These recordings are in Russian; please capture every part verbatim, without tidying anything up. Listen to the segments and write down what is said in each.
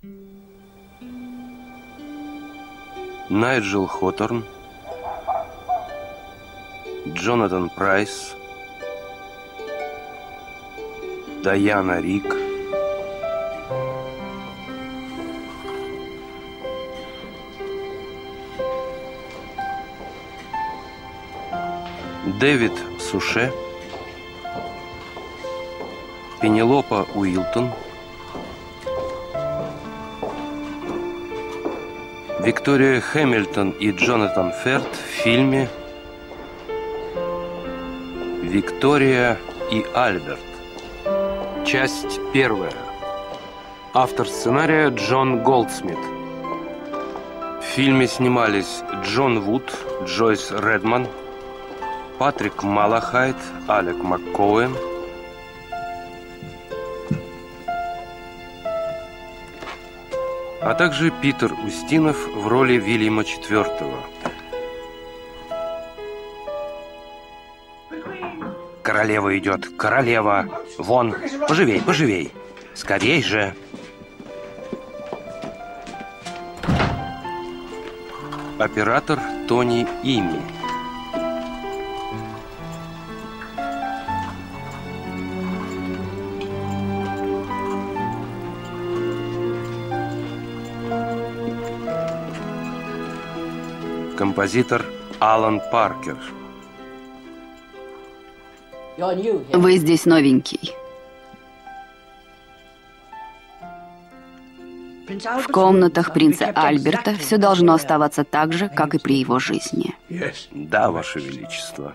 Найджел Хоторн, Джонатан Прайс, Дайана Рик, Дэвид Суше, Пенелопа Уилтон, Виктория Хэмилтон и Джонатан Ферт в фильме «Виктория и Альберт». Часть первая. Автор сценария Джон Голдсмит. В фильме снимались Джон Вуд, Джойс Редман, Патрик Малахайт, Алек Маккоуэн, а также Питер Устинов в роли Вильяма четвёртого. Королева идет, королева! Вон, поживей, поживей! Скорей же! Оператор Тони Ими. Композитор Алан Паркер. Вы здесь новенький. В комнатах принца Альберта все должно оставаться так же, как и при его жизни. Да, Ваше Величество.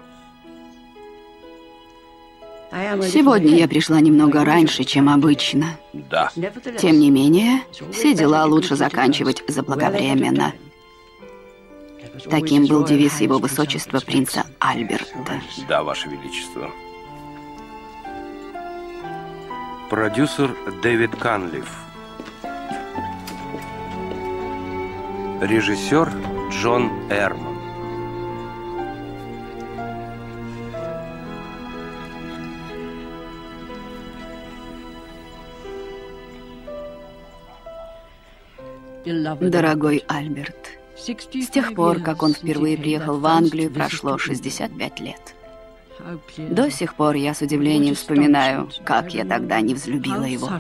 Сегодня я пришла немного раньше, чем обычно. Да. Тем не менее, все дела лучше заканчивать заблаговременно. Таким был девиз его высочества принца Альберта. Да, Ваше Величество. Продюсер Дэвид Канлиф. Режиссер Джон Эрман. Дорогой Альберт, с тех пор, как он впервые приехал в Англию, прошло шестьдесят пять лет. До сих пор я с удивлением вспоминаю, как я тогда не взлюбила его.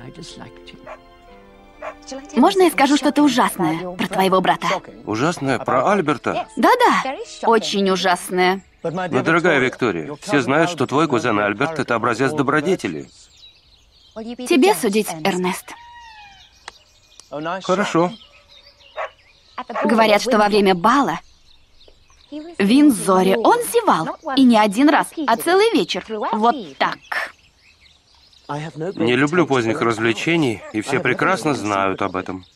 Можно я скажу что-то ужасное про твоего брата? Ужасное про Альберта? Да-да, очень ужасное. Но, дорогая Виктория, все знают, что твой кузен Альберт – это образец добродетели. Тебе судить, Эрнест. Хорошо. Говорят, что во время бала В Виндзоре он зевал, и не один раз, а целый вечер. Вот так. Не люблю поздних развлечений, и все прекрасно знают об этом.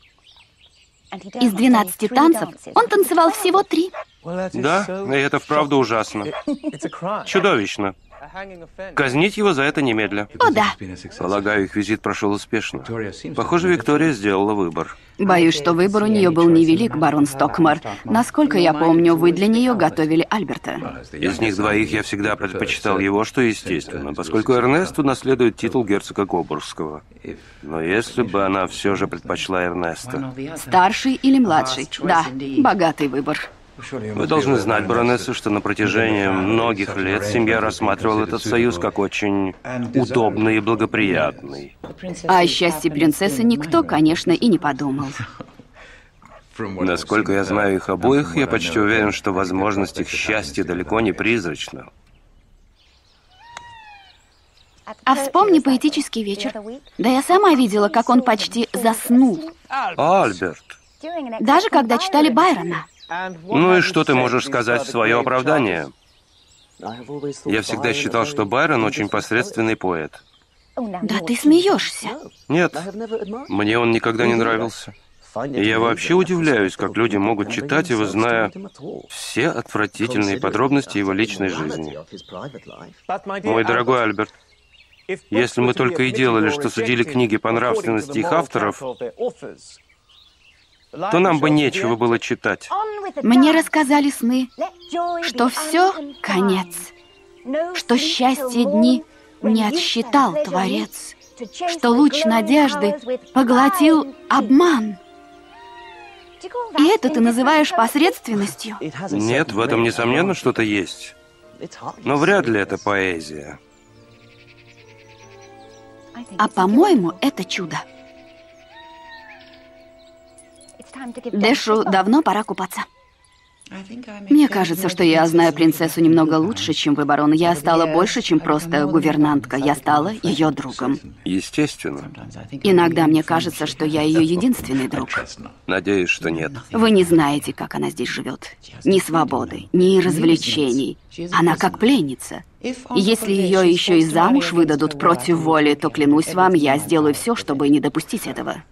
Из двенадцати танцев он танцевал всего три. Да, и это вправду ужасно. Чудовищно. Казнить его за это немедля. О, да. Полагаю, их визит прошел успешно. Похоже, Виктория сделала выбор. Боюсь, что выбор у нее был невелик, барон Стокмар. Насколько я помню, вы для нее готовили Альберта. Из них двоих я всегда предпочитал его, что естественно, поскольку Эрнест унаследует титул герцога Кобургского. Но если бы она все же предпочла Эрнеста... Старший или младший? Да, богатый выбор. Вы должны знать, баронесса, что на протяжении многих лет семья рассматривала этот союз как очень удобный и благоприятный. А о счастье принцессы никто, конечно, и не подумал. Насколько я знаю их обоих, я почти уверен, что возможность их счастья далеко не призрачна. А вспомни поэтический вечер. Да я сама видела, как он почти заснул. Альберт. Даже когда читали Байрона. Ну и что ты можешь сказать в свое оправдание? Я всегда считал, что Байрон очень посредственный поэт. Да ты смеешься. Нет, мне он никогда не нравился. И я вообще удивляюсь, как люди могут читать его, зная все отвратительные подробности его личной жизни. Мой дорогой Альберт, если мы только и делали, что судили книги по нравственности их авторов, то нам бы нечего было читать. Мне рассказали сны, что все конец, что счастье дни не отсчитал Творец, что луч надежды поглотил обман. И это ты называешь посредственностью? Нет, в этом, несомненно, что-то есть. Но вряд ли это поэзия. А по-моему, это чудо. Дэшу давно пора купаться. Мне кажется, что я знаю принцессу немного лучше, чем вы, барон. Я стала больше, чем просто гувернантка. Я стала ее другом. Естественно. Иногда мне кажется, что я ее единственный друг. Надеюсь, что нет. Вы не знаете, как она здесь живет. Ни свободы, ни развлечений. Она как пленница. И если ее еще и замуж выдадут против воли, то, клянусь вам, я сделаю все, чтобы не допустить этого.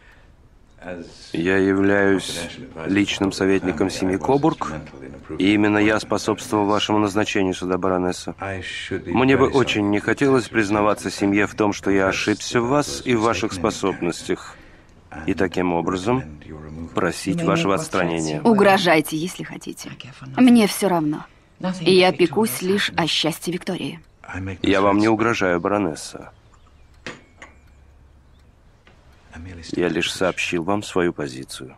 Я являюсь личным советником семьи Кобург, и именно я способствовал вашему назначению сюда, баронесса. Мне бы очень не хотелось признаваться семье в том, что я ошибся в вас и в ваших способностях, и таким образом просить вашего отстранения. Угрожайте, если хотите. Мне все равно. И я пекусь лишь о счастье Виктории. Я вам не угрожаю, баронесса. Я лишь сообщил вам свою позицию.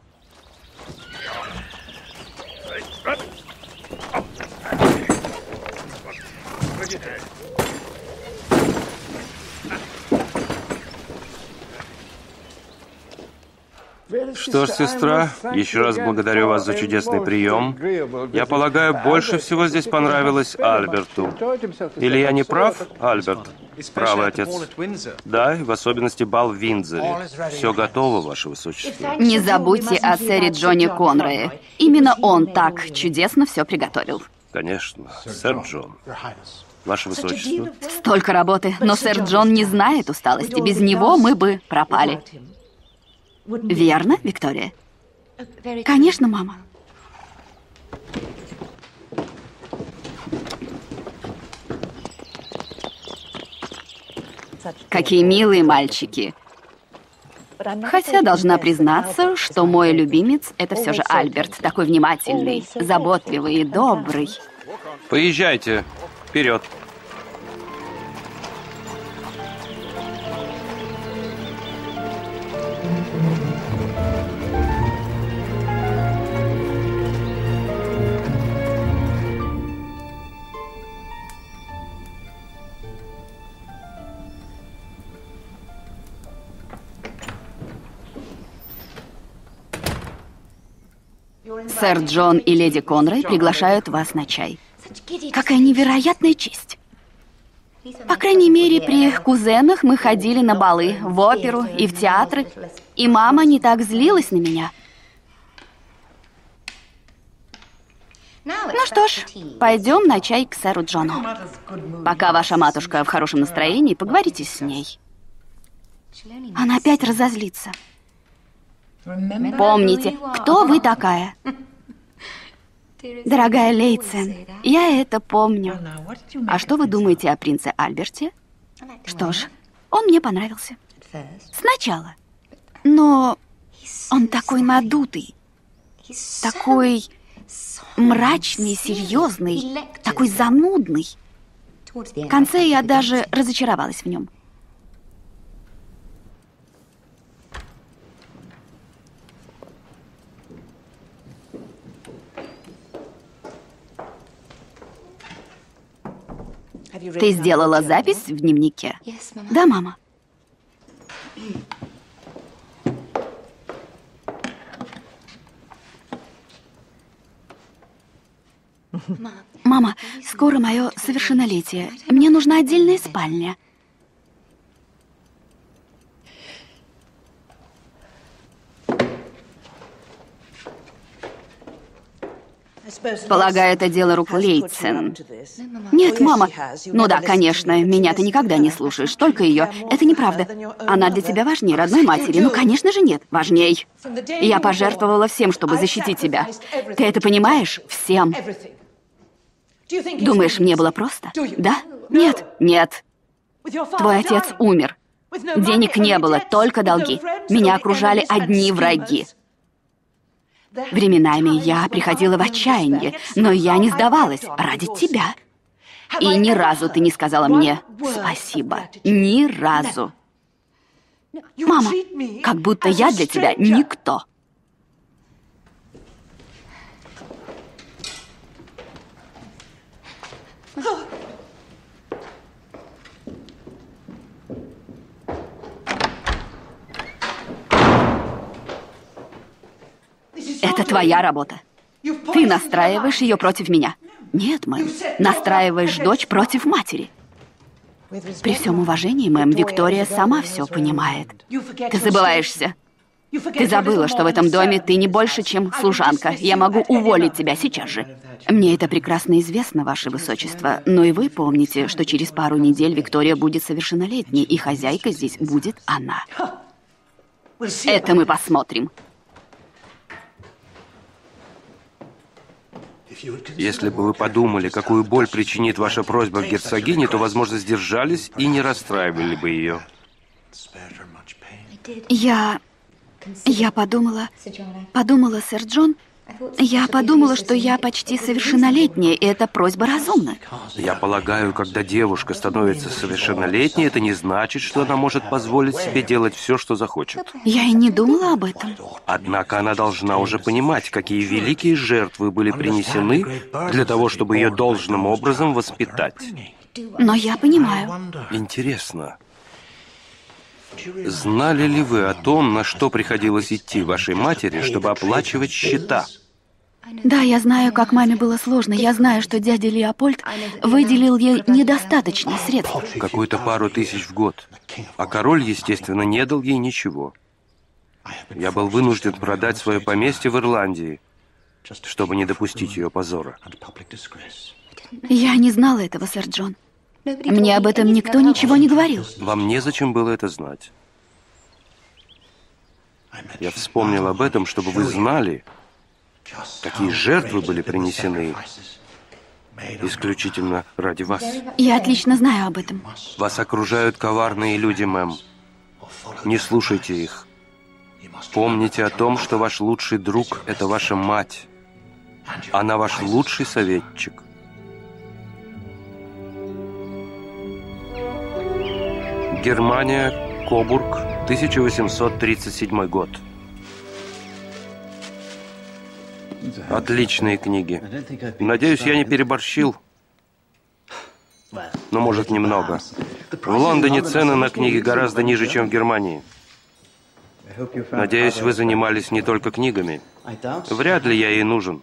Что ж, сестра, еще раз благодарю вас за чудесный прием. Я полагаю, больше всего здесь понравилось Альберту. Или я не прав, Альберт? Правый отец. Да, и в особенности бал в Виндзоре. Все готово, ваше высочество. Не забудьте о сэре Джоне Конрое. Именно он так чудесно все приготовил. Конечно, сэр Джон. Ваше высочество. Столько работы, но сэр Джон не знает усталости. Без него мы бы пропали. Верно, Виктория? Конечно, мама. Какие милые мальчики. Хотя должна признаться, что мой любимец — это все же Альберт. Такой внимательный, заботливый и добрый. Поезжайте. Вперед. Сэр Джон и леди Конрой приглашают вас на чай. Какая невероятная честь. По крайней мере, при их кузенах мы ходили на балы, в оперу и в театры, и мама не так злилась на меня. Ну что ж, пойдем на чай к сэру Джону. Пока ваша матушка в хорошем настроении, поговорите с ней. Она опять разозлится. Помните, кто вы такая? Дорогая Лейтсен, я это помню. А что вы думаете о принце Альберте? Что ж, он мне понравился. Сначала. Но он такой надутый, такой мрачный, серьезный, такой занудный. В конце я даже разочаровалась в нем. Ты сделала запись в дневнике? Да, мама. Мама, скоро мое совершеннолетие. Мне нужна отдельная спальня. Полагаю, это дело рук Лейтсен. Нет, мама. Ну да, конечно, меня ты никогда не слушаешь, только ее. Это неправда. Она для тебя важнее родной матери. Ну, конечно же, нет. Важней. Я пожертвовала всем, чтобы защитить тебя. Ты это понимаешь? Всем. Думаешь, мне было просто? Да? Нет, нет. Твой отец умер. Денег не было, только долги. Меня окружали одни враги. Временами я приходила в отчаяние, но я не сдавалась ради тебя. И ни разу ты не сказала мне спасибо. Ни разу. Мама, Как будто я для тебя никто. Это твоя работа. Ты настраиваешь ее против меня. Нет, мэм. Настраиваешь дочь против матери. При всем уважении, мэм, Виктория сама все понимает. Ты забываешься. Ты забыла, что в этом доме ты не больше, чем служанка. Я могу уволить тебя сейчас же. Мне это прекрасно известно, ваше высочество, но и вы помните, что через пару недель Виктория будет совершеннолетней, и хозяйка здесь будет она. Это мы посмотрим. Если бы вы подумали, какую боль причинит ваша просьба к герцогине, то, возможно, сдержались и не расстраивали бы ее. Я... Я подумала... Подумала, сэр Джон... Я подумала, что я почти совершеннолетняя, и эта просьба разумна. Я полагаю, когда девушка становится совершеннолетней, это не значит, что она может позволить себе делать все, что захочет. Я и не думала об этом. Однако она должна уже понимать, какие великие жертвы были принесены для того, чтобы ее должным образом воспитать. Но я понимаю. Интересно, знали ли вы о том, на что приходилось идти вашей матери, чтобы оплачивать счета? Да, я знаю, как маме было сложно. Я знаю, что дядя Леопольд выделил ей недостаточно средств. Какую-то пару тысяч в год. А король, естественно, не дал ей ничего. Я был вынужден продать свое поместье в Ирландии, чтобы не допустить ее позора. Я не знала этого, сэр Джон. Мне об этом никто ничего не говорил. Вам незачем было это знать. Я вспомнил об этом, чтобы вы знали, какие жертвы были принесены исключительно ради вас. Я отлично знаю об этом. Вас окружают коварные люди, мэм. Не слушайте их. Помните о том, что ваш лучший друг – это ваша мать. Она ваш лучший советчик. Германия, Кобург, тысяча восемьсот тридцать седьмой год. Отличные книги. Надеюсь, я не переборщил. Но, может, немного. В Лондоне цены на книги гораздо ниже, чем в Германии. Надеюсь, вы занимались не только книгами. Вряд ли я ей нужен.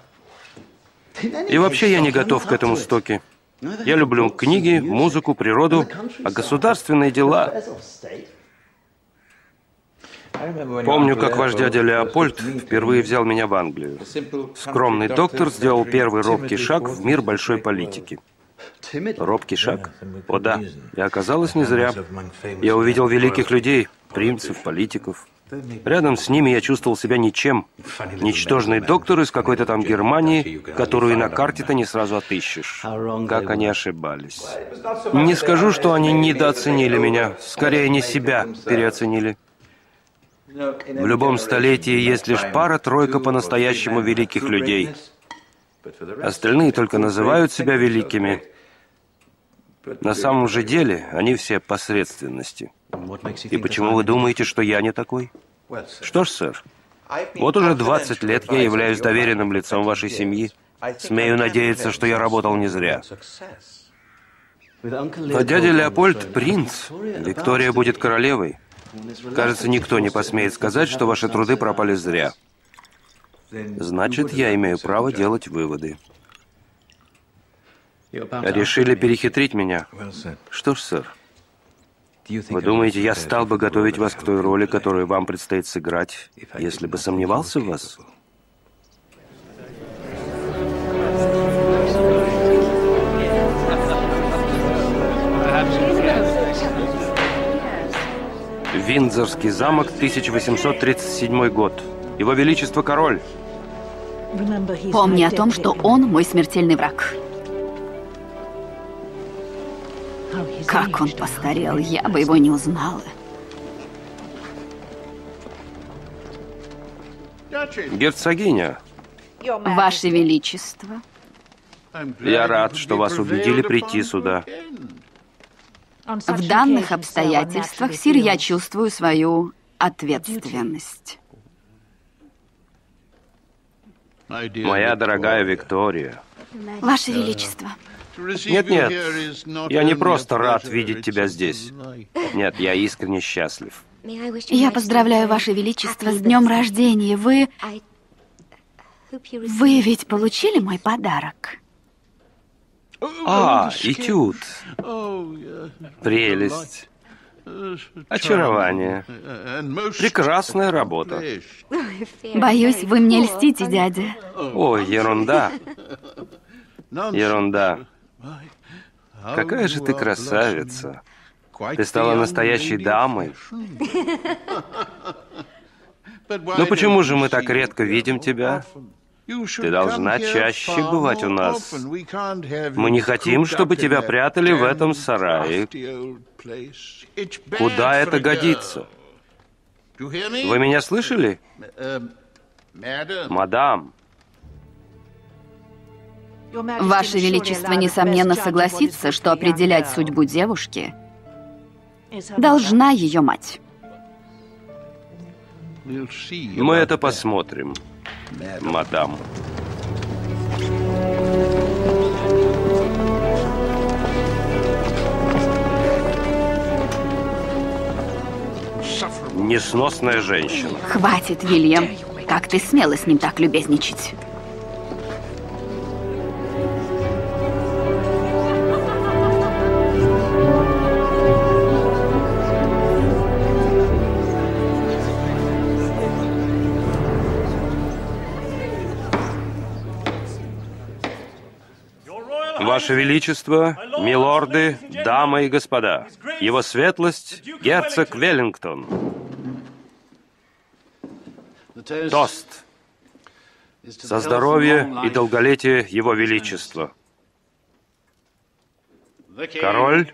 И вообще я не готов к этому стоке. Я люблю книги, музыку, природу, а государственные дела... Помню, как ваш дядя Леопольд впервые взял меня в Англию. Скромный доктор сделал первый робкий шаг в мир большой политики. Робкий шаг? О да, и оказалось не зря. Я увидел великих людей, принцев, политиков. Рядом с ними я чувствовал себя ничем. Ничтожный доктор из какой-то там Германии, которую и на карте-то не сразу отыщешь. Как они ошибались. Не скажу, что они недооценили меня. Скорее, не себя переоценили. В любом столетии есть лишь пара-тройка по-настоящему великих людей. Остальные только называют себя великими. На самом же деле, они все посредственности. И почему вы думаете, что я не такой? Что ж, сэр, вот уже двадцать лет я являюсь доверенным лицом вашей семьи. Смею надеяться, что я работал не зря. А дядя Леопольд — принц. Виктория будет королевой. Кажется, никто не посмеет сказать, что ваши труды пропали зря. Значит, я имею право делать выводы. Решили перехитрить меня? Что ж, сэр, вы думаете, я стал бы готовить вас к той роли, которую вам предстоит сыграть, если бы сомневался в вас? Виндзорский замок, тысяча восемьсот тридцать седьмой год. Его Величество король. Помни о том, что он мой смертельный враг. Как он постарел, я бы его не узнала. Герцогиня. Ваше Величество. Я рад, что вас убедили прийти сюда. В данных обстоятельствах, сир, я чувствую свою ответственность. Моя дорогая Виктория. Ваше Величество. Нет-нет, я не просто рад видеть тебя здесь. Нет, я искренне счастлив. Я поздравляю Ваше Величество с днем рождения. Вы... Вы ведь получили мой подарок? А, этюд. Прелесть. Очарование. Прекрасная работа. Боюсь, вы мне льстите, дядя. Ой, ерунда. Ерунда. Какая же ты красавица. Ты стала настоящей дамой. Но почему же мы так редко видим тебя? Ты должна чаще бывать у нас. Мы не хотим, чтобы тебя прятали в этом сарае. Куда это годится? Вы меня слышали? Мадам. Ваше Величество, несомненно, согласится, что определять судьбу девушки должна ее мать. Мы это посмотрим, мадам. Несносная женщина. Хватит, Вильям. Как ты смела с ним так любезничать? Ваше Величество, милорды, дамы и господа, его светлость, герцог Веллингтон. Тост. За здоровье и долголетие его Величества. Король.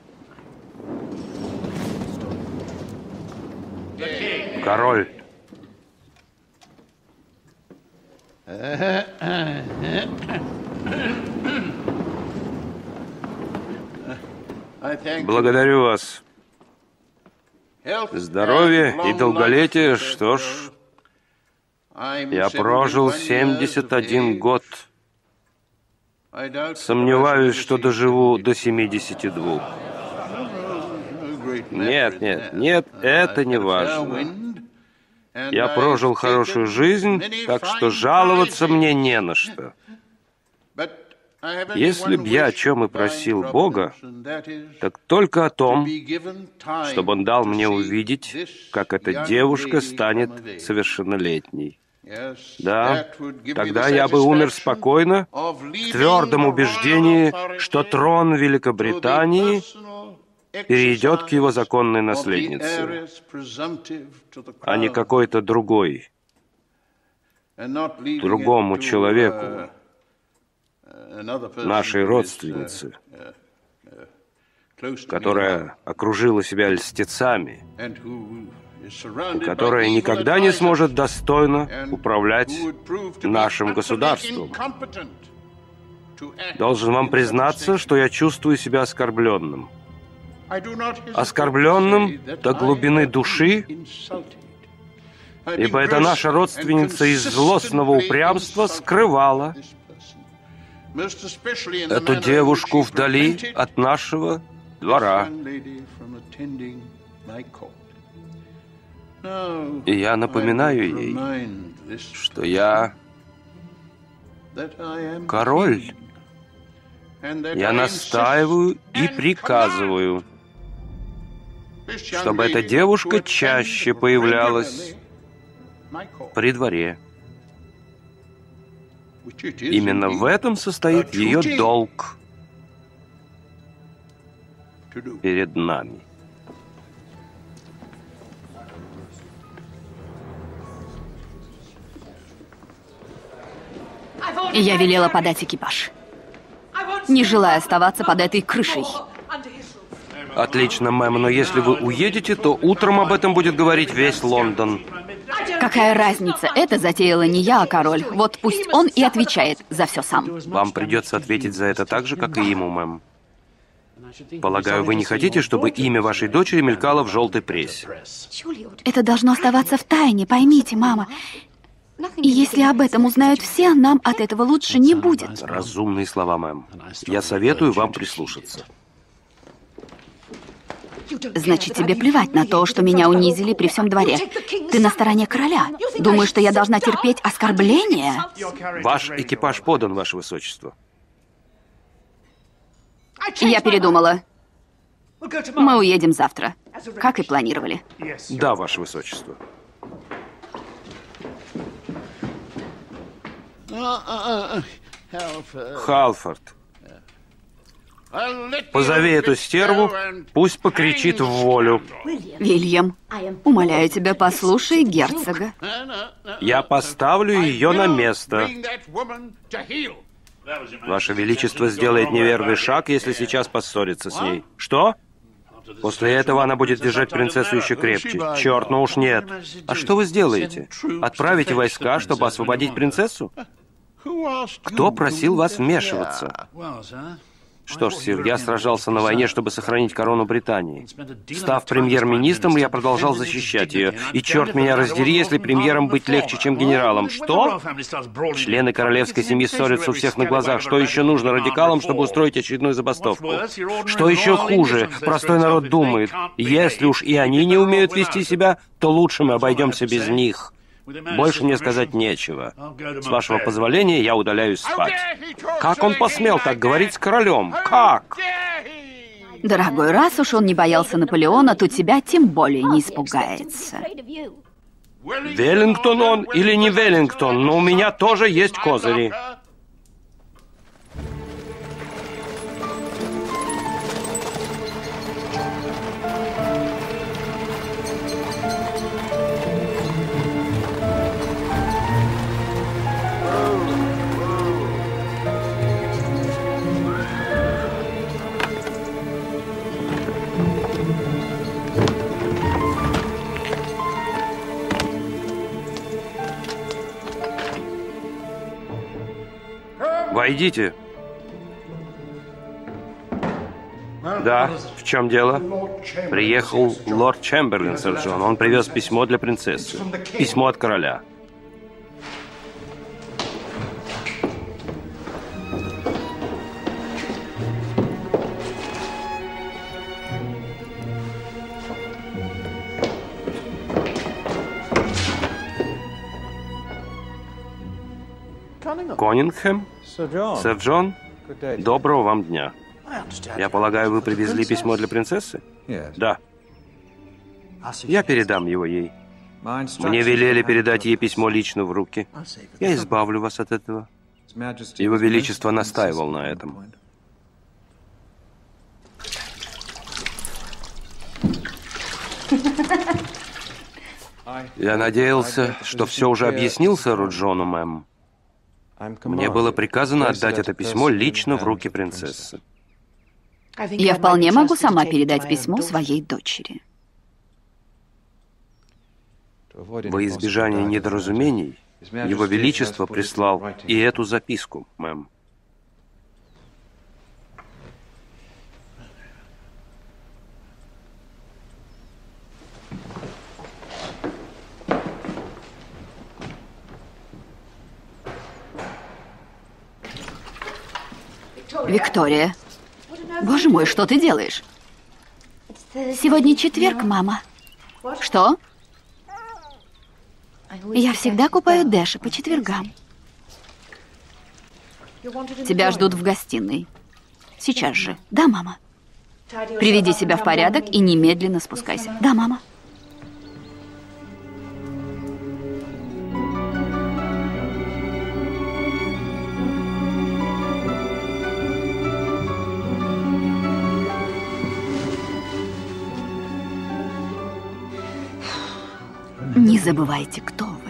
Король. Благодарю вас. Здоровье и долголетие, что ж, я прожил семьдесят один год. Сомневаюсь, что доживу до семидесяти двух. Нет, нет, нет, это не важно. Я прожил хорошую жизнь, так что жаловаться мне не на что. Если б я о чем и просил Бога, так только о том, чтобы Он дал мне увидеть, как эта девушка станет совершеннолетней. Да, тогда я бы умер спокойно, в твердом убеждении, что трон Великобритании перейдет к его законной наследнице, а не какой-то другой, другому человеку, нашей родственницы, которая окружила себя льстецами, и которая никогда не сможет достойно управлять нашим государством. Должен вам признаться, что я чувствую себя оскорбленным. Оскорбленным до глубины души, ибо эта наша родственница из злостного упрямства скрывала эту девушку вдали от нашего двора. И я напоминаю ей, что я король. Я настаиваю и приказываю, чтобы эта девушка чаще появлялась при дворе. Именно в этом состоит ее долг перед нами. Я велела подать экипаж. Не желаю оставаться под этой крышей. Отлично, мэм, но если вы уедете, то утром об этом будет говорить весь Лондон. Какая разница? Это затеяла не я, а король. Вот пусть он и отвечает за все сам. Вам придется ответить за это так же, как и ему, мэм. Полагаю, вы не хотите, чтобы имя вашей дочери мелькало в желтой прессе? Это должно оставаться в тайне, поймите, мама. И если об этом узнают все, нам от этого лучше не будет. Разумные слова, мэм. Я советую вам прислушаться. Значит, тебе плевать на то, что меня унизили при всем дворе. Ты на стороне короля. Думаешь, что я должна терпеть оскорбления? Ваш экипаж подан, ваше высочество. Я передумала. Мы уедем завтра, как и планировали. Да, ваше высочество. Халфорд. Позови эту стерву, пусть покричит в волю. Вильям, умоляю тебя, послушай герцога. Я поставлю ее на место. Ваше Величество сделает неверный шаг, если сейчас поссорится с ней. Что? После этого она будет держать принцессу еще крепче. Черт, ну уж нет. А что вы сделаете? Отправите войска, чтобы освободить принцессу? Кто просил вас вмешиваться? Что ж, сир, я сражался на войне, чтобы сохранить корону Британии. Став премьер-министром, я продолжал защищать ее. И черт меня раздери, если премьером быть легче, чем генералом. Что? Члены королевской семьи ссорятся у всех на глазах. Что еще нужно радикалам, чтобы устроить очередную забастовку? Что еще хуже? Простой народ думает, если уж и они не умеют вести себя, то лучше мы обойдемся без них. Больше мне сказать нечего. С вашего позволения, я удаляюсь спать. Как он посмел так говорить с королем? Как? Дорогой, раз уж он не боялся Наполеона, то тебя тем более не испугается. Веллингтон он или не Веллингтон, но у меня тоже есть козыри. Войдите. Да, в чем дело? Приехал лорд Чемберлен, сэр Джон. Он привез письмо для принцессы. Письмо от короля. Конингхэм? Сэр Джон, доброго вам дня. Я полагаю, вы привезли письмо для принцессы? Да. Я передам его ей. Мне велели передать ей письмо лично в руки. Я избавлю вас от этого. Его Величество настаивал на этом. Я надеялся, что все уже объяснил сэру Джону, мэм. Мне было приказано отдать это письмо лично в руки принцессы. Я вполне могу сама передать письмо своей дочери. Во избежание недоразумений, Его Величество прислал и эту записку, мэм. Виктория. Боже мой, что ты делаешь? Сегодня четверг, мама. Что? Я всегда купаю Дэша по четвергам. Тебя ждут в гостиной. Сейчас же. Да, мама? Приведи себя в порядок и немедленно спускайся. Да, мама? Не забывайте, кто вы.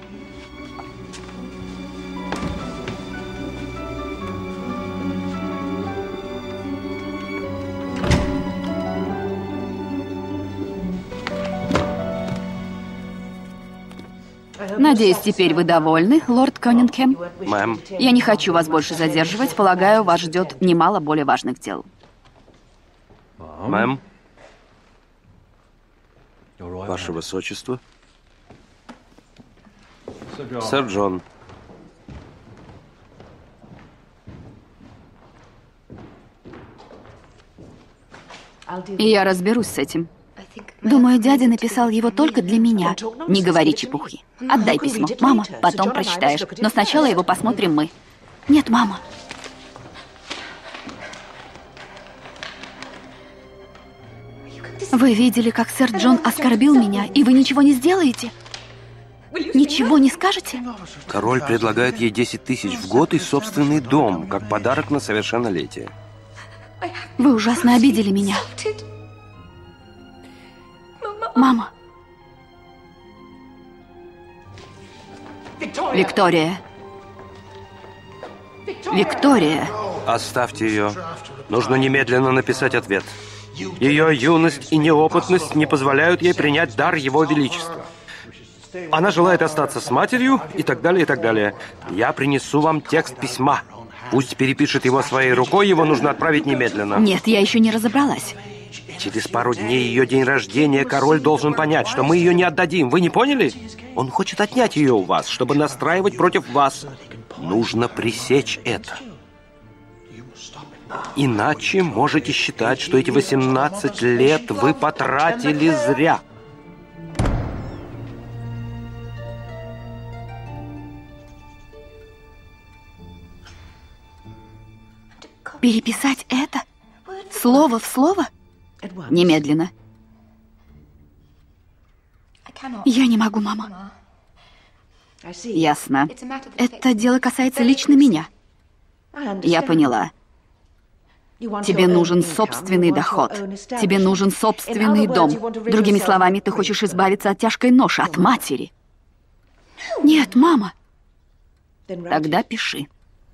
Надеюсь, теперь вы довольны, лорд Конингхэм? Мэм. Я не хочу вас больше задерживать. Полагаю, вас ждет немало более важных дел. Мэм? Ваше Высочество? Сэр Джон. Я разберусь с этим. Думаю, дядя написал его только для меня. Не говори чепухи. Отдай письмо. Мама, потом прочитаешь. Но сначала его посмотрим мы. Нет, мама. Вы видели, как сэр Джон оскорбил меня, и вы ничего не сделаете? Ничего не скажете? Король предлагает ей десять тысяч в год и собственный дом, как подарок на совершеннолетие. Вы ужасно обидели меня. Мама. Виктория. Виктория. Оставьте ее. Нужно немедленно написать ответ. Ее юность и неопытность не позволяют ей принять дар Его Величества. Она желает остаться с матерью и так далее, и так далее. Я принесу вам текст письма. Пусть перепишет его своей рукой, его нужно отправить немедленно. Нет, я еще не разобралась. Через пару дней ее день рождения. Король должен понять, что мы ее не отдадим. Вы не поняли? Он хочет отнять ее у вас, чтобы настраивать против вас. Нужно пресечь это. Иначе можете считать, что эти восемнадцать лет вы потратили зря. Переписать это? Слово в слово? Немедленно. Я не могу, мама. Ясно. Это дело касается лично меня. Я поняла. Тебе нужен собственный доход. Тебе нужен собственный дом. Другими словами, ты хочешь избавиться от тяжкой ноши, от матери. Нет, мама. Тогда пиши.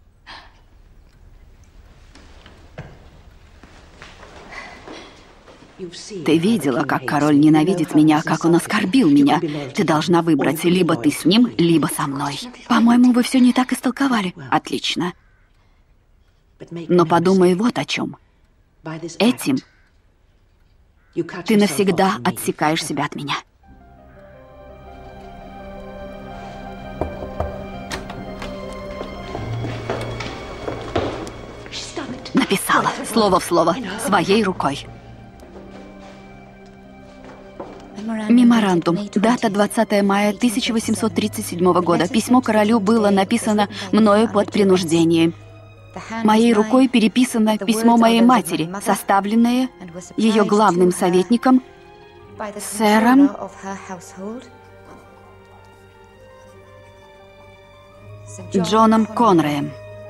Ты видела, как король ненавидит меня, как он оскорбил меня. Ты должна выбрать, либо ты с ним, либо со мной. По-моему, вы все не так истолковали. Отлично. Но подумай вот о чем. Этим ты навсегда отсекаешь себя от меня. Написала, слово в слово, своей рукой. Меморандум. Дата двадцатое мая тысяча восемьсот тридцать седьмого года. Письмо королю было написано мною под принуждением. Моей рукой переписано письмо моей матери, составленное ее главным советником, сэром Джоном Конреем.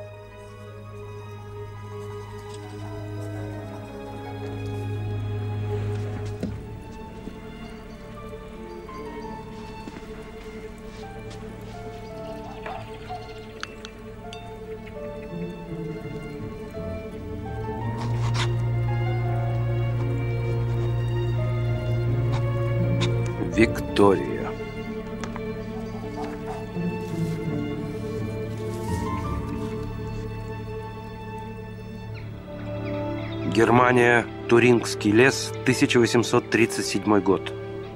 Виктория. Германия, Турингский лес, тысяча восемьсот тридцать седьмой год.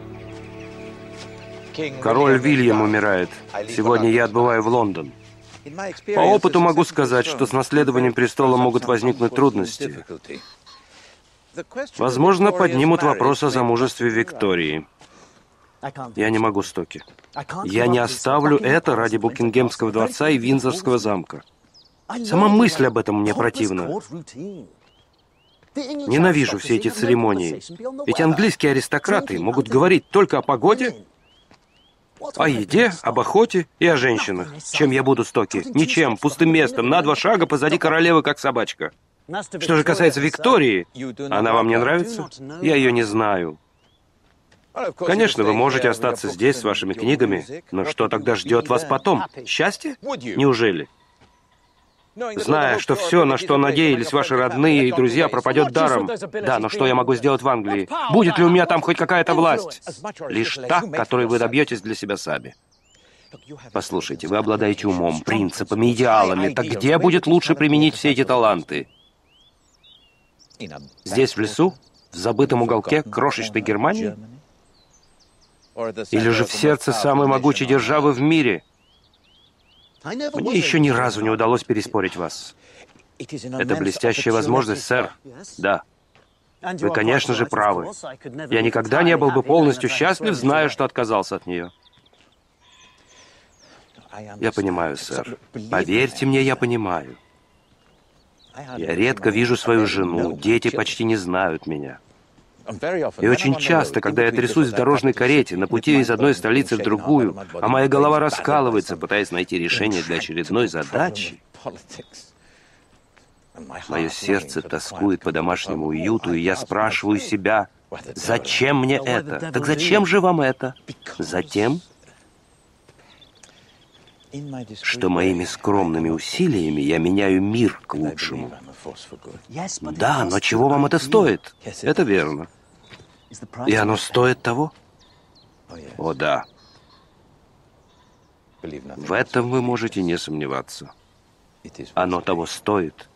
Король Вильям умирает. Сегодня я отбываю в Лондон. По опыту могу сказать, что с наследованием престола могут возникнуть трудности. Возможно, поднимут вопрос о замужестве Виктории. Я не могу, Стоки. Я не оставлю это ради Букингемского дворца и Виндзорского замка. Сама мысль об этом мне противна. Ненавижу все эти церемонии. Эти английские аристократы могут говорить только о погоде, о еде, об охоте и о женщинах. Чем я буду, Стоки? Ничем, пустым местом, на два шага позади королевы, как собачка. Что же касается Виктории, она вам не нравится? Я ее не знаю. Конечно, вы можете остаться здесь с вашими книгами, но что тогда ждет вас потом? Счастье? Неужели? Зная, что все, на что надеялись ваши родные и друзья, пропадет даром. Да, но что я могу сделать в Англии? Будет ли у меня там хоть какая-то власть? Лишь та, которой вы добьетесь для себя сами. Послушайте, вы обладаете умом, принципами, идеалами. Так где будет лучше применить все эти таланты? Здесь, в лесу? В забытом уголке крошечной Германии? Или же в сердце самой могучей державы в мире? Мне еще ни разу не удалось переспорить вас. Это блестящая возможность, сэр. Да. Вы, конечно же, правы. Я никогда не был бы полностью счастлив, зная, что отказался от нее. Я понимаю, сэр. Поверьте мне, я понимаю. Я редко вижу свою жену, дети почти не знают меня. И очень часто, когда я трясусь в дорожной карете на пути из одной столицы в другую, а моя голова раскалывается, пытаясь найти решение для очередной задачи, мое сердце тоскует по домашнему уюту, и я спрашиваю себя, зачем мне это? Так зачем же вам это? Затем, что моими скромными усилиями я меняю мир к лучшему. Да, но чего вам это стоит? Это верно. И оно стоит того? О, да. В этом вы можете не сомневаться. Оно того стоит.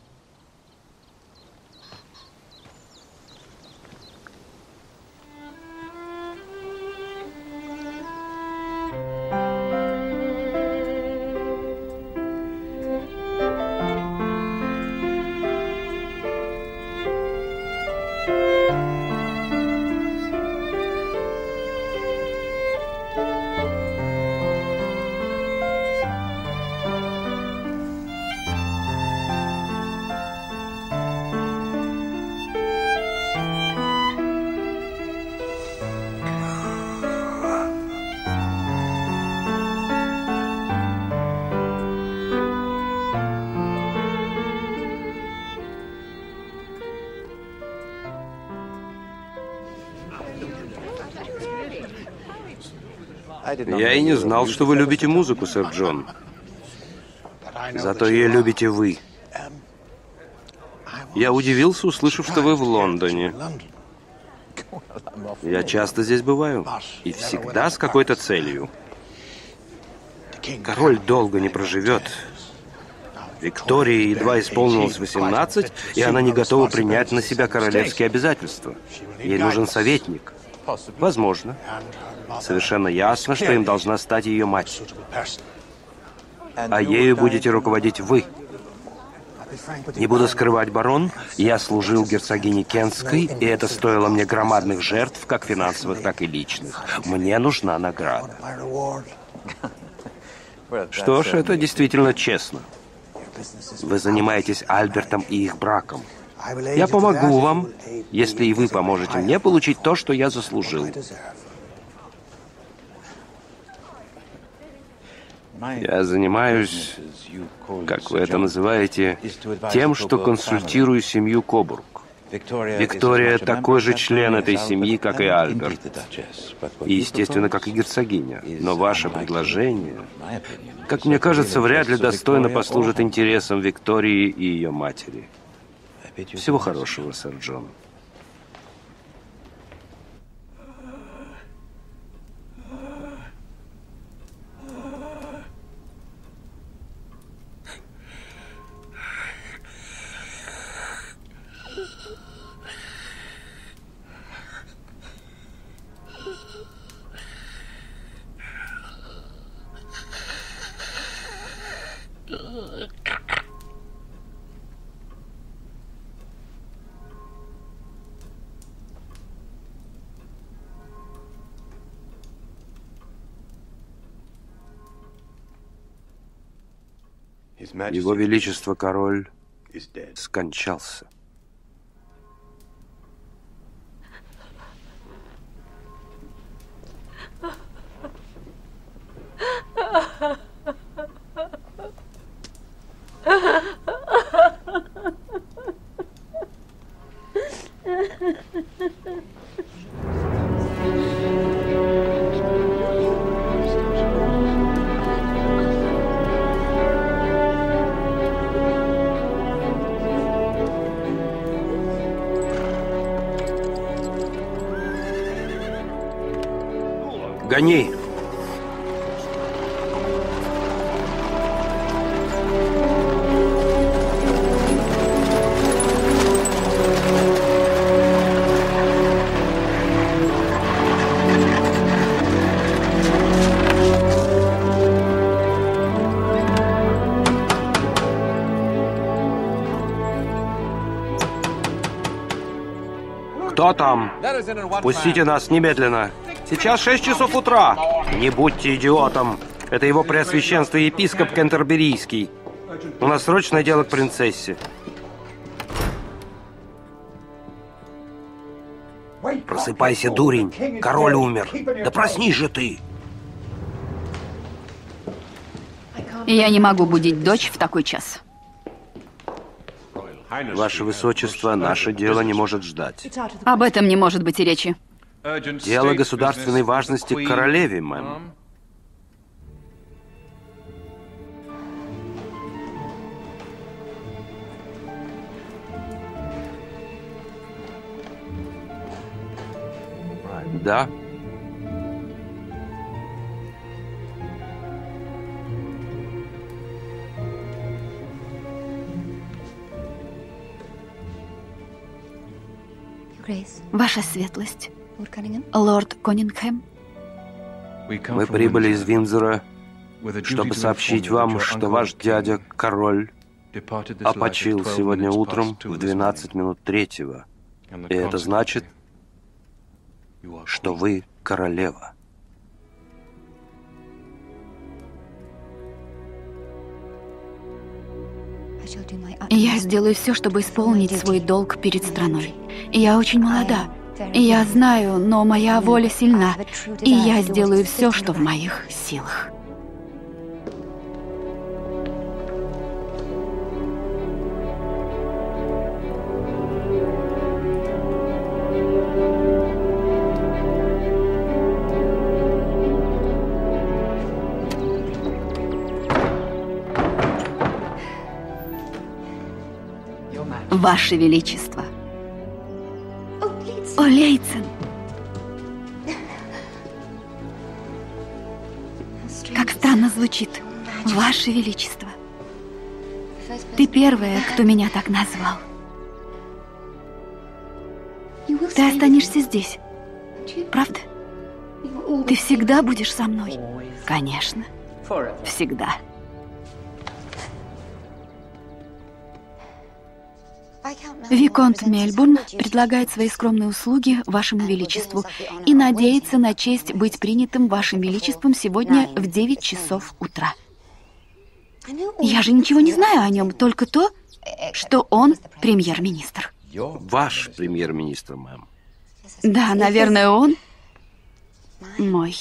Я и не знал, что вы любите музыку, сэр Джон. Зато ее любите вы. Я удивился, услышав, что вы в Лондоне. Я часто здесь бываю. И всегда с какой-то целью. Король долго не проживет. Виктории едва исполнилось восемнадцать, и она не готова принять на себя королевские обязательства. Ей нужен советник. Возможно. Совершенно ясно, что им должна стать ее мать. А ею будете руководить вы. Не буду скрывать, барон, я служил герцогине Кентской, и это стоило мне громадных жертв, как финансовых, так и личных. Мне нужна награда. Что ж, это действительно честно. Вы занимаетесь Альбертом и их браком. Я помогу вам, если и вы поможете мне получить то, что я заслужил. Я занимаюсь, как вы это называете, тем, что консультирую семью Кобург. Виктория такой же член этой семьи, как и Альберт. И, естественно, как и герцогиня. Но ваше предложение, как мне кажется, вряд ли достойно послужит интересам Виктории и ее матери. Всего хорошего, сэр Джон. Его Величество король скончался. Гони! Кто там? Пустите нас немедленно. Сейчас шесть часов утра. Не будьте идиотом. Это его преосвященство епископ Кентерберийский. У нас срочное дело к принцессе. Просыпайся, дурень. Король умер. Да проснись же ты. Я не могу будить дочь в такой час. Ваше Высочество, наше дело не может ждать. Об этом не может быть и речи. Дело государственной важности к королеве, мэм. Да. Ваша светлость, лорд Конингхэм. Мы прибыли из Виндзора, чтобы сообщить вам, что ваш дядя, король, опочил сегодня утром в двенадцать минут третьего. И это значит, что вы королева. Я сделаю все, чтобы исполнить свой долг перед страной. Я очень молода. Я знаю, но моя воля сильна. И я сделаю все, что в моих силах. Ваше Величество. О, Лейцен. Как странно звучит. Ваше Величество. Ты первая, кто меня так назвал. Ты останешься здесь. Правда? Ты всегда будешь со мной. Конечно. Всегда. Виконт Мельбурн предлагает свои скромные услуги Вашему Величеству и надеется на честь быть принятым Вашим Величеством сегодня в девять часов утра. Я же ничего не знаю о нем, только то, что он премьер-министр. Ваш премьер-министр, мэм. Да, наверное, он мой.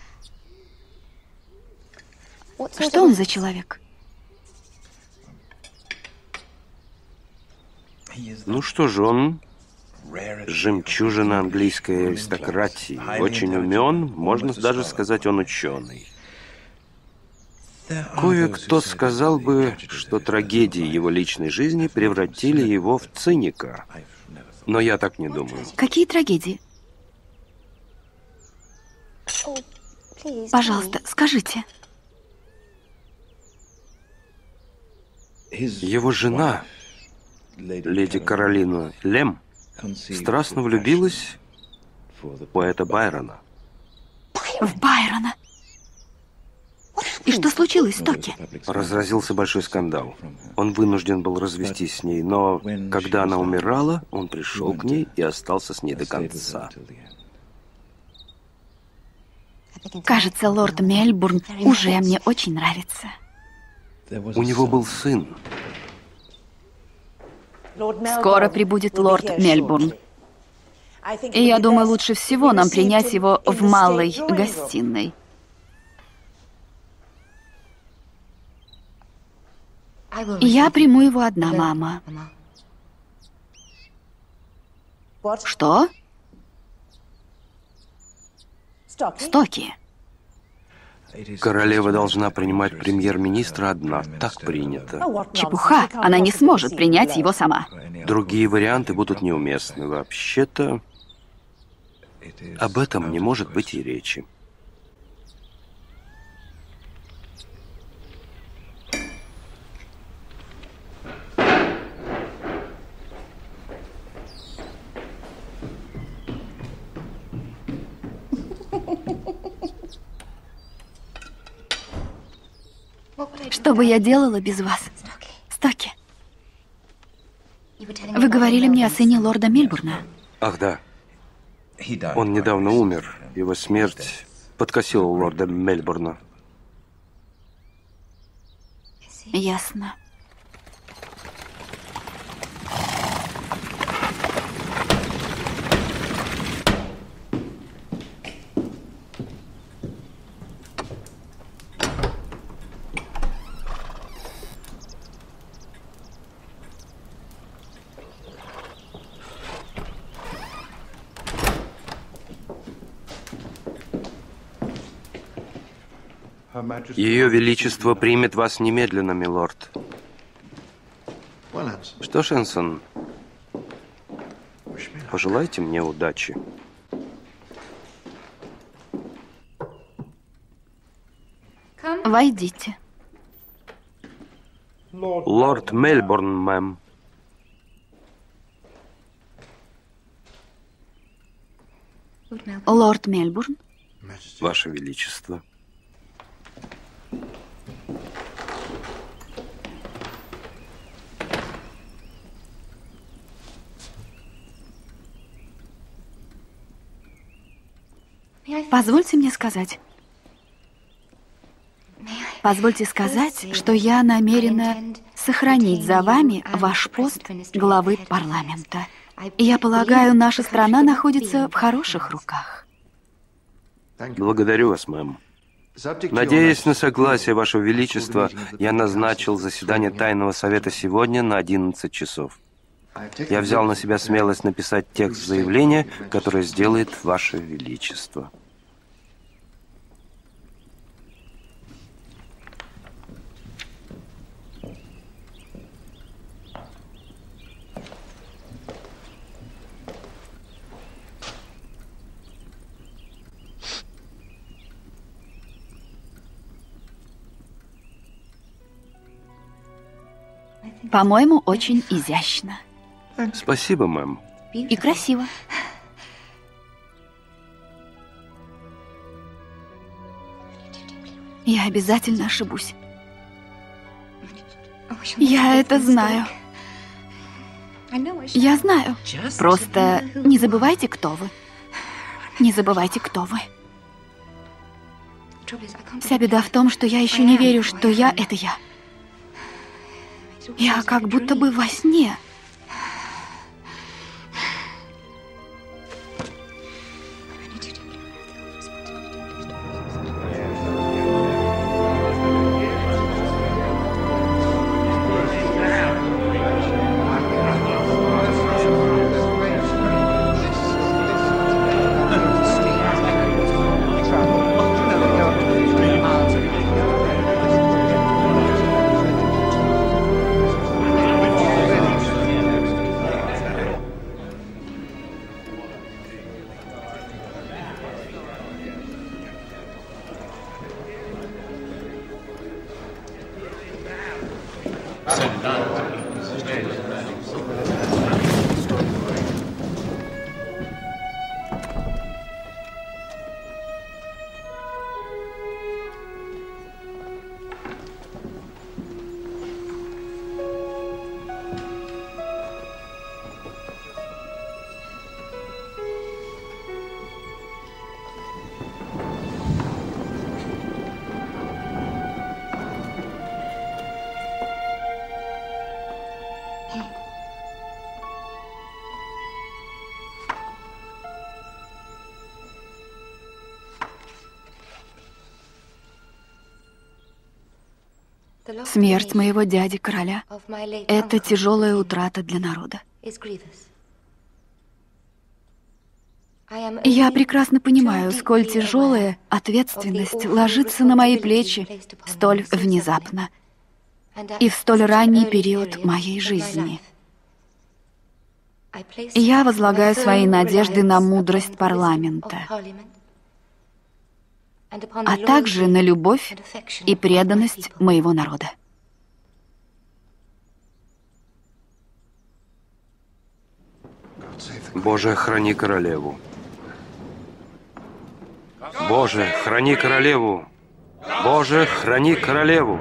Что он за человек? Ну что же, он жемчужина английской аристократии. Очень умен, можно даже сказать, он ученый. Кое-кто сказал бы, что трагедии его личной жизни превратили его в циника. Но я так не думаю. Какие трагедии? Пожалуйста, скажите. Его жена, леди Каролина Лем, страстно влюбилась в поэта Байрона. В Байрона? И что случилось в Токе? Разразился большой скандал. Он вынужден был развестись с ней, но когда она умирала, он пришел к ней и остался с ней до конца. Кажется, лорд Мельбурн уже мне очень нравится. У него был сын. Скоро прибудет лорд Мельбурн. И я думаю, лучше всего нам принять его в малой гостиной. Я приму его одна, мама. Что? Стоки. Королева должна принимать премьер-министра одна. Так принято. Чепуха. Она не сможет принять его сама. Другие варианты будут неуместны. Вообще-то, об этом не может быть и речи. Что бы я делала без вас, Стоки? Вы говорили мне о сыне лорда Мельбурна. Ах, да. Он недавно умер. Его смерть подкосила лорда Мельбурна. Ясно. Ее Величество примет вас немедленно, милорд. Что ж, Энсон, пожелайте мне удачи. Войдите. Лорд Мельбурн, мэм. Лорд Мельбурн. Ваше Величество. Позвольте мне сказать. Позвольте сказать, что я намерена сохранить за вами ваш пост главы парламента. Я полагаю, наша страна находится в хороших руках. Благодарю вас, мэм. Надеясь на согласие Вашего Величества, я назначил заседание Тайного Совета сегодня на одиннадцать часов. Я взял на себя смелость написать текст заявления, которое сделает Ваше Величество. По-моему, очень изящно. Спасибо, мэм. И красиво. Я обязательно ошибусь. Я это знаю. Я знаю. Просто не забывайте, кто вы. Не забывайте, кто вы. Вся беда в том, что я еще не верю, что я — это я. Я как будто бы во сне. Смерть моего дяди-короля — это тяжелая утрата для народа. Я прекрасно понимаю, сколь тяжелая ответственность ложится на мои плечи столь внезапно и в столь ранний период моей жизни. Я возлагаю свои надежды на мудрость парламента, а также на любовь и преданность моего народа. Боже, храни королеву. Боже, храни королеву. Боже, храни королеву.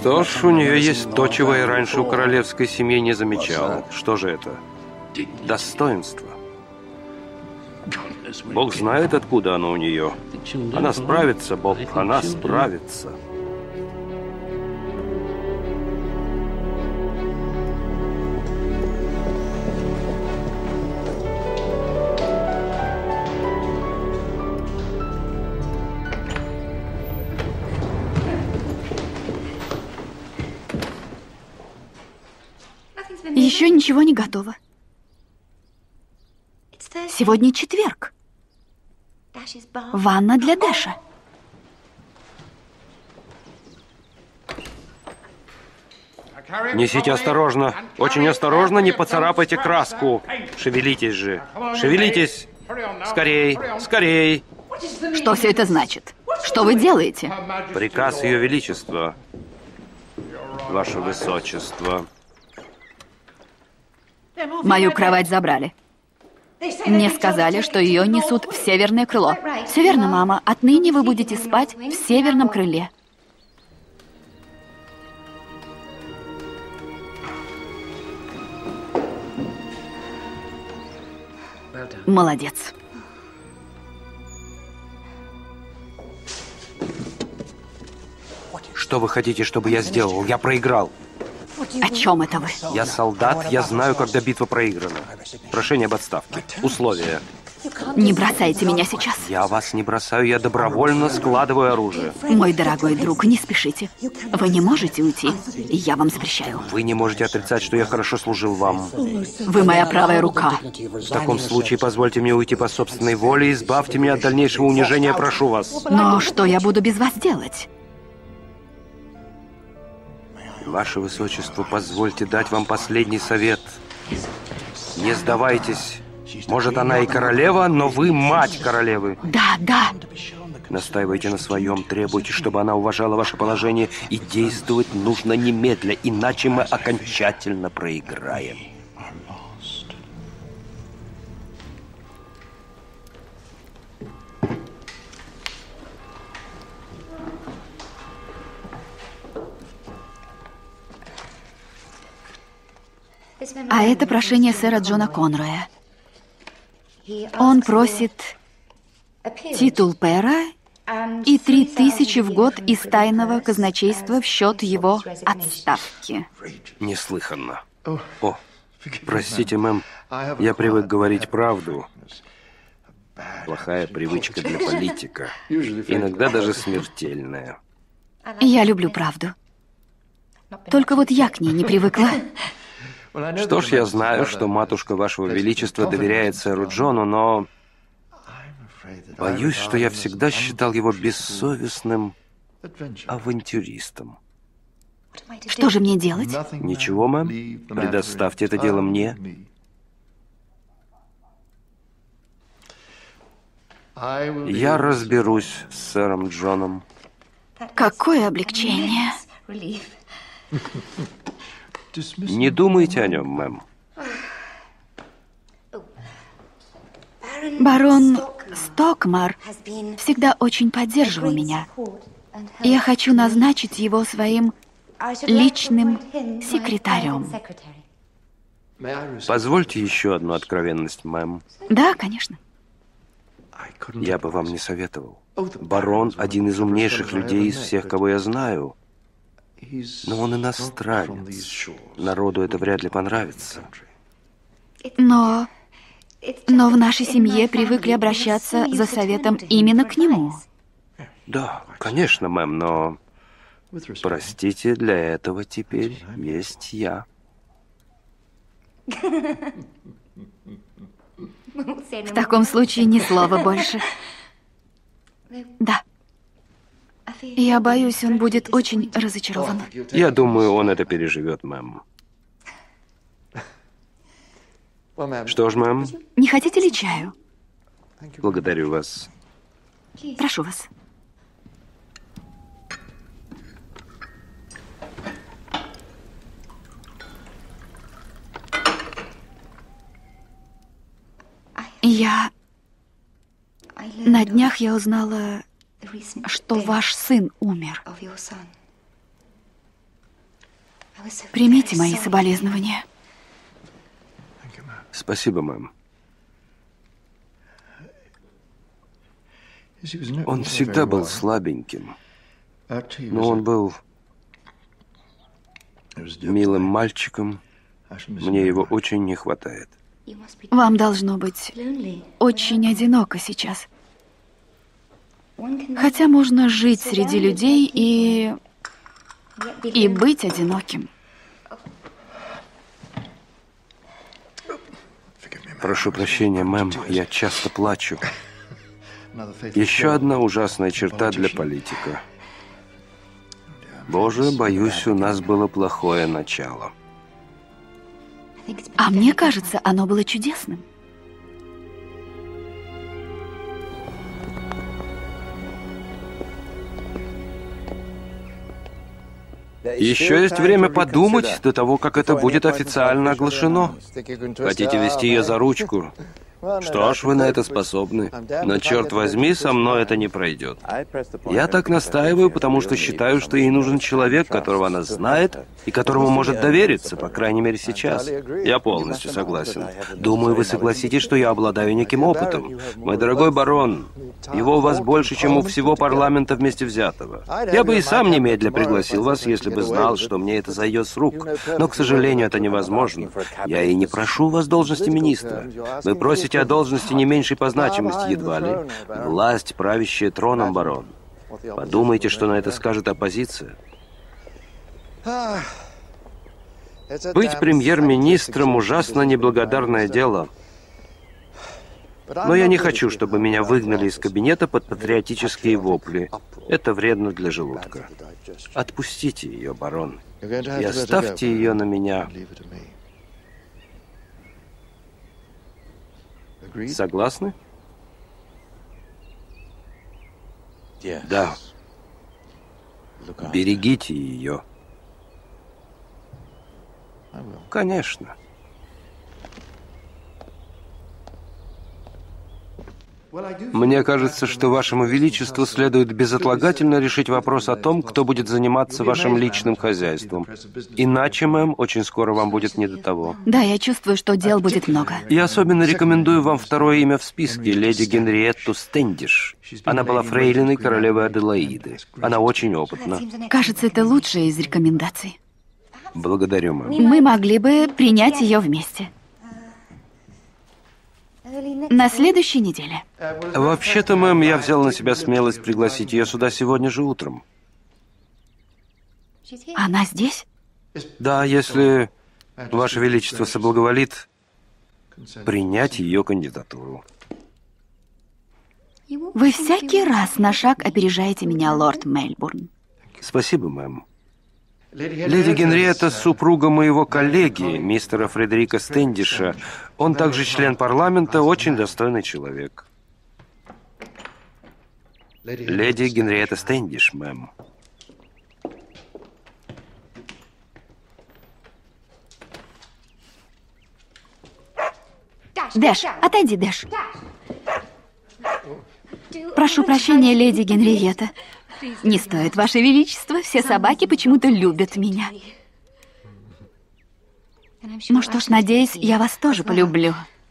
Что ж, у нее есть то, чего я раньше у королевской семьи не замечал. Что же это? Достоинство. Бог знает, откуда оно у нее. Она справится, Бог, она справится. Еще ничего не готово. Сегодня четверг. Ванна для Дэша. Несите осторожно. Очень осторожно, не поцарапайте краску. Шевелитесь же. Шевелитесь. Скорей, скорей. Что все это значит? Что вы делаете? Приказ Ее Величества. Ваше Высочество. Мою кровать забрали. Мне сказали, что ее несут в северное крыло. Все верно, мама. Отныне вы будете спать в северном крыле. Молодец. Что вы хотите, чтобы я сделал? Я проиграл. О чем это вы? Я солдат, я знаю, когда битва проиграна. Прошение об отставке. Условия. Не бросайте меня сейчас. Я вас не бросаю, я добровольно складываю оружие. Мой дорогой друг, не спешите. Вы не можете уйти. Я вам запрещаю. Вы не можете отрицать, что я хорошо служил вам. Вы моя правая рука. В таком случае позвольте мне уйти по собственной воле и избавьте меня от дальнейшего унижения, прошу вас. Но что я буду без вас делать? Ваше Высочество, позвольте дать вам последний совет. Не сдавайтесь. Может, она и королева, но вы мать королевы. Да, да. Настаивайте на своем, требуйте, чтобы она уважала ваше положение, и действовать нужно немедля, иначе мы окончательно проиграем. А это прошение сэра Джона Конроя. Он просит титул пэра и три тысячи в год из тайного казначейства в счет его отставки. Неслыханно. О, простите, мэм, я привык говорить правду. Плохая привычка для политика. Иногда даже смертельная. Я люблю правду. Только вот я к ней не привыкла. Что ж, я знаю, что матушка Вашего Величества доверяет сэру Джону, но боюсь, что я всегда считал его бессовестным авантюристом. Что же мне делать? Ничего, мэм. Предоставьте это дело мне. Я разберусь с сэром Джоном. Какое облегчение. Не думайте о нем, мэм. Барон Стокмар всегда очень поддерживал меня. Я хочу назначить его своим личным секретарем. Позвольте еще одну откровенность, мэм. Да, конечно. Я бы вам не советовал. Барон – один из умнейших людей из всех, кого я знаю. Но он иностранец. Народу это вряд ли понравится. Но... Но в нашей семье привыкли обращаться за советом именно к нему. Да, конечно, мэм, но... Простите, для этого теперь есть я. В таком случае ни слова больше. Да. Я боюсь, он будет очень разочарован. Я думаю, он это переживет, мэм. Что ж, мэм? Не хотите ли чаю? Благодарю вас. Прошу вас. Я... На днях я узнала, что ваш сын умер. Примите мои соболезнования. Спасибо, мэм. Он всегда был слабеньким, но он был милым мальчиком. Мне его очень не хватает. Вам должно быть очень одиноко сейчас. Хотя можно жить среди людей и... и быть одиноким. Прошу прощения, мэм, я часто плачу. Еще одна ужасная черта для политика. Боже, боюсь, у нас было плохое начало. А мне кажется, оно было чудесным. Еще есть время подумать до того, как это будет официально оглашено. Хотите вести ее за ручку? Что ж, вы на это способны. Но, черт возьми, со мной это не пройдет. Я так настаиваю, потому что считаю, что ей нужен человек, которого она знает и которому может довериться, по крайней мере, сейчас. Я полностью согласен. Думаю, вы согласитесь, что я обладаю неким опытом. Мой дорогой барон, его у вас больше, чем у всего парламента вместе взятого. Я бы и сам немедля пригласил вас, если бы знал, что мне это зайдет с рук. Но, к сожалению, это невозможно. Я и не прошу у вас должности министра. Вы просите о должности не меньшей по значимости едва ли. Власть, правящая троном, барон. Подумайте, что на это скажет оппозиция. Быть премьер-министром – ужасно неблагодарное дело. Но я не хочу, чтобы меня выгнали из кабинета под патриотические вопли. Это вредно для желудка. Отпустите ее, барон, и оставьте ее на меня. Согласны? Да. Берегите ее. Конечно. Мне кажется, что Вашему Величеству следует безотлагательно решить вопрос о том, кто будет заниматься вашим личным хозяйством. Иначе, мэм, очень скоро вам будет не до того. Да, я чувствую, что дел будет много. Я особенно рекомендую вам второе имя в списке, леди Генриетту Стэндиш. Она была фрейлиной королевы Аделаиды. Она очень опытна. Кажется, это лучшая из рекомендаций. Благодарю, мэм. Мы могли бы принять ее вместе. На следующей неделе. Вообще-то, мэм, я взял на себя смелость пригласить ее сюда сегодня же утром. Она здесь? Да, если Ваше Величество соблаговолит принять ее кандидатуру. Вы всякий раз на шаг опережаете меня, лорд Мельбурн. Спасибо, мэм. Леди Генриетта — супруга моего коллеги, мистера Фредерика Стэндиша. Он также член парламента, очень достойный человек. Леди Генриетта Стэндиш, мэм. Дэш, отойди, Дэш. Прошу прощения, леди Генриетта. Не стоит, Ваше Величество. Все собаки почему-то любят меня. Ну что ж, надеюсь, я вас тоже полюблю.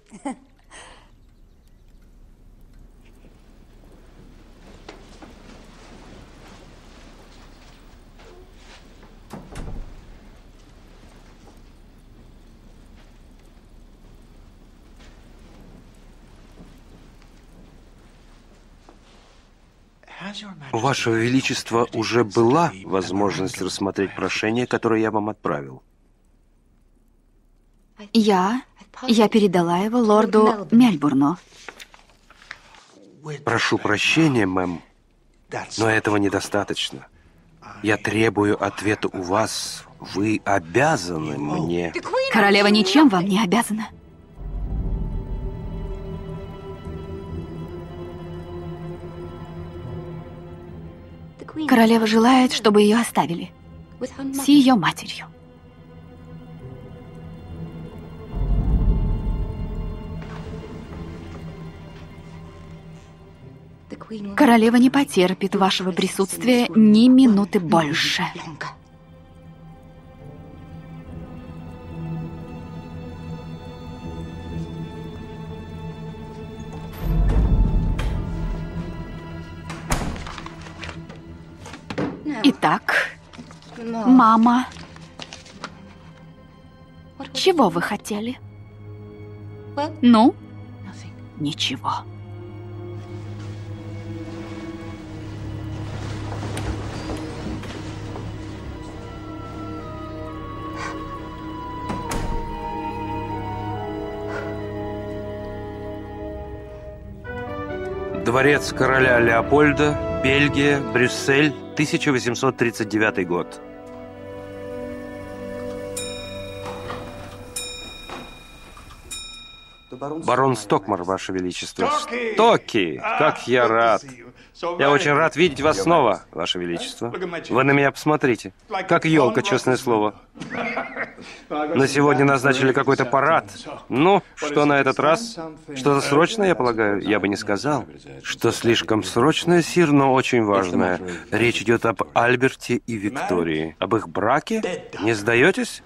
У Вашего Величества уже была возможность рассмотреть прошение, которое я вам отправил. Я... Я передала его лорду Мельбурну. Прошу прощения, мэм, но этого недостаточно. Я требую ответа у вас. Вы обязаны мне. Королева ничем вам не обязана. Королева желает, чтобы ее оставили. С ее матерью. Королева не потерпит вашего присутствия ни минуты больше. Итак, мама, чего вы хотели? Ну? Ничего. Дворец короля Леопольда, Бельгия, Брюссель, тысяча восемьсот тридцать девятый год. Барон Стокмар, Ваше Величество. Стоки! Как я рад! Я очень рад видеть вас снова, Ваше Величество. Вы на меня посмотрите. Как елка, честное слово. На сегодня назначили какой-то парад. Ну, что на этот раз? Что-то срочное, я полагаю? Я бы не сказал. Что слишком срочное, сир, но очень важное. Речь идет об Альберте и Виктории. Об их браке? Не сдаетесь?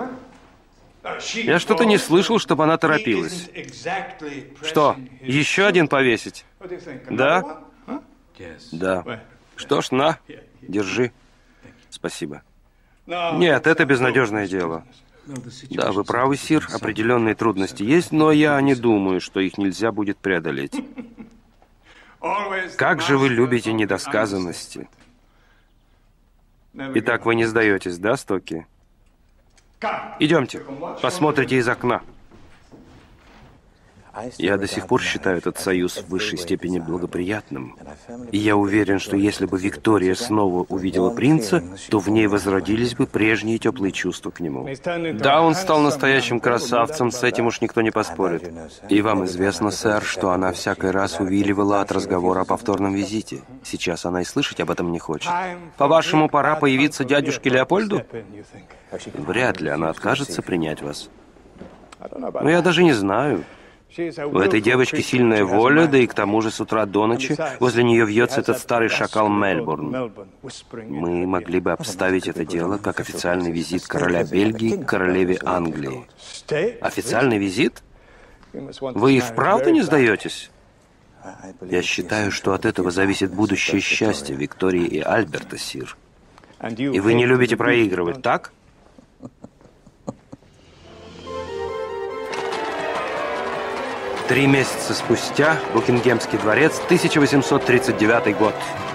Я что-то не слышал, чтобы она торопилась. Что, еще один повесить? Да? Да. Что ж, на, держи. Спасибо. Нет, это безнадежное дело. Да, вы правы, сир, определенные трудности есть, но я не думаю, что их нельзя будет преодолеть. Как же вы любите недосказанности. Итак, вы не сдаетесь, да, Стоки? Идемте, посмотрите из окна. Я до сих пор считаю этот союз в высшей степени благоприятным. И я уверен, что если бы Виктория снова увидела принца, то в ней возродились бы прежние теплые чувства к нему. Да, он стал настоящим красавцем, с этим уж никто не поспорит. И вам известно, сэр, что она всякий раз увиливала от разговора о повторном визите. Сейчас она и слышать об этом не хочет. По-вашему, пора появиться дядюшке Леопольду? Вряд ли она откажется принять вас. Но я даже не знаю. У этой девочки сильная воля, да и к тому же с утра до ночи возле нее вьется этот старый шакал Мельбурн. Мы могли бы обставить это дело как официальный визит короля Бельгии к королеве Англии. Официальный визит? Вы и вправду не сдаетесь? Я считаю, что от этого зависит будущее счастье Виктории и Альберта, сир. И вы не любите проигрывать, так? Три месяца спустя, Букингемский дворец, тысяча восемьсот тридцать девятый год.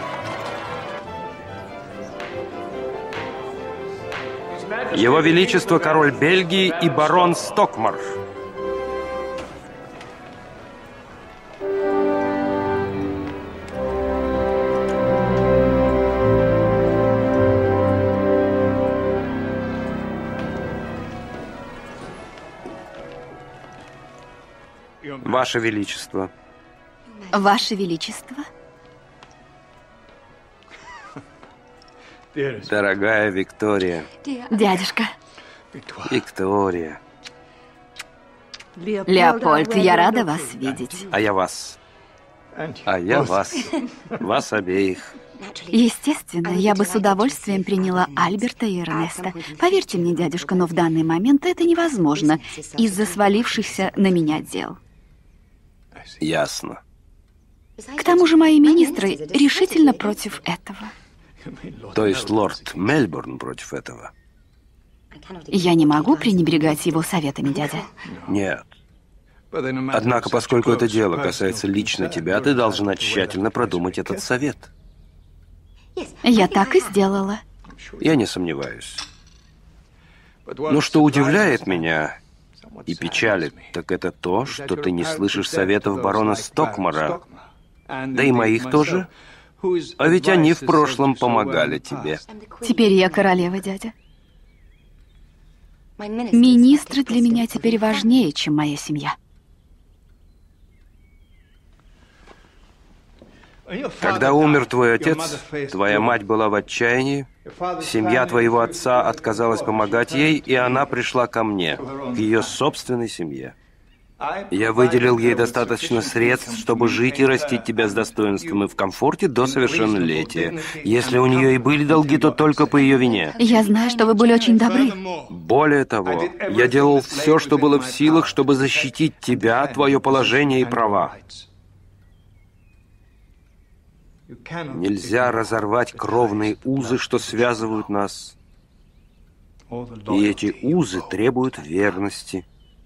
Его Величество король Бельгии и барон Стокмар. Ваше Величество. Ваше Величество. Дорогая Виктория. Дядюшка. Виктория. Леопольд, я рада вас видеть. А я вас. А я вас. Вас обеих. Естественно, я бы с удовольствием приняла Альберта и Эрнеста. Поверьте мне, дядюшка, но в данный момент это невозможно из-за свалившихся на меня дел. Ясно. К тому же мои министры решительно против этого. То есть лорд Мельбурн против этого? Я не могу пренебрегать его советами, дядя. Нет. Однако, поскольку это дело касается лично тебя, ты должна тщательно продумать этот совет. Я так и сделала. Я не сомневаюсь. Но что удивляет меня и печалит, так это то, что ты не слышишь советов барона Стокмара, да и моих тоже. А ведь они в прошлом помогали тебе. Теперь я королева, дядя. Министры для меня теперь важнее, чем моя семья. Когда умер твой отец, твоя мать была в отчаянии, семья твоего отца отказалась помогать ей, и она пришла ко мне, к ее собственной семье. Я выделил ей достаточно средств, чтобы жить и растить тебя с достоинством и в комфорте до совершеннолетия. Если у нее и были долги, то только по ее вине. Я знаю, что вы были очень добры. Более того, я делал все, что было в силах, чтобы защитить тебя, твое положение и права. Нельзя разорвать кровные узы, что связывают нас. И эти узы требуют верности.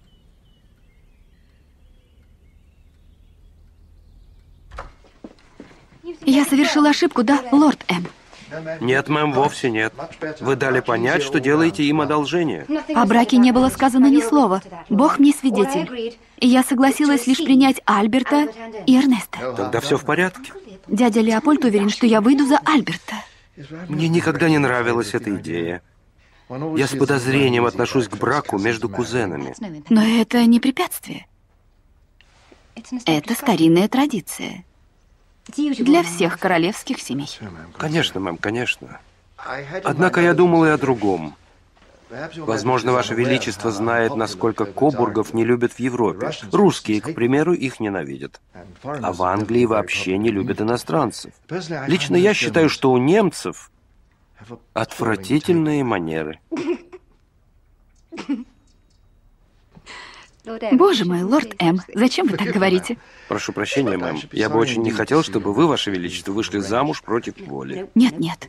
Я совершила ошибку, да, лорд М? Нет, мэм, вовсе нет. Вы дали понять, что делаете им одолжение. О браке не было сказано ни слова. Бог мне свидетель. И я согласилась лишь принять Альберта и Эрнеста. Тогда все в порядке. Дядя Леопольд уверен, что я выйду за Альберта. Мне никогда не нравилась эта идея. Я с подозрением отношусь к браку между кузенами. Но это не препятствие. Это старинная традиция. Для всех королевских семей. Конечно, мэм, конечно. Однако я думал и о другом. Возможно, Ваше Величество знает, насколько кобургов не любят в Европе. Русские, к примеру, их ненавидят. А в Англии вообще не любят иностранцев. Лично я считаю, что у немцев отвратительные манеры. Боже мой, лорд М, зачем вы так говорите? Прошу прощения, мэм. Я бы очень не хотел, чтобы вы, Ваше Величество, вышли замуж против воли. Нет, нет.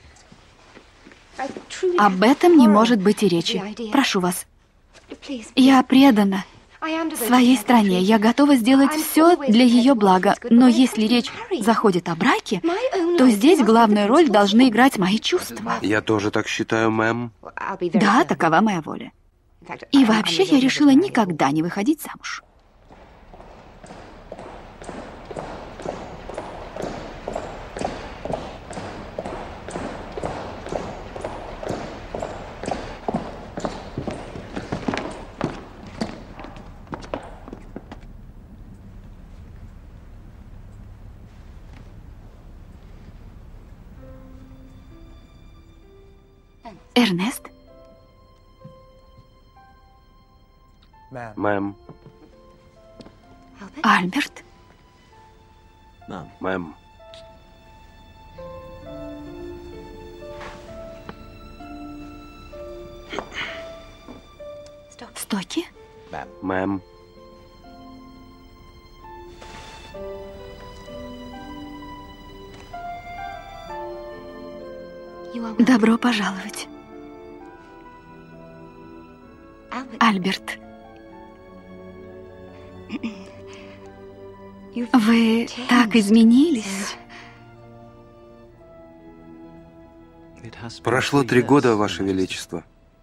Об этом не может быть и речи. Прошу вас. Я предана своей стране. Я готова сделать все для ее блага. Но если речь заходит о браке, то здесь главную роль должны играть мои чувства. Я тоже так считаю, мэм. Да, такова моя воля. И вообще я решила никогда не выходить замуж. Эрнест? Мэм. Альберт? Мэм. Стоки? Мэм. Добро пожаловать. Альберт. Вы так изменились. Прошло три года, Ваше Величество.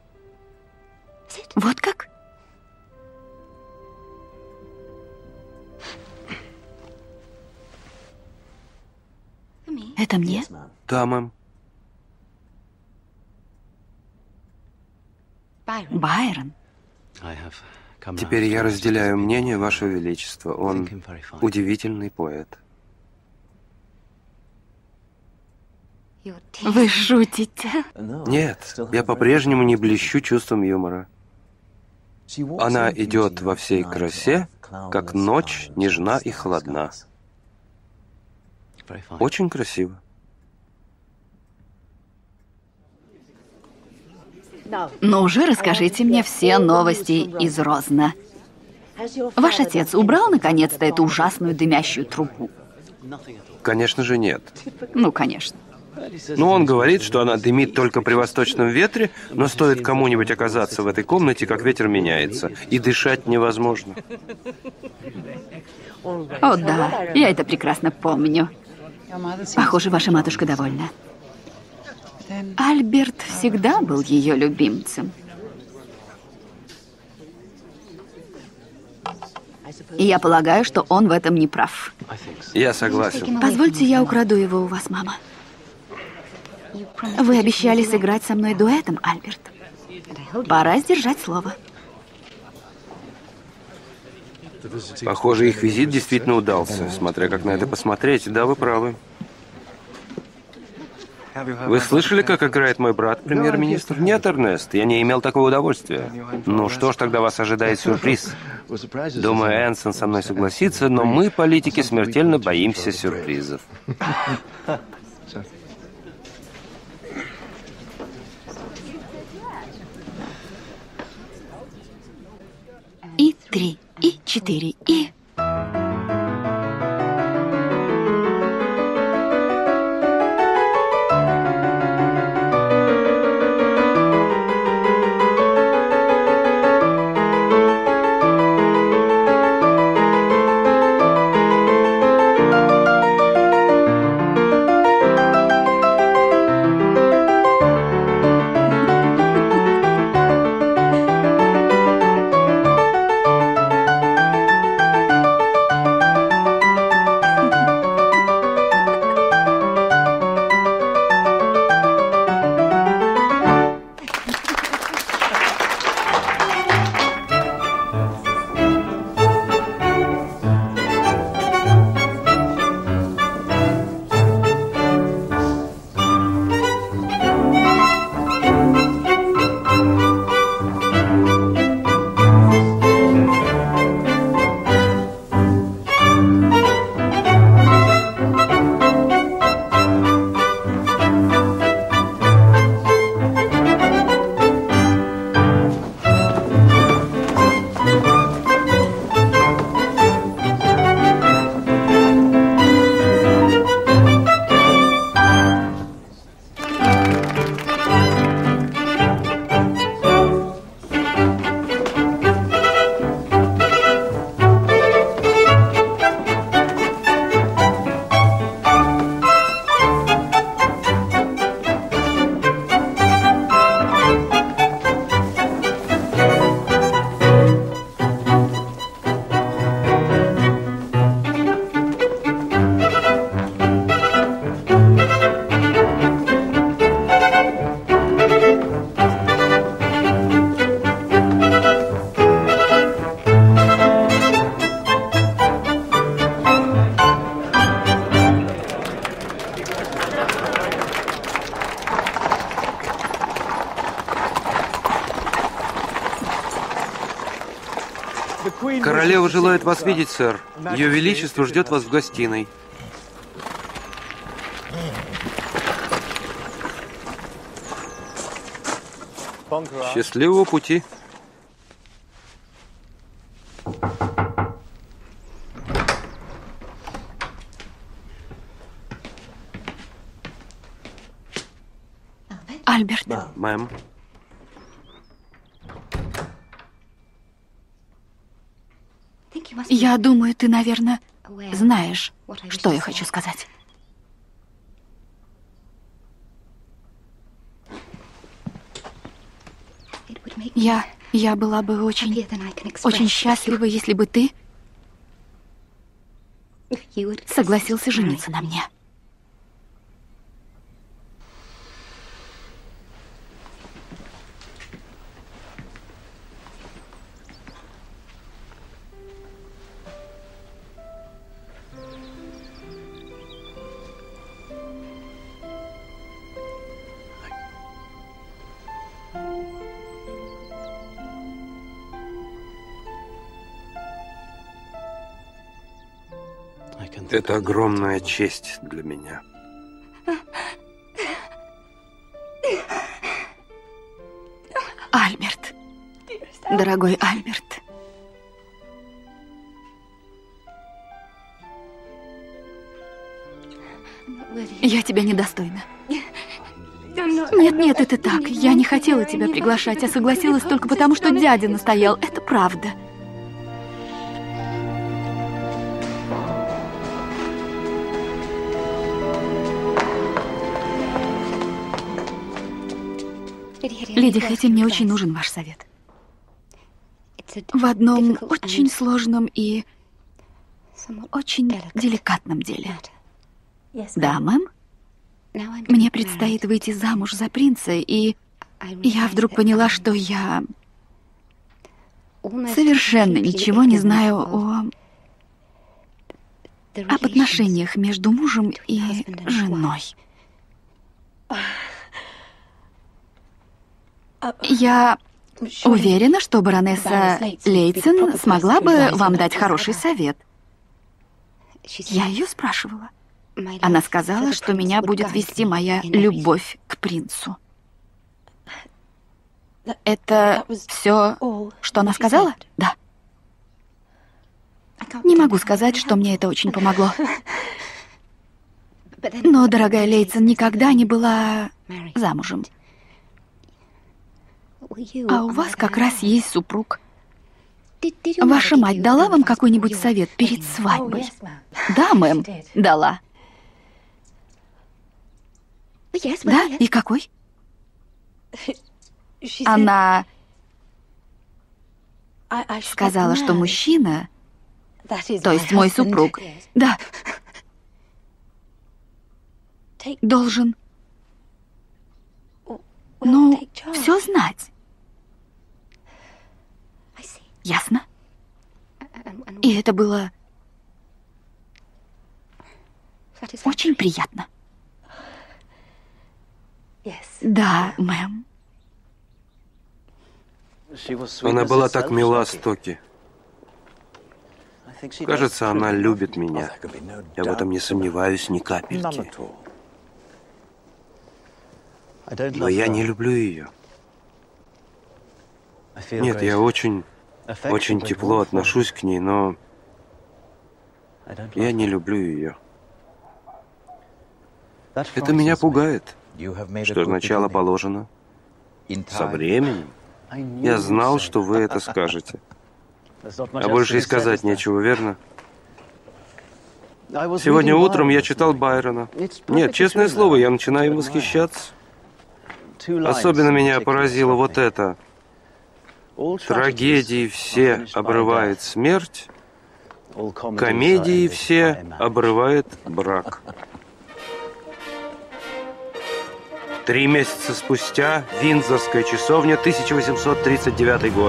Вот как? Это мне? Да, мэм. Байрон. Теперь я разделяю мнение Вашего Величества. Он удивительный поэт. Вы шутите? Нет, я по-прежнему не блещу чувством юмора. Она идет во всей красе, как ночь нежна и холодна. Очень красиво. Ну уже расскажите мне все новости из Розна. Ваш отец убрал наконец-то эту ужасную дымящую трубу? Конечно же нет. Ну, конечно. Но он говорит, что она дымит только при восточном ветре, но стоит кому-нибудь оказаться в этой комнате, как ветер меняется, и дышать невозможно. О, да, я это прекрасно помню. Похоже, ваша матушка довольна. Альберт всегда был ее любимцем. И я полагаю, что он в этом не прав. Я согласен. Позвольте, я украду его у вас, мама. Вы обещали сыграть со мной дуэтом, Альберт. Пора сдержать слово. Похоже, их визит действительно удался, смотря как на это посмотреть. Да, вы правы. Вы слышали, как играет мой брат, премьер-министр? Нет, Эрнест, я не имел такого удовольствия. Ну что ж, тогда вас ожидает сюрприз. Думаю, Энсон со мной согласится, но мы, политики, смертельно боимся сюрпризов. И три, и четыре, и... Королева желает вас видеть, сэр. Ее Величество ждет вас в гостиной. Счастливого пути. Альберт, Мэм. я думаю, ты, наверное, знаешь, что я хочу сказать. Я, я была бы очень, очень счастлива, если бы ты согласился жениться на мне. Это огромная честь для меня. Альберт, дорогой Альберт. Я тебя недостойна. Нет, нет, это так. Я не хотела тебя приглашать, а согласилась только потому, что дядя настоял. Это правда. Леди Хэти, мне очень нужен ваш совет. В одном очень сложном и очень деликатном деле. Да, мэм? Мне предстоит выйти замуж за принца, и я вдруг поняла, что я совершенно ничего не знаю о... об отношениях между мужем и женой. Я уверена, что баронесса Лейтсен смогла бы вам дать хороший совет. Я ее спрашивала. Она сказала, что меня будет вести моя любовь к принцу. Это все, что она сказала? Да. Не могу сказать, что мне это очень помогло. Но дорогая Лейтсен никогда не была замужем. А у вас как раз есть супруг. Ваша мать дала вам какой-нибудь совет перед свадьбой? Да, мэм, дала. Да? И какой? Она сказала, что мужчина, то есть мой супруг, да, должен, ну, все знать. Ясно? И это было очень приятно. Да, мэм. Она была так мила с Токи. Кажется, она любит меня. Я в этом не сомневаюсь ни капельки. Но я не люблю ее. Нет, я очень, очень тепло отношусь к ней, но я не люблю ее. Это меня пугает. Что ж, начало положено. Со временем. Я знал, что вы это скажете. А больше и сказать нечего, верно? Сегодня утром я читал Байрона. Нет, честное слово, я начинаю им восхищаться. Особенно меня поразило вот это. Трагедии все обрывает смерть, комедии все обрывает брак. Три месяца спустя, Виндзорская часовня, тысяча восемьсот тридцать девятый год.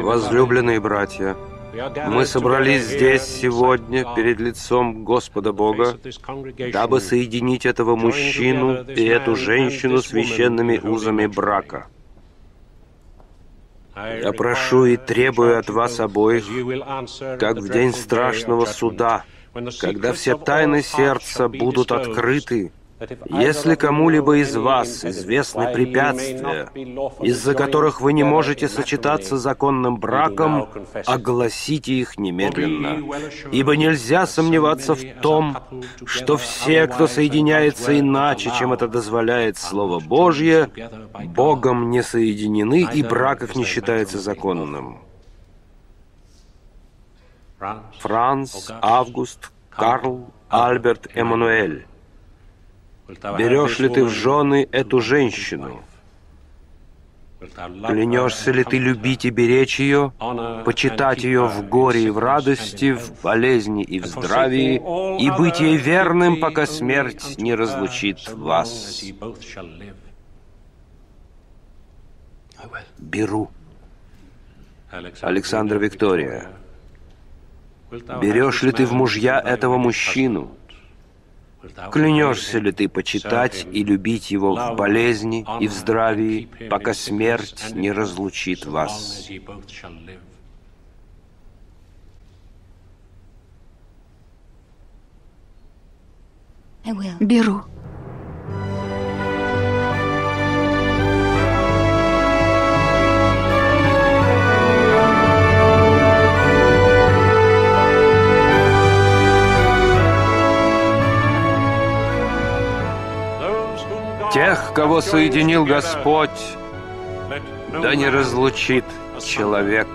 Возлюбленные братья, мы собрались здесь сегодня перед лицом Господа Бога, дабы соединить этого мужчину и эту женщину священными узами брака. Я прошу и требую от вас обоих, как в день страшного суда, когда все тайны сердца будут открыты, если кому-либо из вас известны препятствия, из-за которых вы не можете сочетаться законным браком, огласите их немедленно. Ибо нельзя сомневаться в том, что все, кто соединяется иначе, чем это дозволяет Слово Божье, Богом не соединены, и брак их не считается законным. Франц, Август, Карл, Альберт, Эммануэль. Берешь ли ты в жены эту женщину? Клянешься ли ты любить и беречь ее, почитать ее в горе и в радости, в болезни и в здравии, и быть ей верным, пока смерть не разлучит вас? Беру. Александра Виктория. Берешь ли ты в мужья этого мужчину? Клянешься ли ты почитать и любить его в болезни и в здравии, пока смерть не разлучит вас? Беру. Тех, кого соединил Господь, да не разлучит человек.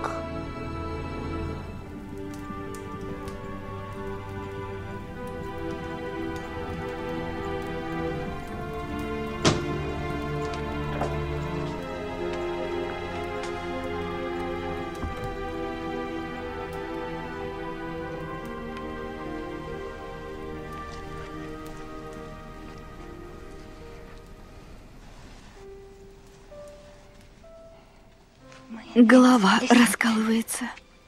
Голова раскалывается.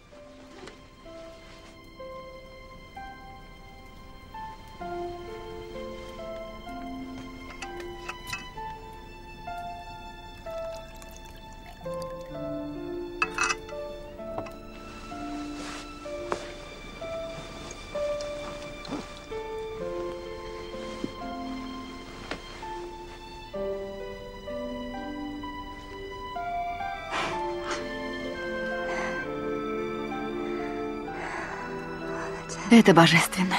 Это божественно.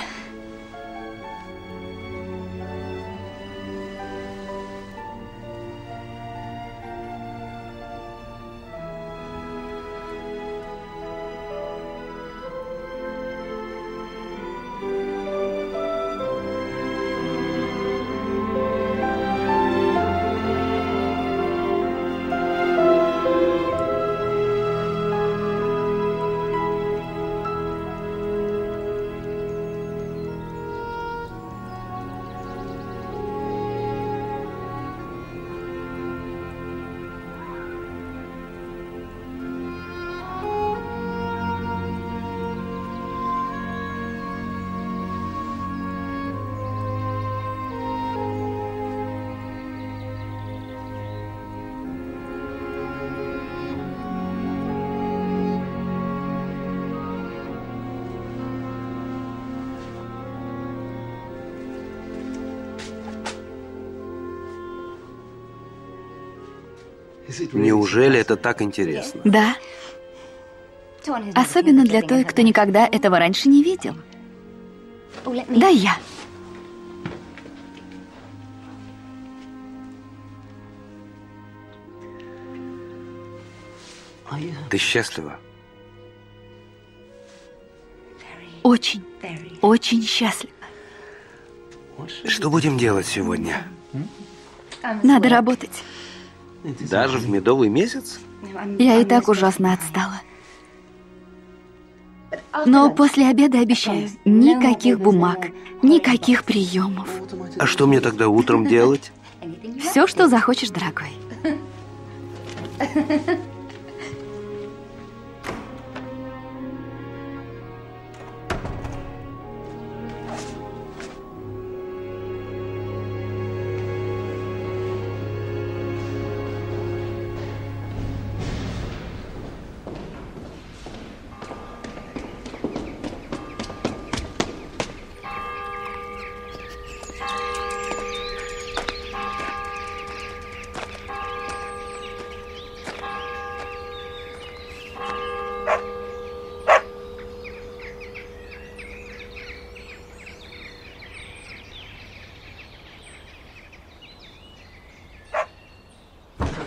Неужели это так интересно? Да. Особенно для той, кто никогда этого раньше не видел. Да, я. Ты счастлива? Очень, очень счастлива. Что будем делать сегодня? Надо работать. Даже в медовый месяц? Я и так ужасно отстала. Но после обеда обещаю, никаких бумаг, никаких приемов. А что мне тогда утром делать? Все, что захочешь, дорогой.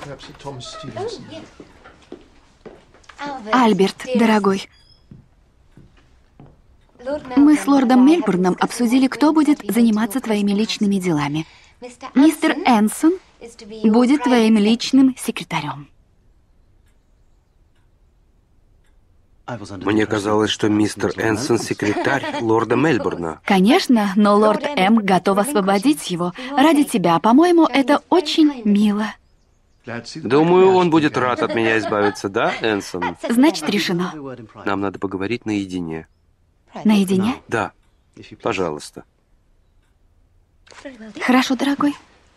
Альберт, дорогой, мы с лордом Мельбурном обсудили, кто будет заниматься твоими личными делами. Мистер Энсон будет твоим личным секретарем. Мне казалось, что мистер Энсон секретарь лорда Мельбурна. Конечно, но лорд М готов освободить его ради тебя. По-моему, это очень мило. Думаю, он будет рад от меня избавиться, да, Энсон? Значит, решено. Нам надо поговорить наедине. Наедине? Да, пожалуйста. Хорошо, дорогой.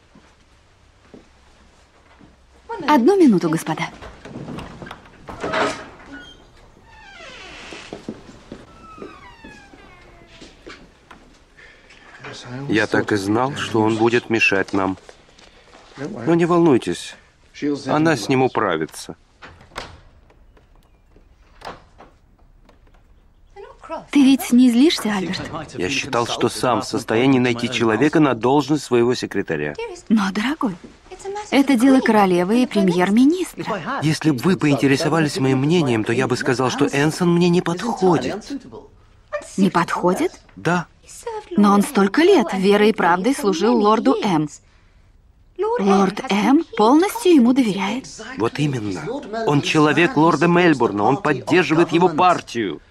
Одну минуту, господа. Я так и знал, что он будет мешать нам. Но не волнуйтесь, она с ним управится. Ты ведь не злишься, Альберт? Я считал, что сам в состоянии найти человека на должность своего секретаря. Но, дорогой, это дело королевы и премьер-министра. Если бы вы поинтересовались моим мнением, то я бы сказал, что Энсон мне не подходит. Не подходит? Да. Но он столько лет верой и правдой служил лорду М. Лорд М полностью ему доверяет. Вот именно. Он человек лорда Мельбурна, он поддерживает его партию.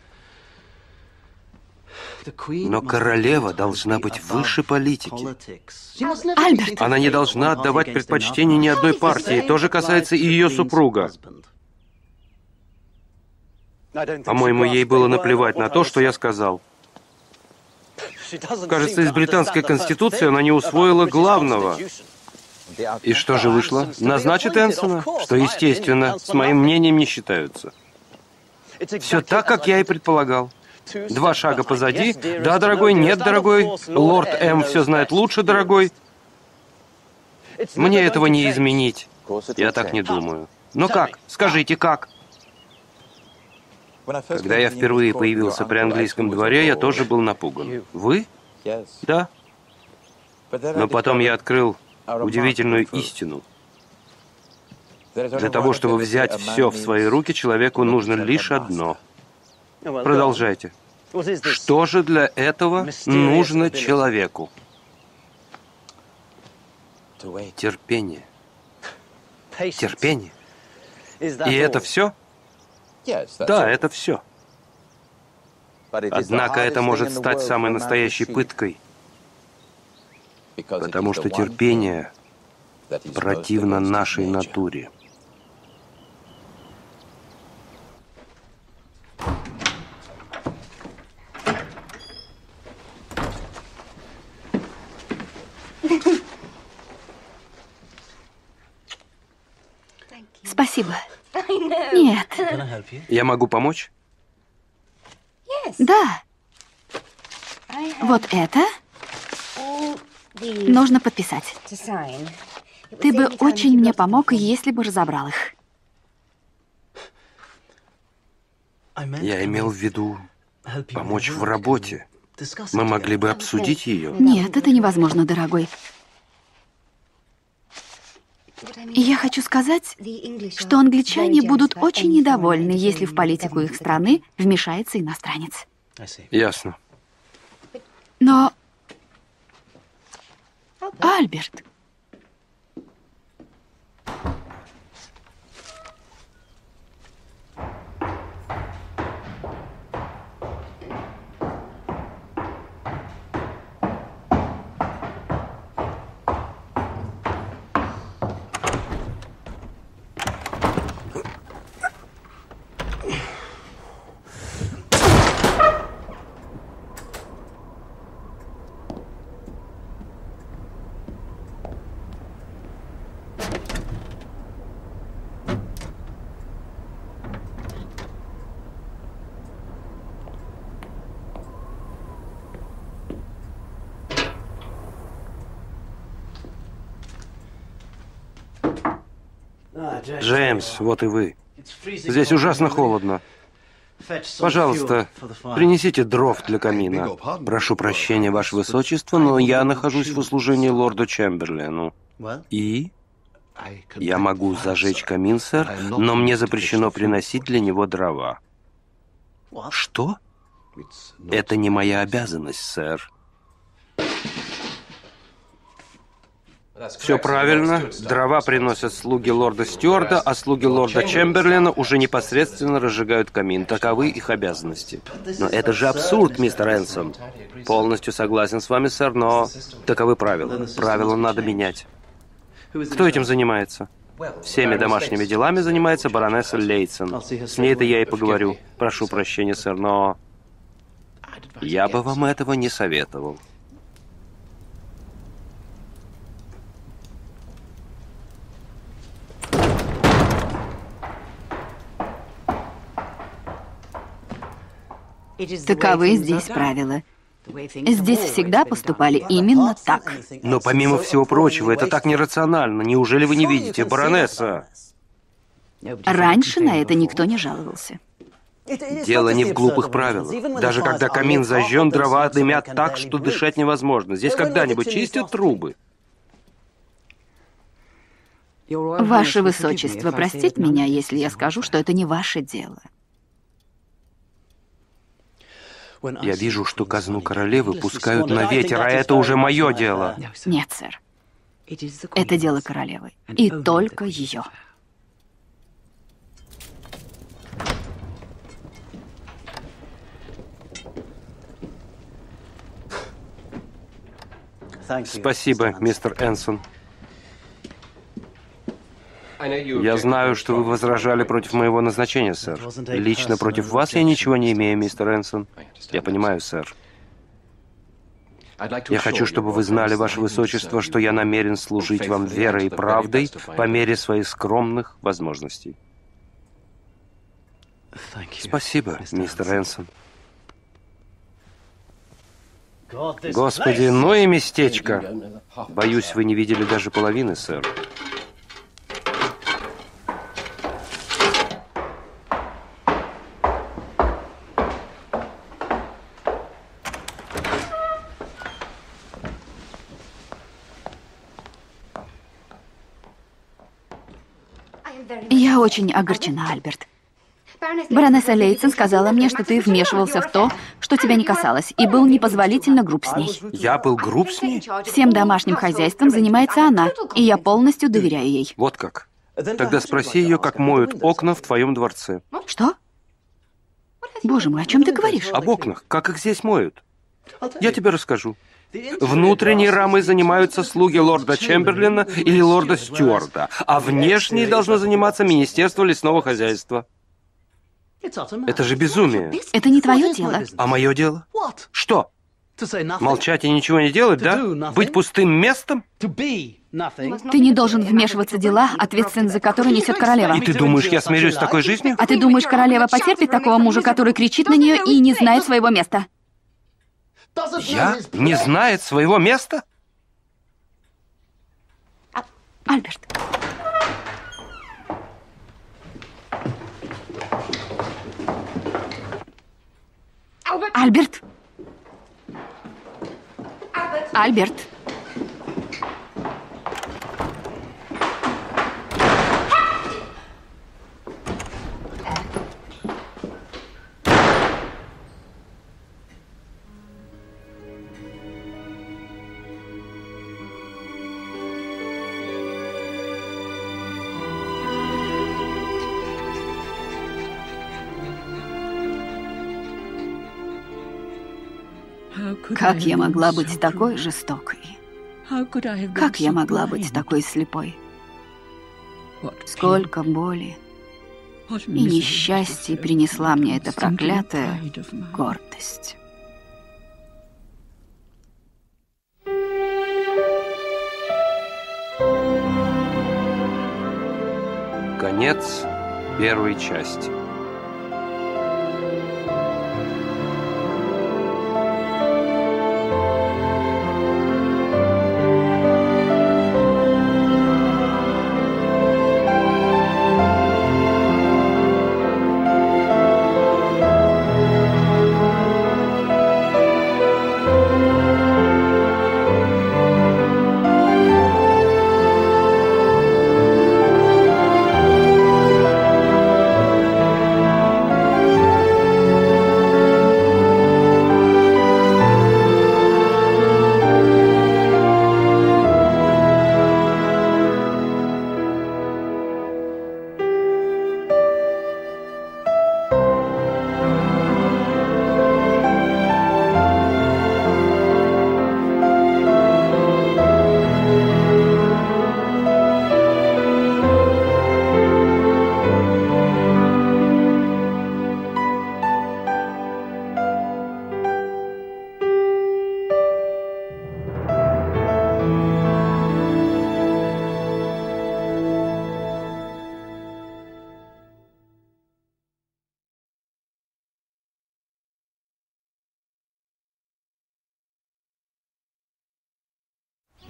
Но королева должна быть выше политики. Альберт! Она не должна отдавать предпочтение ни одной партии. То же касается и ее супруга. По-моему, ей было наплевать на то, что я сказал. Кажется, из британской конституции она не усвоила главного. И что же вышло? Назначит Энсона, что, естественно, с моим мнением не считаются. Все так, как я и предполагал. Два шага позади. Да, дорогой, нет, дорогой. Лорд М все знает лучше, дорогой. Мне этого не изменить. Я так не думаю. Но как? Скажите, как? Когда я впервые появился при английском дворе, я тоже был напуган. Вы? Да. Но потом я открыл удивительную истину. Для того, чтобы взять все в свои руки, человеку нужно лишь одно. Продолжайте. Что же для этого нужно человеку? Терпение. Терпение. И это все? Да, это все. Однако это может стать самой настоящей пыткой, потому что терпение противно нашей натуре. Спасибо. Нет. Я могу помочь? Да. Вот это нужно подписать. Ты бы очень мне помог, если бы разобрал их. Я имел в виду помочь в работе. Мы могли бы обсудить ее. Нет, это невозможно, дорогой. Я хочу сказать, что англичане будут очень недовольны, если в политику их страны вмешается иностранец. Ясно. Но... Альберт... Джеймс, вот и вы. Здесь ужасно холодно. Пожалуйста, принесите дров для камина. Прошу прощения, Ваше Высочество, но я нахожусь в услужении лорду Чемберлену. И? Я могу зажечь камин, сэр, но мне запрещено приносить для него дрова. Что? Это не моя обязанность, сэр. Все правильно. Дрова приносят слуги лорда Стюарда, а слуги лорда Чемберлина уже непосредственно разжигают камин. Таковы их обязанности. Но это же абсурд, мистер Энсон. Полностью согласен с вами, сэр, но таковы правила. Правила надо менять. Кто этим занимается? Всеми домашними делами занимается баронесса Лейтсон. С ней-то я и поговорю. Прошу прощения, сэр, но я бы вам этого не советовал. Таковы здесь правила. Здесь всегда поступали именно так. Но помимо всего прочего, это так нерационально. Неужели вы не видите, баронесса? Раньше на это никто не жаловался. Дело не в глупых правилах. Даже когда камин зажжен, дрова дымят так, что дышать невозможно. Здесь когда-нибудь чистят трубы? Ваше Высочество, простите меня, если я скажу, что это не ваше дело. Я вижу, что казну королевы пускают на ветер, а это уже мое дело. Нет, сэр. Это дело королевы. И только ее. Спасибо, мистер Энсон. Я знаю, что вы возражали против моего назначения, сэр. Лично против вас я ничего не имею, мистер Энсон. Я понимаю, сэр. Я хочу, чтобы вы знали, ваше высочество, что я намерен служить вам верой и правдой по мере своих скромных возможностей. Спасибо, мистер Энсон. Господи, ну и местечко. Боюсь, вы не видели даже половины, сэр. Я очень огорчена, Альберт. Баронесса Лейтсон сказала мне, что ты вмешивался в то, что тебя не касалось, и был непозволительно груб с ней. Я был груб с ней? Всем домашним хозяйством занимается она, и я полностью доверяю ей. Вот как? Тогда спроси ее, как моют окна в твоем дворце. Что? Боже мой, о чем ты говоришь? Об окнах. Как их здесь моют? Я тебе расскажу. Внутренней рамой занимаются слуги лорда Чемберлина или лорда Стюарда, а внешней должно заниматься Министерство лесного хозяйства. Это же безумие. Это не твое дело. А мое дело? Что? Молчать и ничего не делать, да? Быть пустым местом? Ты не должен вмешиваться в дела, ответственность за которые несет королева. И ты думаешь, я смирюсь с такой жизнью? А ты думаешь, королева потерпит такого мужа, который кричит на нее и не знает своего места? Я? Не знает своего места? Альберт. Альберт. Альберт. Как я могла быть такой жестокой? Как я могла быть такой слепой? Сколько боли и несчастья принесла мне эта проклятая гордость. Конец первой части.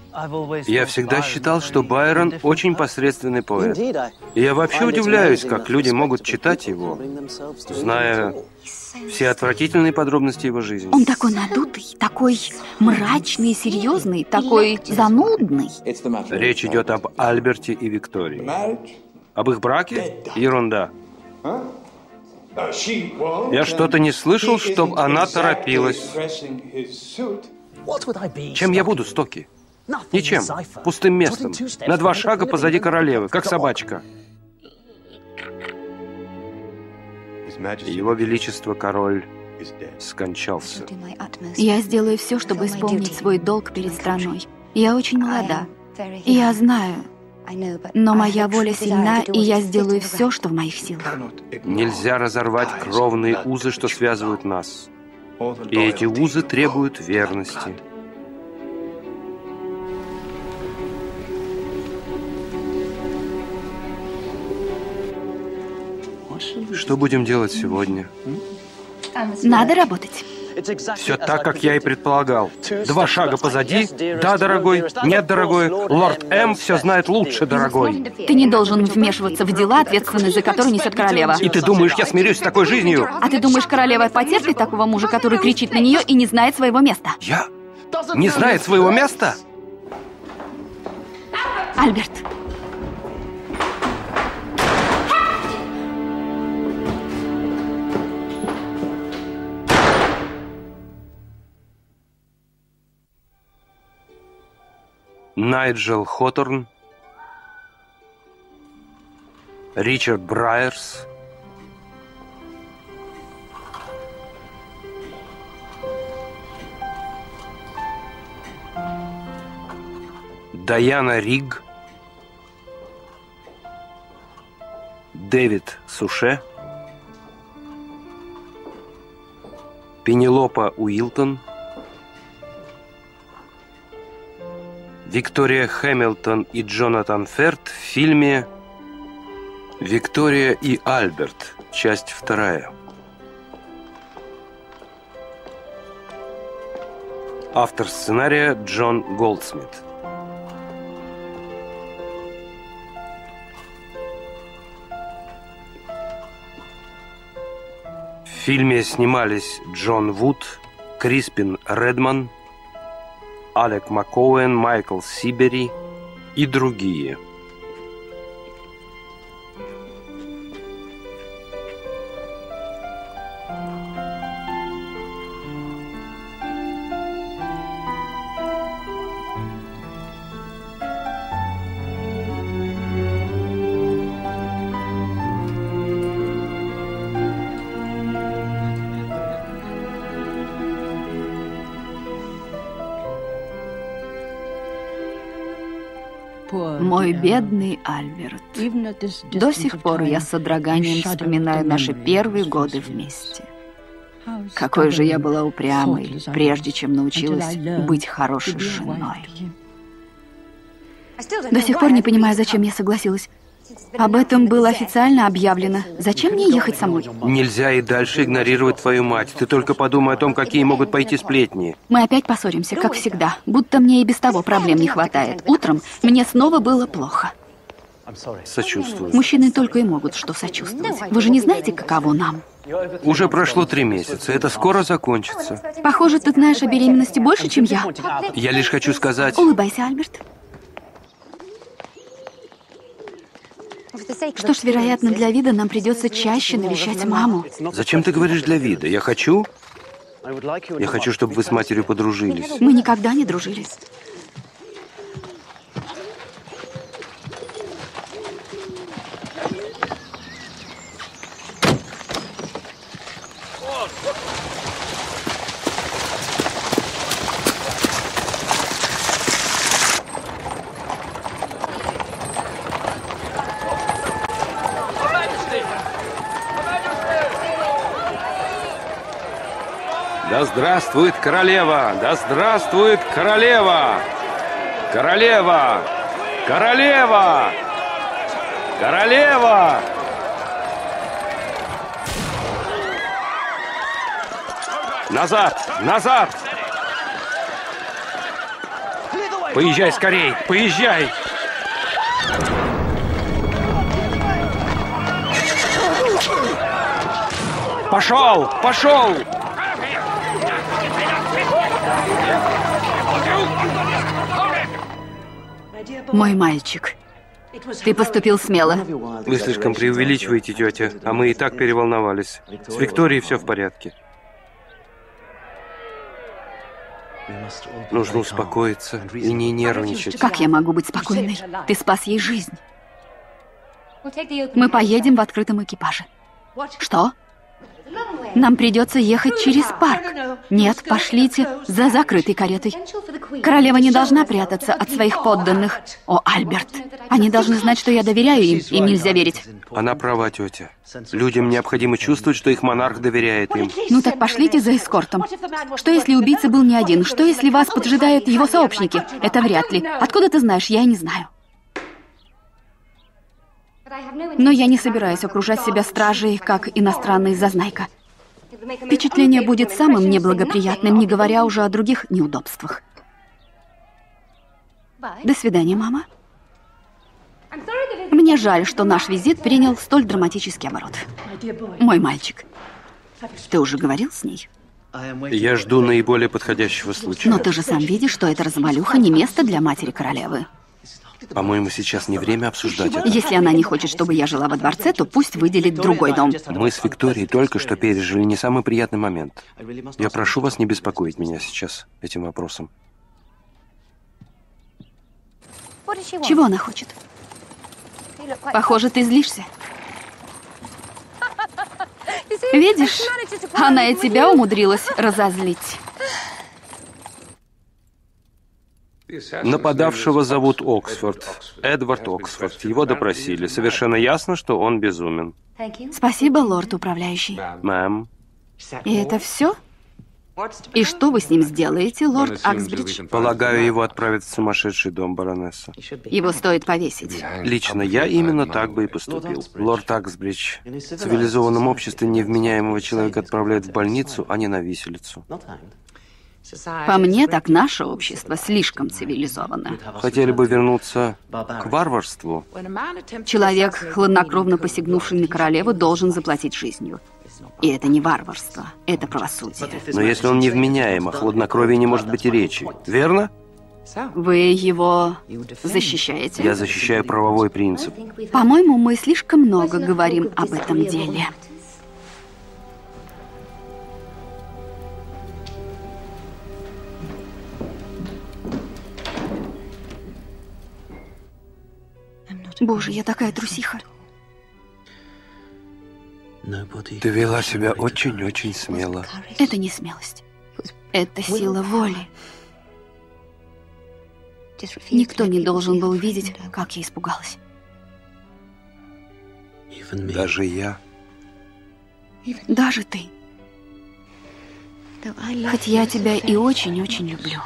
Я всегда считал, что Байрон очень посредственный поэт. И я вообще удивляюсь, как люди могут читать его, зная все отвратительные подробности его жизни. Он такой надутый, такой мрачный, серьезный, такой занудный. Речь идет об Альберте и Виктории. Об их браке? Ерунда. Я что-то не слышал, чтобы она торопилась. Чем я буду, Стоки? Ничем. Пустым местом. На два шага позади королевы, как собачка. Его Величество король скончался. Я сделаю все, чтобы исполнить свой долг перед страной. Я очень молода. Я знаю. Но моя воля сильна, и я сделаю все, что в моих силах. Нельзя разорвать кровные узы, что связывают нас. И эти узы требуют верности. Что будем делать сегодня? Надо работать. Все так, как я и предполагал. Два шага позади. Да, дорогой. Нет, дорогой. Лорд М все знает лучше, дорогой. Ты не должен вмешиваться в дела, ответственность за которые несет королева. И ты думаешь, я смирюсь с такой жизнью? А ты думаешь, королева потерпит такого мужа, который кричит на нее и не знает своего места? Я? Не знает своего места? Альберт. Найджел Хоторн, Ричард Брайерс, Даяна Ригг, Дэвид Суше, Пенелопа Уилтон, Виктория Хэмилтон и Джонатан Ферт в фильме «Виктория и Альберт», часть вторая. Автор сценария Джон Голдсмит. В фильме снимались Джон Вуд, Криспин Редман, Алек Маккоуэн, Майкл Сибери и другие. Мой бедный Альберт. До сих пор я с содроганием вспоминаю наши первые годы вместе. Какой же я была упрямой, прежде чем научилась быть хорошей женой. До сих пор не понимаю, зачем я согласилась. Об этом было официально объявлено. Зачем мне ехать со мной? Нельзя и дальше игнорировать твою мать. Ты только подумай о том, какие могут пойти сплетни. Мы опять поссоримся, как всегда. Будто мне и без того проблем не хватает. Утром мне снова было плохо. Сочувствую. Мужчины только и могут что сочувствовать. Вы же не знаете, каково нам? Уже прошло три месяца. Это скоро закончится. Похоже, ты знаешь о беременности больше, чем я. Я лишь хочу сказать... Улыбайся, Альберт. Что ж, вероятно, для вида нам придется чаще навещать маму. Зачем ты говоришь для вида? Я хочу... Я хочу, чтобы вы с матерью подружились. Мы никогда не дружили. Да здравствует королева! Да здравствует королева! Королева! Королева! Королева! Назад! Назад! Поезжай скорей, поезжай! Пошел, пошел! Мой мальчик, ты поступил смело. Вы слишком преувеличиваете, тетя, а мы и так переволновались. С Викторией все в порядке. Нужно успокоиться и не нервничать. Как я могу быть спокойной? Ты спас ей жизнь. Мы поедем в открытом экипаже. Что? Нам придется ехать через парк. Нет, пошлите за закрытой каретой. Королева не должна прятаться от своих подданных. О, Альберт, они должны знать, что я доверяю им. Им нельзя верить. Она права, тетя. Людям необходимо чувствовать, что их монарх доверяет им. Ну так пошлите за эскортом. Что если убийца был не один? Что если вас поджидают его сообщники? Это вряд ли. Откуда ты знаешь? Я и не знаю. Но я не собираюсь окружать себя стражей, как иностранный зазнайка. Впечатление будет самым неблагоприятным, не говоря уже о других неудобствах. До свидания, мама. Мне жаль, что наш визит принял столь драматический оборот. Мой мальчик, ты уже говорил с ней? Я жду наиболее подходящего случая. Но ты же сам видишь, что эта развалюха не место для матери королевы. По-моему, сейчас не время обсуждать это. Если она не хочет, чтобы я жила во дворце, то пусть выделит другой дом. Мы с Викторией только что пережили не самый приятный момент. Я прошу вас не беспокоить меня сейчас этим вопросом. Чего она хочет? Похоже, ты злишься. Видишь, она и тебя умудрилась разозлить. Нападавшего зовут Оксфорд. Эдвард Оксфорд. Его допросили. Совершенно ясно, что он безумен. Спасибо, лорд-управляющий. Мэм. И это все? И что вы с ним сделаете, лорд Аксбридж? Полагаю, его отправят в сумасшедший дом, баронесса. Его стоит повесить. Лично я именно так бы и поступил. Лорд Аксбридж. В цивилизованном обществе невменяемого человека отправляют в больницу, а не на виселицу. По мне, так наше общество слишком цивилизовано. Хотели бы вернуться к варварству? Человек, хладнокровно посягнувший на королеву, должен заплатить жизнью. И это не варварство, это правосудие. Но если он невменяем, о хладнокровии не может быть и речи. Верно? Вы его защищаете? Я защищаю правовой принцип. По-моему, мы слишком много говорим об этом деле. Боже, я такая трусиха. Ты вела себя очень-очень смело. Это не смелость. Это сила воли. Никто не должен был видеть, как я испугалась. Даже я. Даже ты. Хоть я тебя и очень-очень люблю.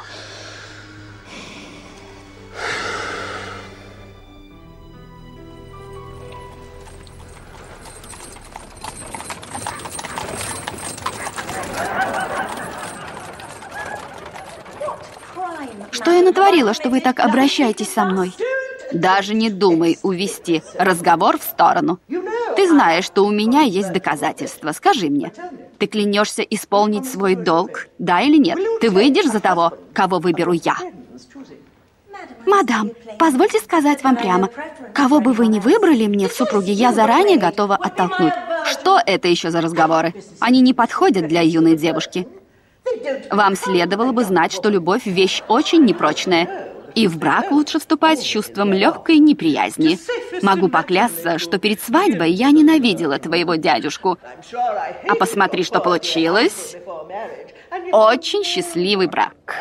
Что я натворила, что вы так обращаетесь со мной? Даже не думай увести разговор в сторону. Ты знаешь, что у меня есть доказательства. Скажи мне, ты клянешься исполнить свой долг, да или нет? Ты выйдешь за того, кого выберу я? Мадам, позвольте сказать вам прямо, кого бы вы ни выбрали мне в супруге, я заранее готова оттолкнуть. Что это еще за разговоры? Они не подходят для юной девушки. Вам следовало бы знать, что любовь – вещь очень непрочная. И в брак лучше вступать с чувством легкой неприязни. Могу поклясться, что перед свадьбой я ненавидела твоего дядюшку. А посмотри, что получилось. Очень счастливый брак.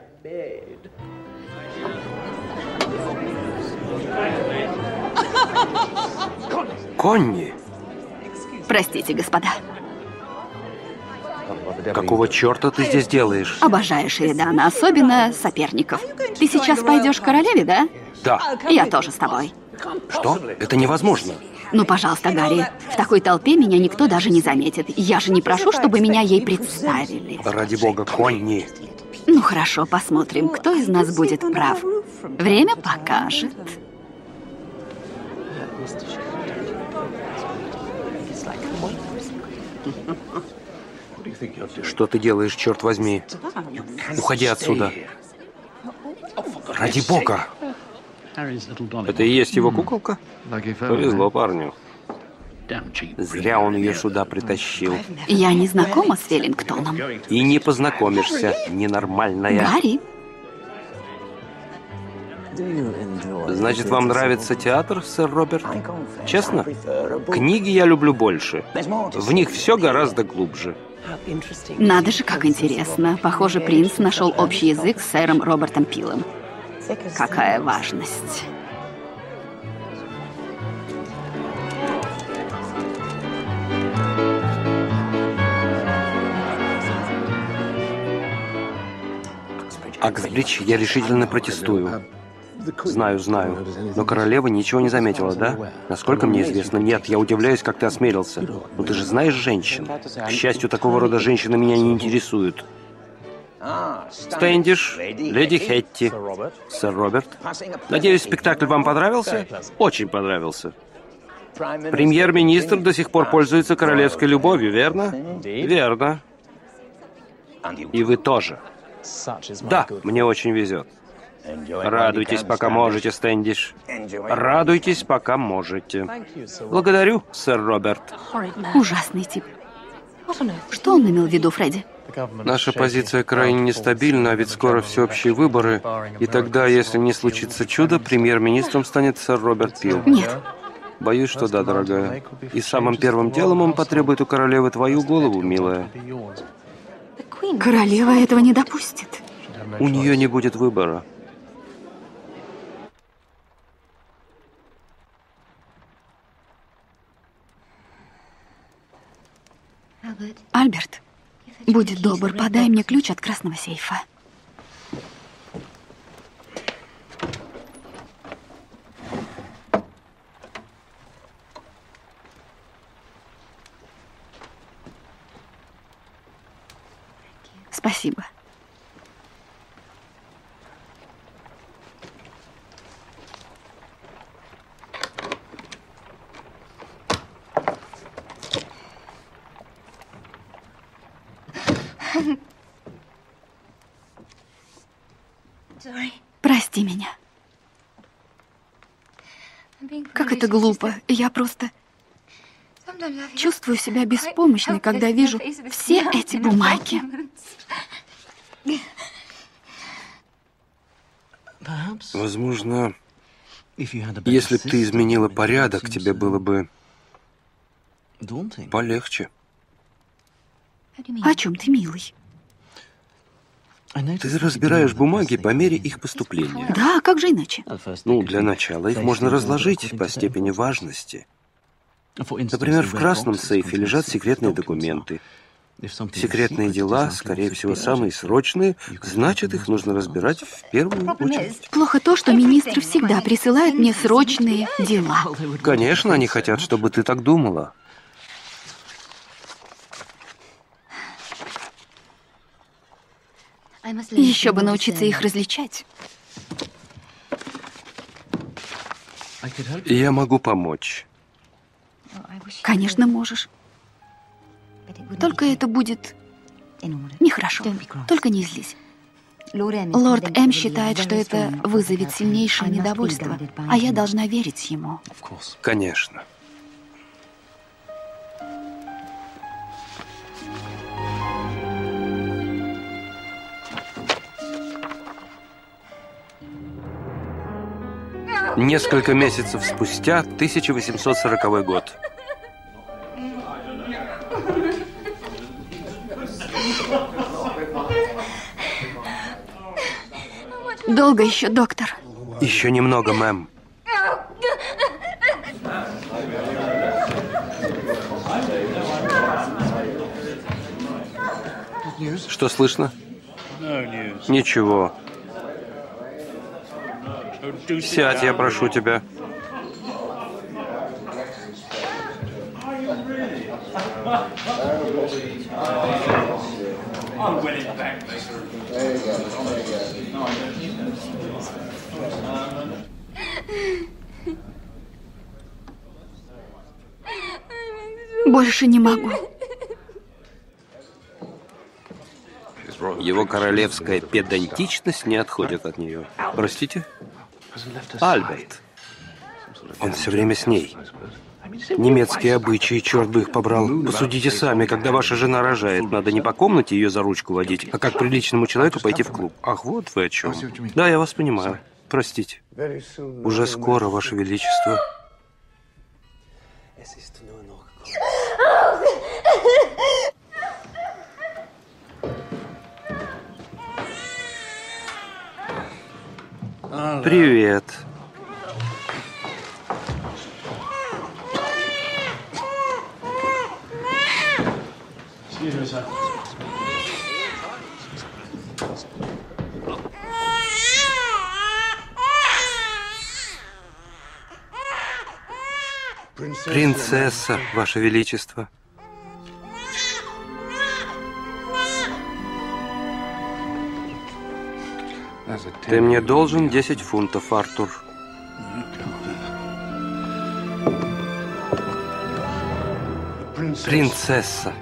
Конни! Простите, господа. Какого черта ты здесь делаешь? Обожаю Шеридана, особенно соперников. Ты сейчас пойдешь к королеве, да? Да. Я тоже с тобой. Что? Это невозможно. Ну, пожалуйста, Гарри, в такой толпе меня никто даже не заметит. Я же не прошу, чтобы меня ей представили. Ради бога, Конни. Ну хорошо, посмотрим, кто из нас будет прав. Время покажет. Что ты делаешь, черт возьми? Уходи отсюда. Ради бога. Это и есть его куколка? Повезло парню. Зря он ее сюда притащил. Я не знакома с Веллингтоном. И не познакомишься, ненормальная. Гарри, Значит, вам нравится театр, сэр Роберт? Честно? Книги я люблю больше. В них все гораздо глубже. надо же, как интересно. Похоже, принц нашел общий язык с сэром Робертом Пилом. Какая важность. Аксбридж, я решительно протестую. Знаю, знаю. Но королева ничего не заметила, да? Насколько мне известно, нет. Я удивляюсь, как ты осмелился. Но ты же знаешь женщин. К счастью, такого рода женщины меня не интересуют. Стэндиш, леди Хетти, сэр Роберт. Надеюсь, спектакль вам понравился? Очень понравился. Премьер-министр до сих пор пользуется королевской любовью, верно? Верно. И вы тоже. Да, мне очень везет. Радуйтесь, пока можете, Стэндиш. Радуйтесь, пока можете. Благодарю, сэр Роберт. Ужасный тип. Что он имел в виду, Фредди? Наша позиция крайне нестабильна, а ведь скоро всеобщие выборы. И тогда, если не случится чудо, премьер-министром станет сэр Роберт Пил. Нет. Боюсь, что да, дорогая. И самым первым делом он потребует у королевы твою голову, милая. Королева этого не допустит. У нее не будет выбора. Альберт, будь добр, подай мне ключ от красного сейфа. Спасибо. Прости меня. Как это глупо. Я просто чувствую себя беспомощной, когда вижу все эти бумаги. Возможно, если бы ты изменила порядок, тебе было бы полегче. О чем ты, милый? Ты разбираешь бумаги по мере их поступления. Да, как же иначе? Ну, для начала их можно разложить по степени важности. Например, в красном сейфе лежат секретные документы. Секретные дела, скорее всего, самые срочные, значит, их нужно разбирать в первую очередь. Плохо то, что министры всегда присылают мне срочные дела. Конечно, они хотят, чтобы ты так думала. Еще бы научиться их различать. Я могу помочь. Конечно, можешь. Только это будет нехорошо. Только не злись. Лорд М считает, что это вызовет сильнейшее недовольство, а я должна верить ему. Конечно. Несколько месяцев спустя, тысяча восемьсот сороковой год. Долго еще, доктор? Еще немного, мэм. Что слышно? Ничего. Сядь, я прошу тебя. Больше не могу. Его королевская педантичность не отходит от нее. Простите? Альберт. Он все время с ней. Немецкие обычаи, черт бы их побрал. Посудите сами, когда ваша жена рожает, надо не по комнате ее за ручку водить, а как приличному человеку пойти в клуб. Ах, вот вы о чем. Да, я вас понимаю. Простите. Уже скоро, Ваше Величество. Привет. Принцесса, Ваше Величество. Ты мне должен десять фунтов, Артур. Принцесса.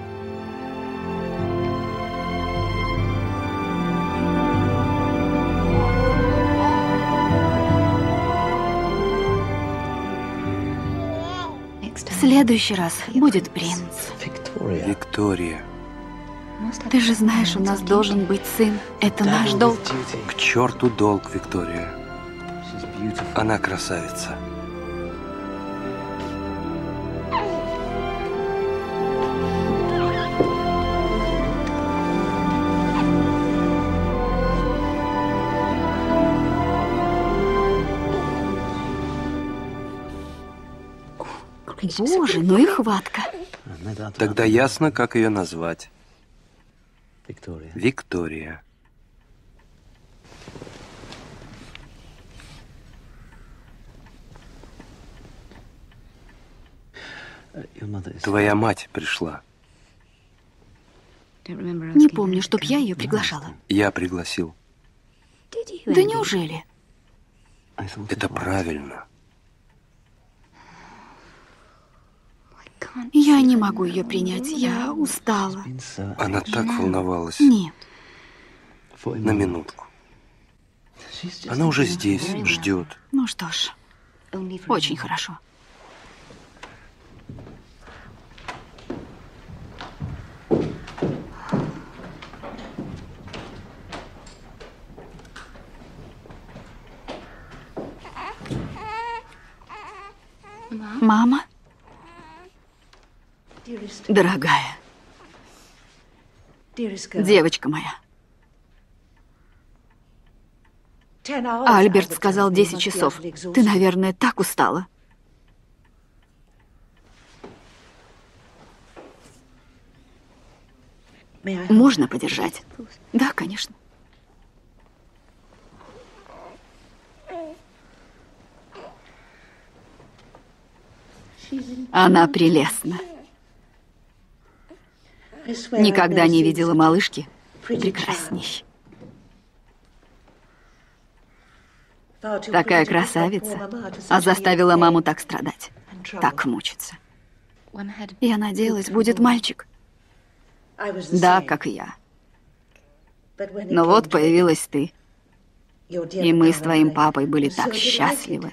В следующий раз будет принц. Виктория. Ты же знаешь, у нас должен быть сын. Это наш долг. К черту долг, Виктория. Она красавица. Боже, ну и хватка. Тогда ясно, как ее назвать. Виктория. Твоя мать пришла. Не помню, чтоб я ее приглашала. Я пригласил. Да неужели? Это правильно. Я не могу ее принять. Я устала. Она так волновалась. Нет. На минутку. Она уже здесь, ждет. Ну что ж, очень хорошо. Мама? Дорогая. Девочка моя. Альберт сказал десять часов. Ты, наверное, так устала. Можно подержать? Да, конечно. Она прелестна. Никогда не видела малышки прекрасней. Такая красавица, а заставила маму так страдать, так мучиться. Я надеялась, будет мальчик. Да, как и я. Но вот появилась ты. И мы с твоим папой были так счастливы.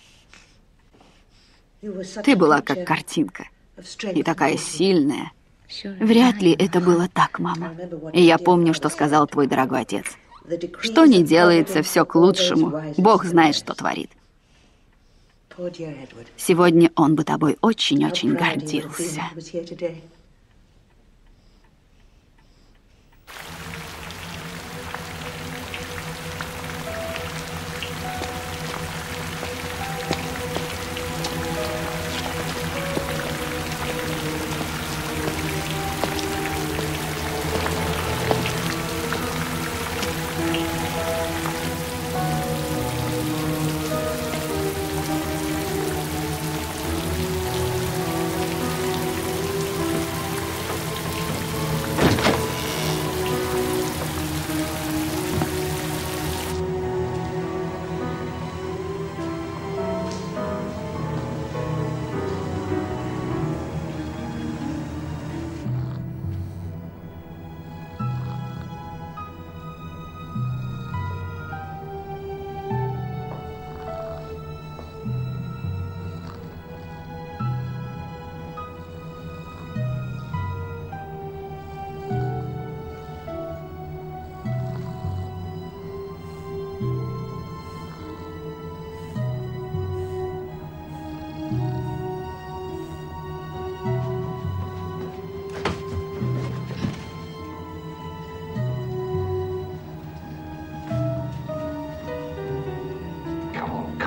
Ты была как картинка. И такая сильная. Вряд ли это было так, мама. И я помню, что сказал твой дорогой отец. Что не делается, все к лучшему. Бог знает, что творит. Сегодня он бы тобой очень-очень гордился.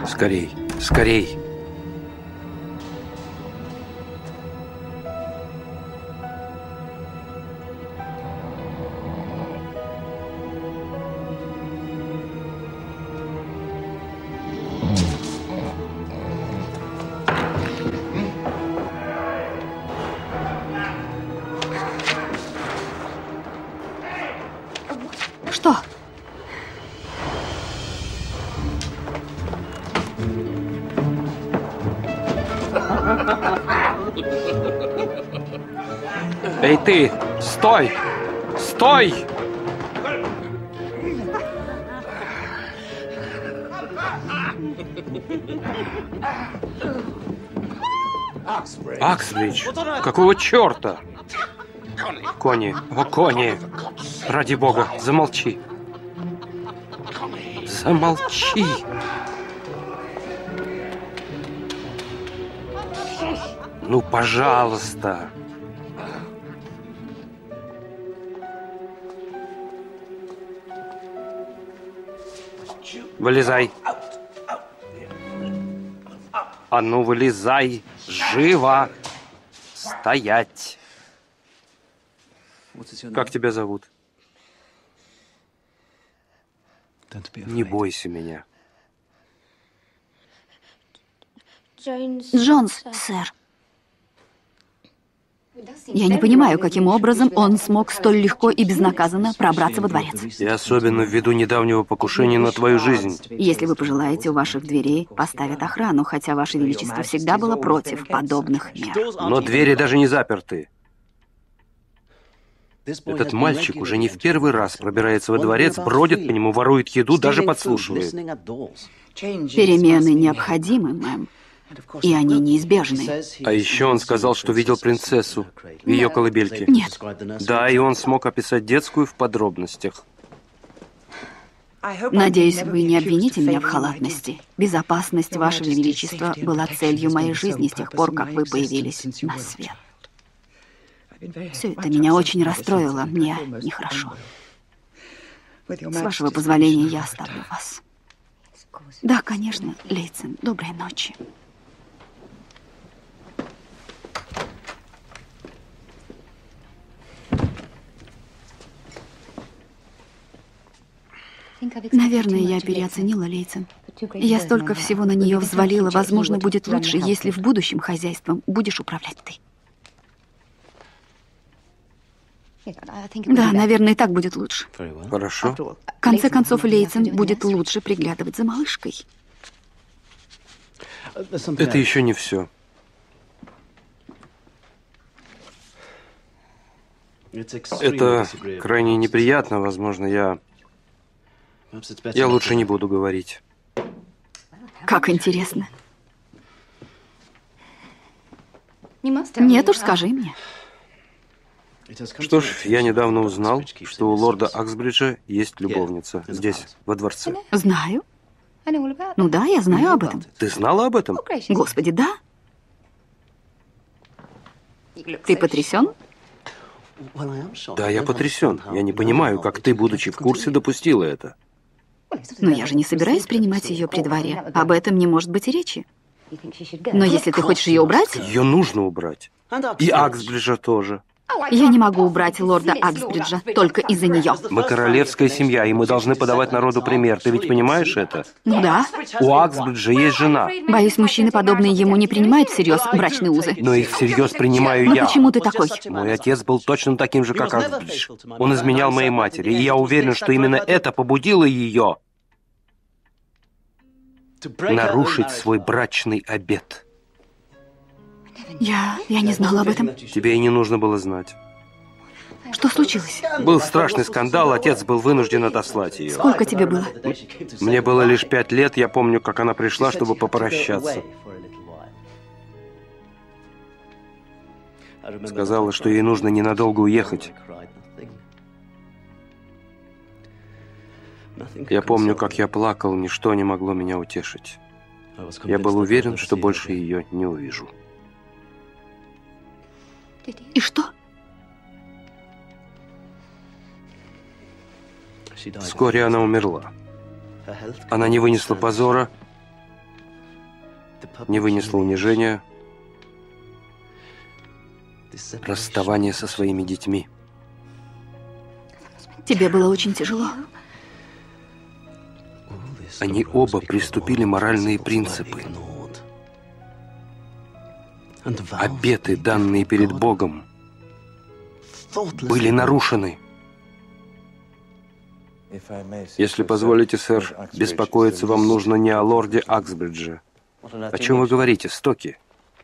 Скорей, скорей. Что? Эй ты, стой! Стой! Аксбридж, какого черта? Кони, о, Кони! Ради бога, замолчи. Замолчи! Ну, пожалуйста. Вылезай. А ну, вылезай. Живо. Стоять. Как тебя зовут? Не бойся меня. Джонс, сэр. Я не понимаю, каким образом он смог столь легко и безнаказанно пробраться во дворец. И особенно ввиду недавнего покушения на твою жизнь. Если вы пожелаете, у ваших дверей поставят охрану, хотя Ваше Величество всегда было против подобных мер. Но двери даже не заперты. Этот мальчик уже не в первый раз пробирается во дворец, бродит по нему, ворует еду, даже подслушивает. Перемены необходимы, мэм. И они неизбежны. А еще он сказал, что видел принцессу в ее колыбельке. Нет. Да, и он смог описать детскую в подробностях. Надеюсь, вы не обвините меня в халатности. Безопасность Вашего Величества была целью моей жизни с тех пор, как вы появились на свет. Все это меня очень расстроило. Мне нехорошо. С вашего позволения я оставлю вас. Да, конечно, Лейтсен. Доброй ночи. Наверное, я переоценила Лейтсен. Я столько всего на нее взвалила. Возможно, будет лучше, если в будущем хозяйством будешь управлять ты. Да, наверное, и так будет лучше. Хорошо. В конце концов, Лейтсен будет лучше приглядывать за малышкой. Это еще не все. Это крайне неприятно, возможно, я... Я лучше не буду говорить. Как интересно. Нет уж, скажи мне. Что ж, я недавно узнал, что у лорда Аксбриджа есть любовница здесь, во дворце. Знаю. Ну да, я знаю об этом. Ты знала об этом? Господи, да? Ты потрясен? Да, я потрясен. Я не понимаю, как ты, будучи в курсе, допустила это. Но я же не собираюсь принимать ее при дворе. Об этом не может быть и речи. Но если ты хочешь ее убрать... Ее нужно убрать. И Аксбриджа тоже. Я не могу убрать лорда Аксбриджа только из-за нее. Мы королевская семья, и мы должны подавать народу пример. Ты ведь понимаешь это? Ну да. У Аксбриджа есть жена. Боюсь, мужчины, подобные ему, не принимают всерьез брачные узы. Но их всерьез принимаю Но я. почему ты такой? Мой отец был точно таким же, как Аксбридж. Он изменял моей матери, и я уверен, что именно это побудило ее нарушить свой брачный обет. Я... я не знала об этом. Тебе и не нужно было знать. Что случилось? Был страшный скандал, отец был вынужден отослать ее. Сколько тебе было? Мне было лишь пять лет, я помню, как она пришла, чтобы попрощаться. Сказала, что ей нужно ненадолго уехать. Я помню, как я плакал, ничто не могло меня утешить. Я был уверен, что больше ее не увижу. И что? Вскоре она умерла. Она не вынесла позора не вынесла унижения, расставания со своими детьми. Тебе было очень тяжело. Они оба приступили моральные принципы. Обеты, данные перед Богом, были нарушены. Если позволите, сэр, беспокоиться вам нужно не о лорде Аксбридже. О чем вы говорите, Стоки?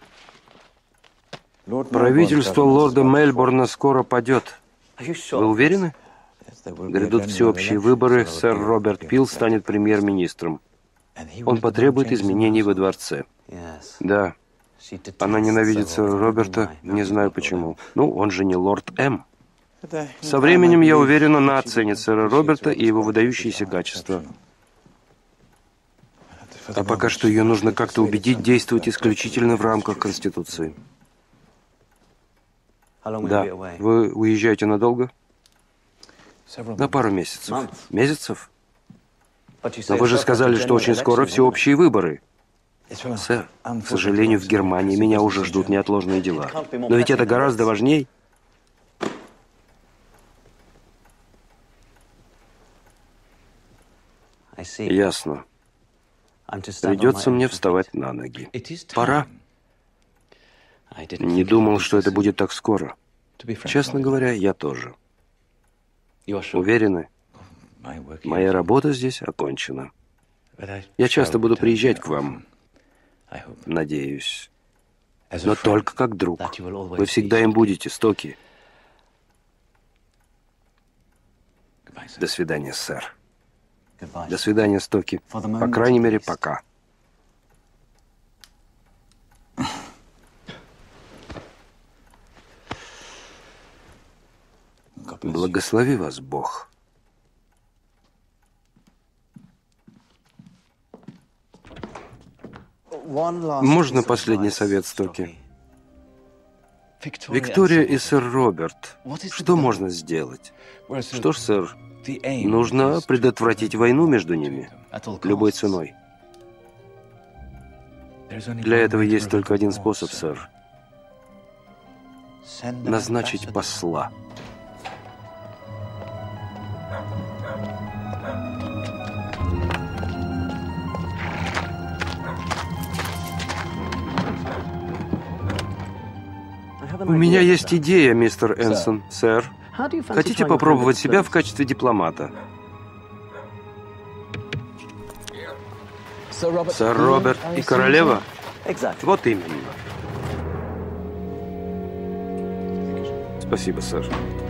Правительство лорда Мельбурна скоро падет. Вы уверены? Грядут всеобщие выборы, сэр Роберт Пил станет премьер-министром. Он потребует изменений во дворце. Да. Она ненавидит сэра Роберта, не знаю почему. Ну, он же не лорд М. Со временем, я уверен, она оценит сэра Роберта и его выдающиеся качества. А пока что ее нужно как-то убедить действовать исключительно в рамках Конституции. Да. Вы уезжаете надолго? На пару месяцев. Месяцев? Но вы же сказали, что очень скоро всеобщие выборы. Сэр, к сожалению, в Германии меня уже ждут неотложные дела. Но ведь это гораздо важней. Ясно. Придется мне вставать на ноги. Пора. Не думал, что это будет так скоро. Честно говоря, я тоже. Уверены? Моя работа здесь окончена. Я часто буду приезжать к вам. Надеюсь. Но только как друг. Вы всегда им будете, Стоки. До свидания, сэр. До свидания, Стоки. По крайней мере, пока. Благослови вас, Бог. Можно последний совет, Стоки? Виктория и сэр Роберт. Что можно сделать? Что ж, сэр, нужно предотвратить войну между ними. Любой ценой. Для этого есть только один способ, сэр. Назначить посла. У меня есть идея, мистер Энсон, сэр. Хотите попробовать себя в качестве дипломата? Сэр Роберт и королева? Вот именно. Спасибо, сэр.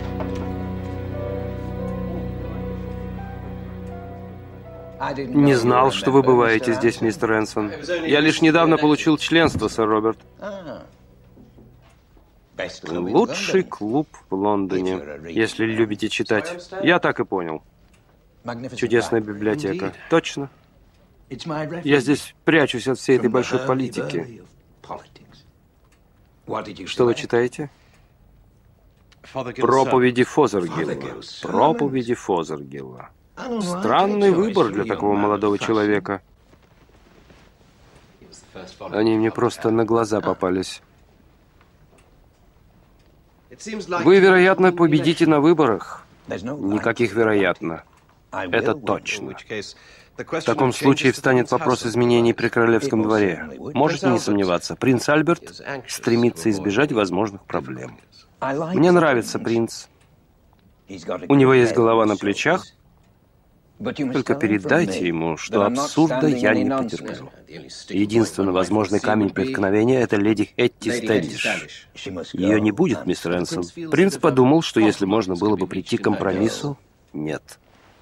Не знал, что вы бываете здесь, мистер Энсон. Я лишь недавно получил членство, сэр Роберт. Лучший клуб в Лондоне, если любите читать. Я так и понял. Чудесная библиотека. Точно. Я здесь прячусь от всей этой большой политики. Что вы читаете? Проповеди Фозергилла. Проповеди Фозергилла. Странный выбор для такого молодого человека. Они мне просто на глаза попались. Вы, вероятно, победите на выборах. Никаких вероятно. Это точно. В таком случае встанет вопрос изменений при королевском дворе. Можете не сомневаться, принц Альберт стремится избежать возможных проблем. Мне нравится принц. У него есть голова на плечах. Только передайте ему, что абсурда я не потерплю. Единственный возможный камень преткновения — это леди Этти Стэндиш. Ее не будет, мистер Энсон. Принц подумал, что если можно было бы прийти к компромиссу, нет.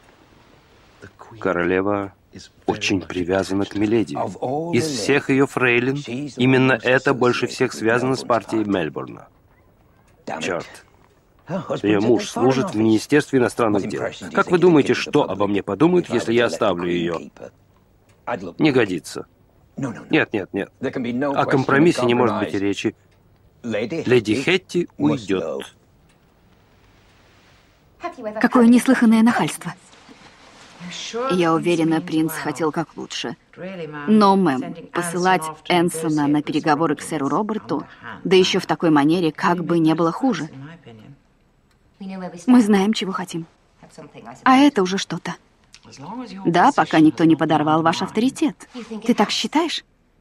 Королева очень привязана к миледи. Из всех ее фрейлин, именно это больше всех связано с партией Мельбурна. Черт. Ее муж служит в Министерстве иностранных дел. Как вы думаете, что обо мне подумают, если я оставлю ее? Не годится. Нет, нет, нет. О компромиссе не может быть и речи. Леди Хетти уйдет. Какое неслыханное нахальство. Я уверена, принц хотел как лучше. Но, мэм, посылать Энсона на переговоры к сэру Роберту, да еще в такой манере, как бы не было хуже. Мы знаем, чего хотим. А это уже что-то. Да, пока никто не подорвал ваш авторитет. Ты так считаешь?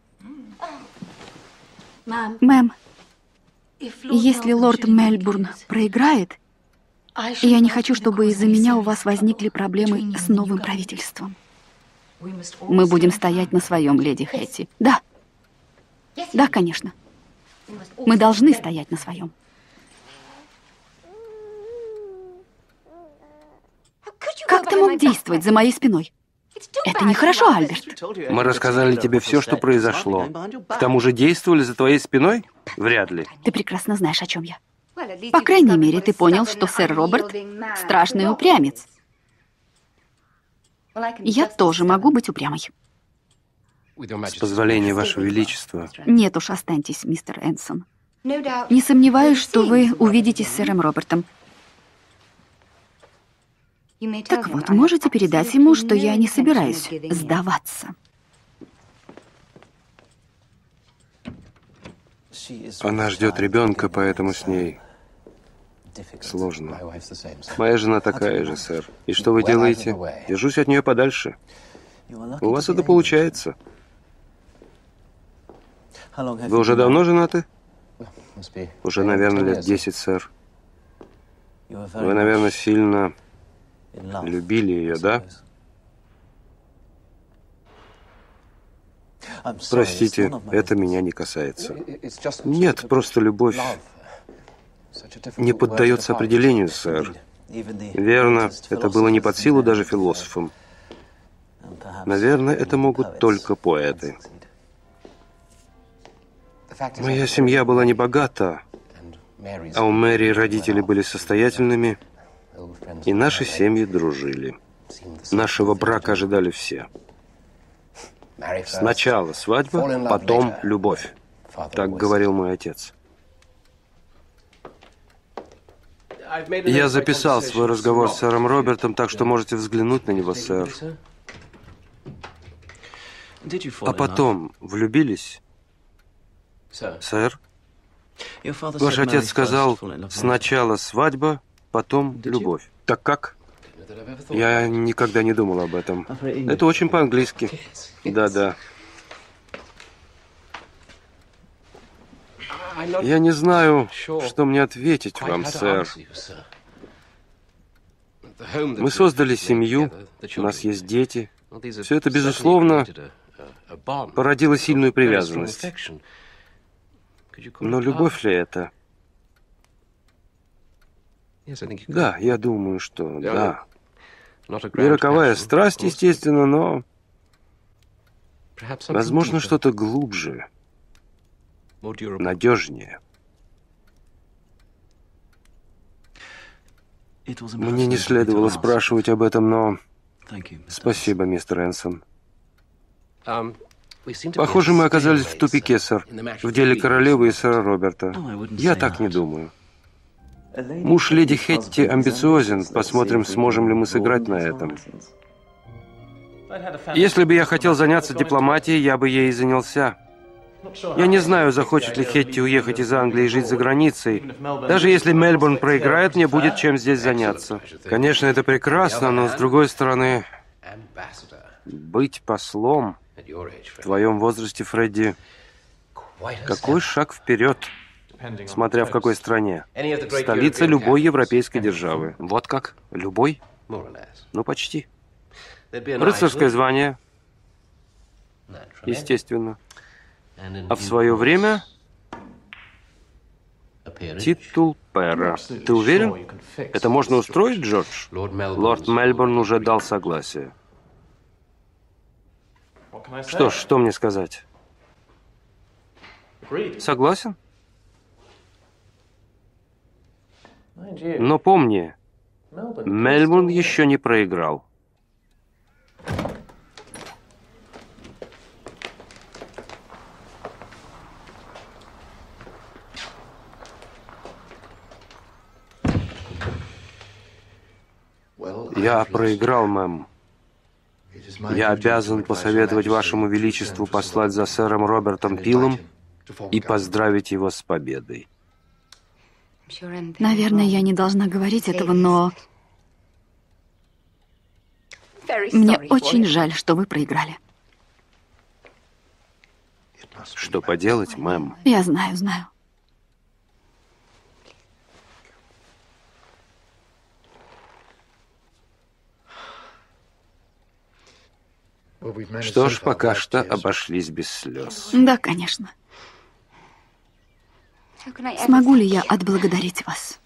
Мэм, если лорд Мельбурн проиграет, я не хочу, чтобы из-за меня у вас возникли проблемы с новым правительством. Мы будем стоять на своем, леди Хэтти. Да. Да, конечно. Мы должны стоять на своем. Как ты мог действовать за моей спиной? Это нехорошо, Альберт. Мы рассказали тебе все, что произошло. К тому же действовали за твоей спиной? Вряд ли. Ты прекрасно знаешь, о чем я. По крайней мере, ты понял, что сэр Роберт — страшный упрямец. Я тоже могу быть упрямой. С позволения, Ваше Величество. Нет уж, останьтесь, мистер Энсон. Не сомневаюсь, что вы увидитесь с сэром Робертом. Так вот, можете передать ему, что я не собираюсь сдаваться. Она ждет ребенка, поэтому с ней сложно. Моя жена такая же, сэр. И что вы делаете? Держусь от нее подальше. У вас это получается. Вы уже давно женаты? Уже, наверное, лет десять, сэр. Вы, наверное, сильно любили ее, да? Простите, это меня не касается. Нет, просто любовь не поддается определению, сэр. Верно, это было не под силу даже философам. Наверное, это могут только поэты. Моя семья была не богата, а у Мэри родители были состоятельными, и наши семьи дружили. Нашего брака ожидали все. Сначала свадьба, потом любовь. Так говорил мой отец. Я записал свой разговор с сэром Робертом, так что можете взглянуть на него, сэр. А потом влюбились? Сэр? Ваш отец сказал, сначала свадьба, потом любовь. Так как? Я никогда не думал об этом. Это очень по-английски. Да-да. Я не знаю, что мне ответить вам, сэр. Мы создали семью, у нас есть дети. Все это, безусловно, породило сильную привязанность. Но любовь ли это? Да, я думаю, что да. Не роковая страсть, естественно, но, возможно, что-то глубже, надежнее. Мне не следовало спрашивать об этом, но спасибо, мистер Энсон. Похоже, мы оказались в тупике, сэр, в деле королевы и сэра Роберта. Я так не думаю. Муж леди Хэтти амбициозен. Посмотрим, сможем ли мы сыграть на этом. Если бы я хотел заняться дипломатией, я бы ей занялся. Я не знаю, захочет ли Хэтти уехать из Англии и жить за границей. Даже если Мельбурн проиграет, мне будет чем здесь заняться. Конечно, это прекрасно, но, с другой стороны, быть послом в твоем возрасте, Фредди, какой шаг вперед, смотря в какой стране. Столица любой европейской державы. Вот как? Любой? Ну, почти. Рыцарское звание, естественно. А в свое время титул пэра. Ты уверен? Это можно устроить, Джордж? Лорд Мельбурн уже дал согласие. Что ж, что мне сказать? Согласен? Но помни, Мельбурн еще не проиграл. Я проиграл, мэм. Я обязан посоветовать Вашему Величеству послать за сэром Робертом Пилом и поздравить его с победой. Наверное, я не должна говорить этого, но мне очень жаль, что вы проиграли. Что поделать, мэм? Я знаю, знаю. Что ж, пока что обошлись без слез. Да, конечно. Смогу ли я отблагодарить вас?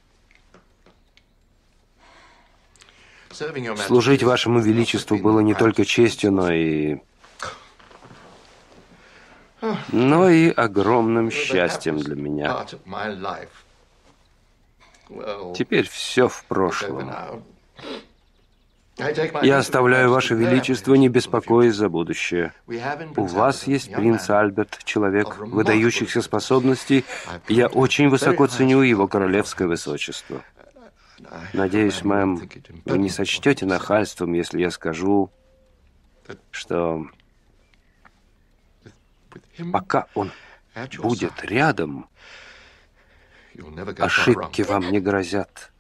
Служить Вашему Величеству было не только честью, но и... но и огромным счастьем для меня. Теперь все в прошлом. Я оставляю Ваше Величество, не беспокоясь за будущее. У вас есть принц Альберт, человек выдающихся способностей. Я очень высоко ценю его королевское высочество. Надеюсь, мэм, вы не сочтете нахальством, если я скажу, что пока он будет рядом, ошибки вам не грозят.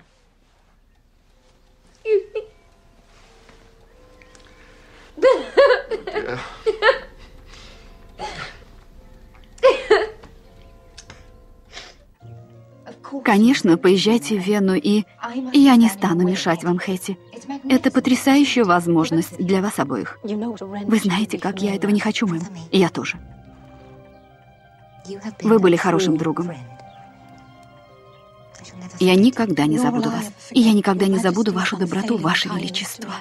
Конечно, поезжайте в Вену, и я не стану мешать вам, Хэти. Это потрясающая возможность для вас обоих. Вы знаете, как я этого не хочу, мэм. И я тоже. Вы были хорошим другом. Я никогда не забуду вас. И я никогда не забуду вашу доброту, Ваше Величество.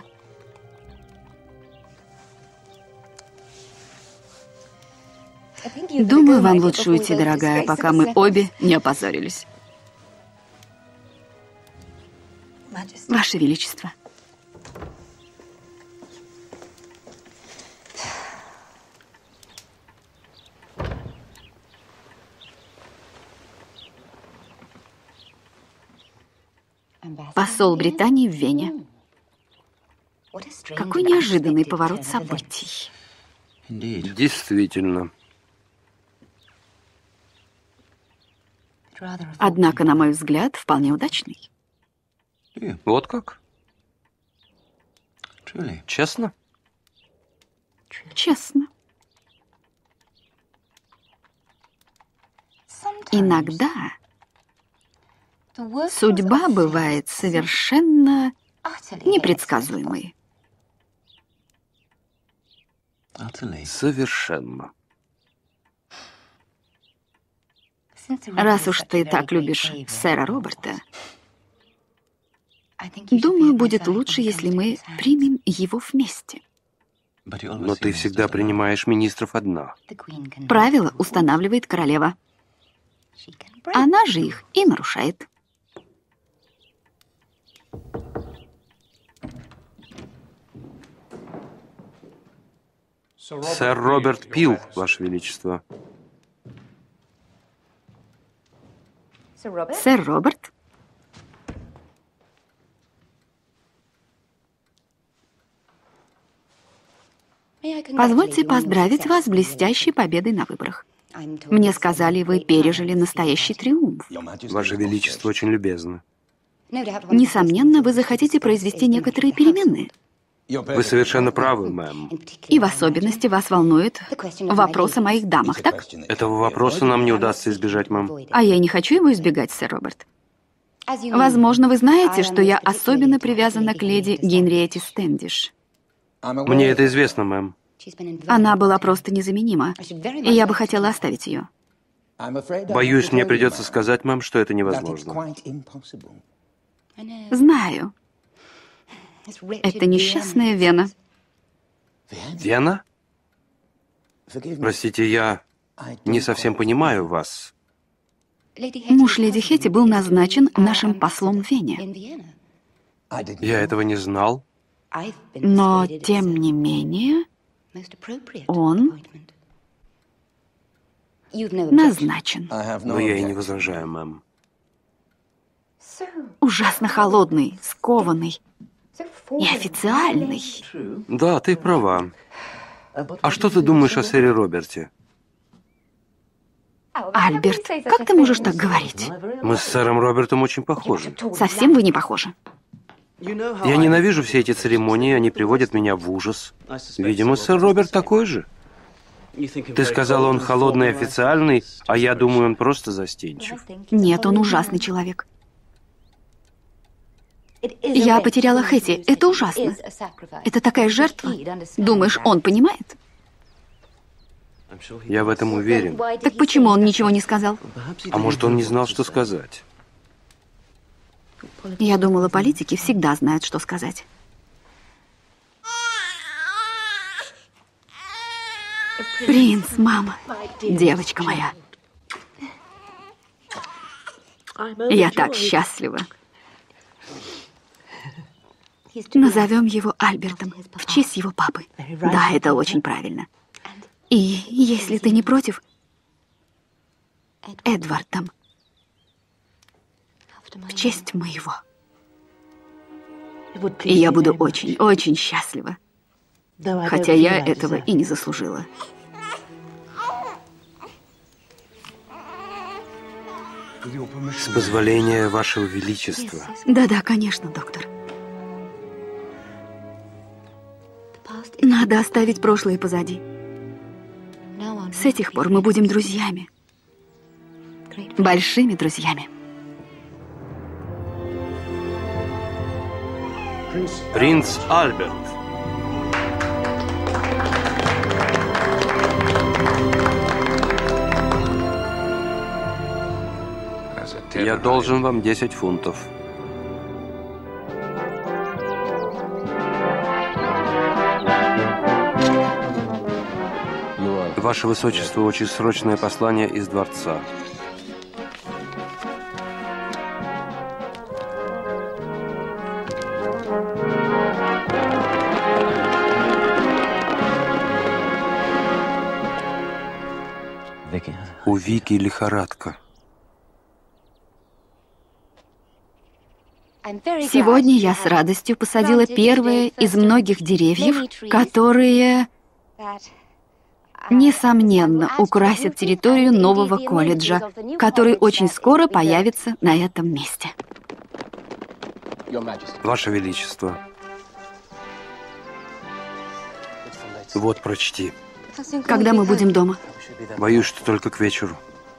Думаю, вам лучше уйти, дорогая, пока мы обе не опозорились. Ваше Величество. Посол Британии в Вене. Какой неожиданный поворот событий. Действительно. Однако, на мой взгляд, вполне удачный. Вот как? Честно? Честно. Иногда судьба бывает совершенно непредсказуемой. Совершенно. Раз уж ты так любишь сэра Роберта, думаю, будет лучше, если мы примем его вместе. Но ты всегда принимаешь министров одна. Правила устанавливает королева. Она же их и нарушает. Сэр Роберт Пил, Ваше Величество. Сэр Роберт? Позвольте поздравить вас с блестящей победой на выборах. Мне сказали, вы пережили настоящий триумф. Ваше Величество очень любезно. Несомненно, вы захотите произвести некоторые перемены. Вы совершенно правы, мэм. И в особенности вас волнует вопрос о моих дамах, так? Этого вопроса нам не удастся избежать, мэм. А я не хочу его избегать, сэр Роберт. Возможно, вы знаете, что я особенно привязана к леди Генриетте Стэндиш. Мне это известно, мэм. Она была просто незаменима, и я бы хотела оставить ее. Боюсь, мне придется сказать, мэм, что это невозможно. Знаю. Это несчастная Вена. Вена? Простите, я не совсем понимаю вас. Муж леди Хэти был назначен нашим послом в Вене. Я этого не знал. Но, тем не менее, он назначен. Но я и не возражаю, мэм. Ужасно холодный, скованный. И официальный. Да, ты права. А что ты думаешь о сэре Роберте? Альберт, как ты можешь так говорить? Мы с сэром Робертом очень похожи. Совсем вы не похожи. Я ненавижу все эти церемонии, они приводят меня в ужас. Видимо, сэр Роберт такой же. Ты сказала, он холодный и официальный, а я думаю, он просто застенчив. Нет, он ужасный человек. Я потеряла Хэти. Это ужасно. Это такая жертва. Думаешь, он понимает? Я в этом уверен. Так почему он ничего не сказал? А может, он не знал, что сказать? Я думала, политики всегда знают, что сказать. Принц, мама, девочка моя. Я так счастлива. Назовем его Альбертом в честь его папы. Да, это очень правильно. И если ты не против, Эдвардом в честь моего. И я буду очень, очень счастлива. Хотя я этого и не заслужила. С позволения Вашего Величества. Да-да, конечно, доктор. Надо оставить прошлое позади. С этих пор мы будем друзьями. Большими друзьями. Принц Альберт. Я должен вам десять фунтов. Ваше Высочество, очень срочное послание из дворца. У Вики лихорадка. Сегодня я с радостью посадила первое из многих деревьев, которые, несомненно, украсят территорию нового колледжа, который очень скоро появится на этом месте. Ваше Величество. Вот, прочти. Когда мы будем дома? Боюсь, что только к вечеру.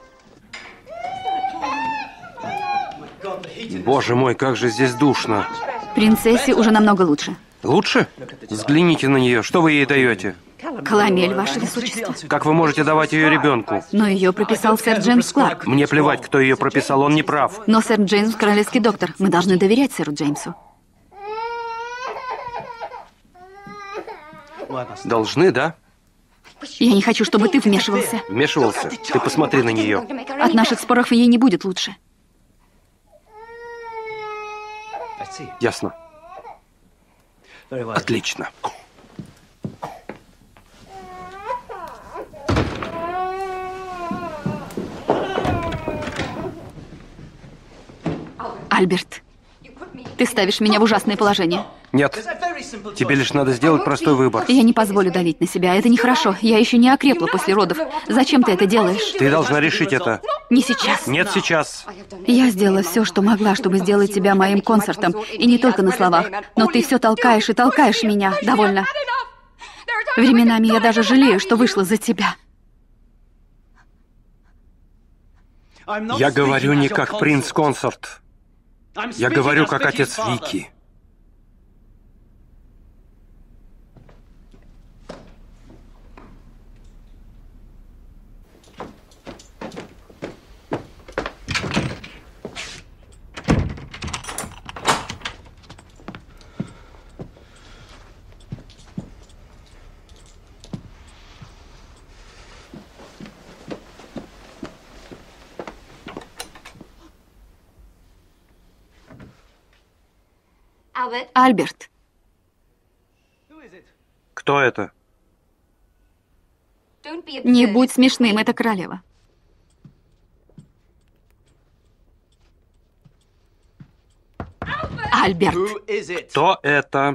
Боже мой, как же здесь душно. Принцессе уже намного лучше. Лучше? Взгляните на нее. Что вы ей даете? Коломель, Ваше Высочество. Как вы можете давать ее ребенку? Но ее прописал сэр Джеймс Кларк. Мне плевать, кто ее прописал, он не прав. Но сэр Джеймс — королевский доктор. Мы должны доверять сэру Джеймсу. Должны, да? Я не хочу, чтобы ты вмешивался. Вмешивался? Ты посмотри на нее. От наших споров ей не будет лучше. Ясно. Отлично. Альберт, ты ставишь меня в ужасное положение. Нет. Тебе лишь надо сделать простой выбор. Я не позволю давить на себя. Это нехорошо. Я еще не окрепла после родов. Зачем ты это делаешь? Ты должна решить это. Не сейчас. Нет, сейчас. Я сделала все, что могла, чтобы сделать тебя моим консортом. И не только на словах. Но ты все толкаешь и толкаешь меня. Довольно. Временами я даже жалею, что вышла за тебя. Я говорю не как принц-консорт. Я говорю как отец Вики. Альберт. Кто это? Не будь смешным, это королева. Альберт. Кто это?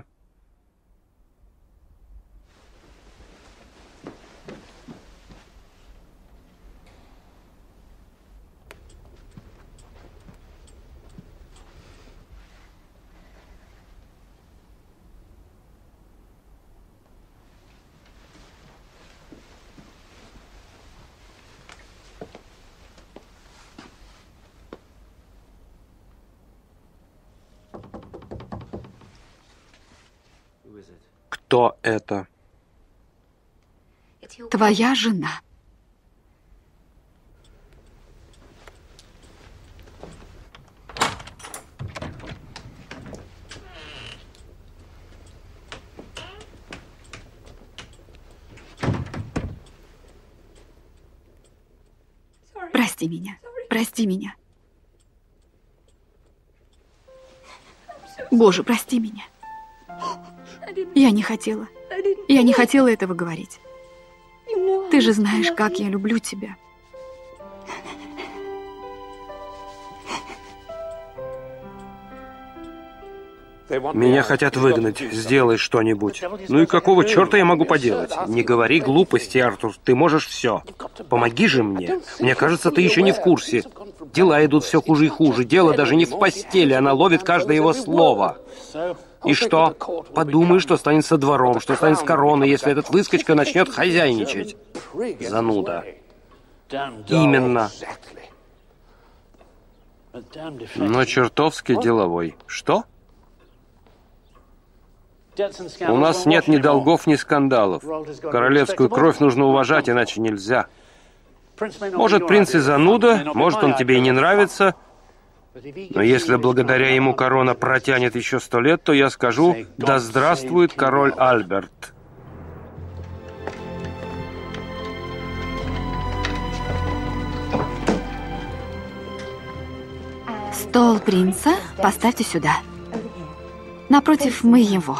Кто это? Твоя жена. Прости меня. Прости меня. Боже, прости меня. Я не хотела. Я не хотела этого говорить. Ты же знаешь, как я люблю тебя. Меня хотят выгнать. Сделай что-нибудь. Ну и какого черта я могу поделать? Не говори глупости, Артур. Ты можешь все. Помоги же мне. Мне кажется, ты еще не в курсе. Дела идут все хуже и хуже. Дело даже не в постели. Она ловит каждое его слово. И что? Подумай, что станет со двором, что станет с короной, если этот выскочка начнет хозяйничать. Зануда. Именно. Но чертовски деловой. Что? У нас нет ни долгов, ни скандалов. Королевскую кровь нужно уважать, иначе нельзя. Может, принц и зануда, может, он тебе и не нравится, но если благодаря ему корона протянет еще сто лет, то я скажу: да здравствует король Альберт. Стол принца поставьте сюда. Напротив моего.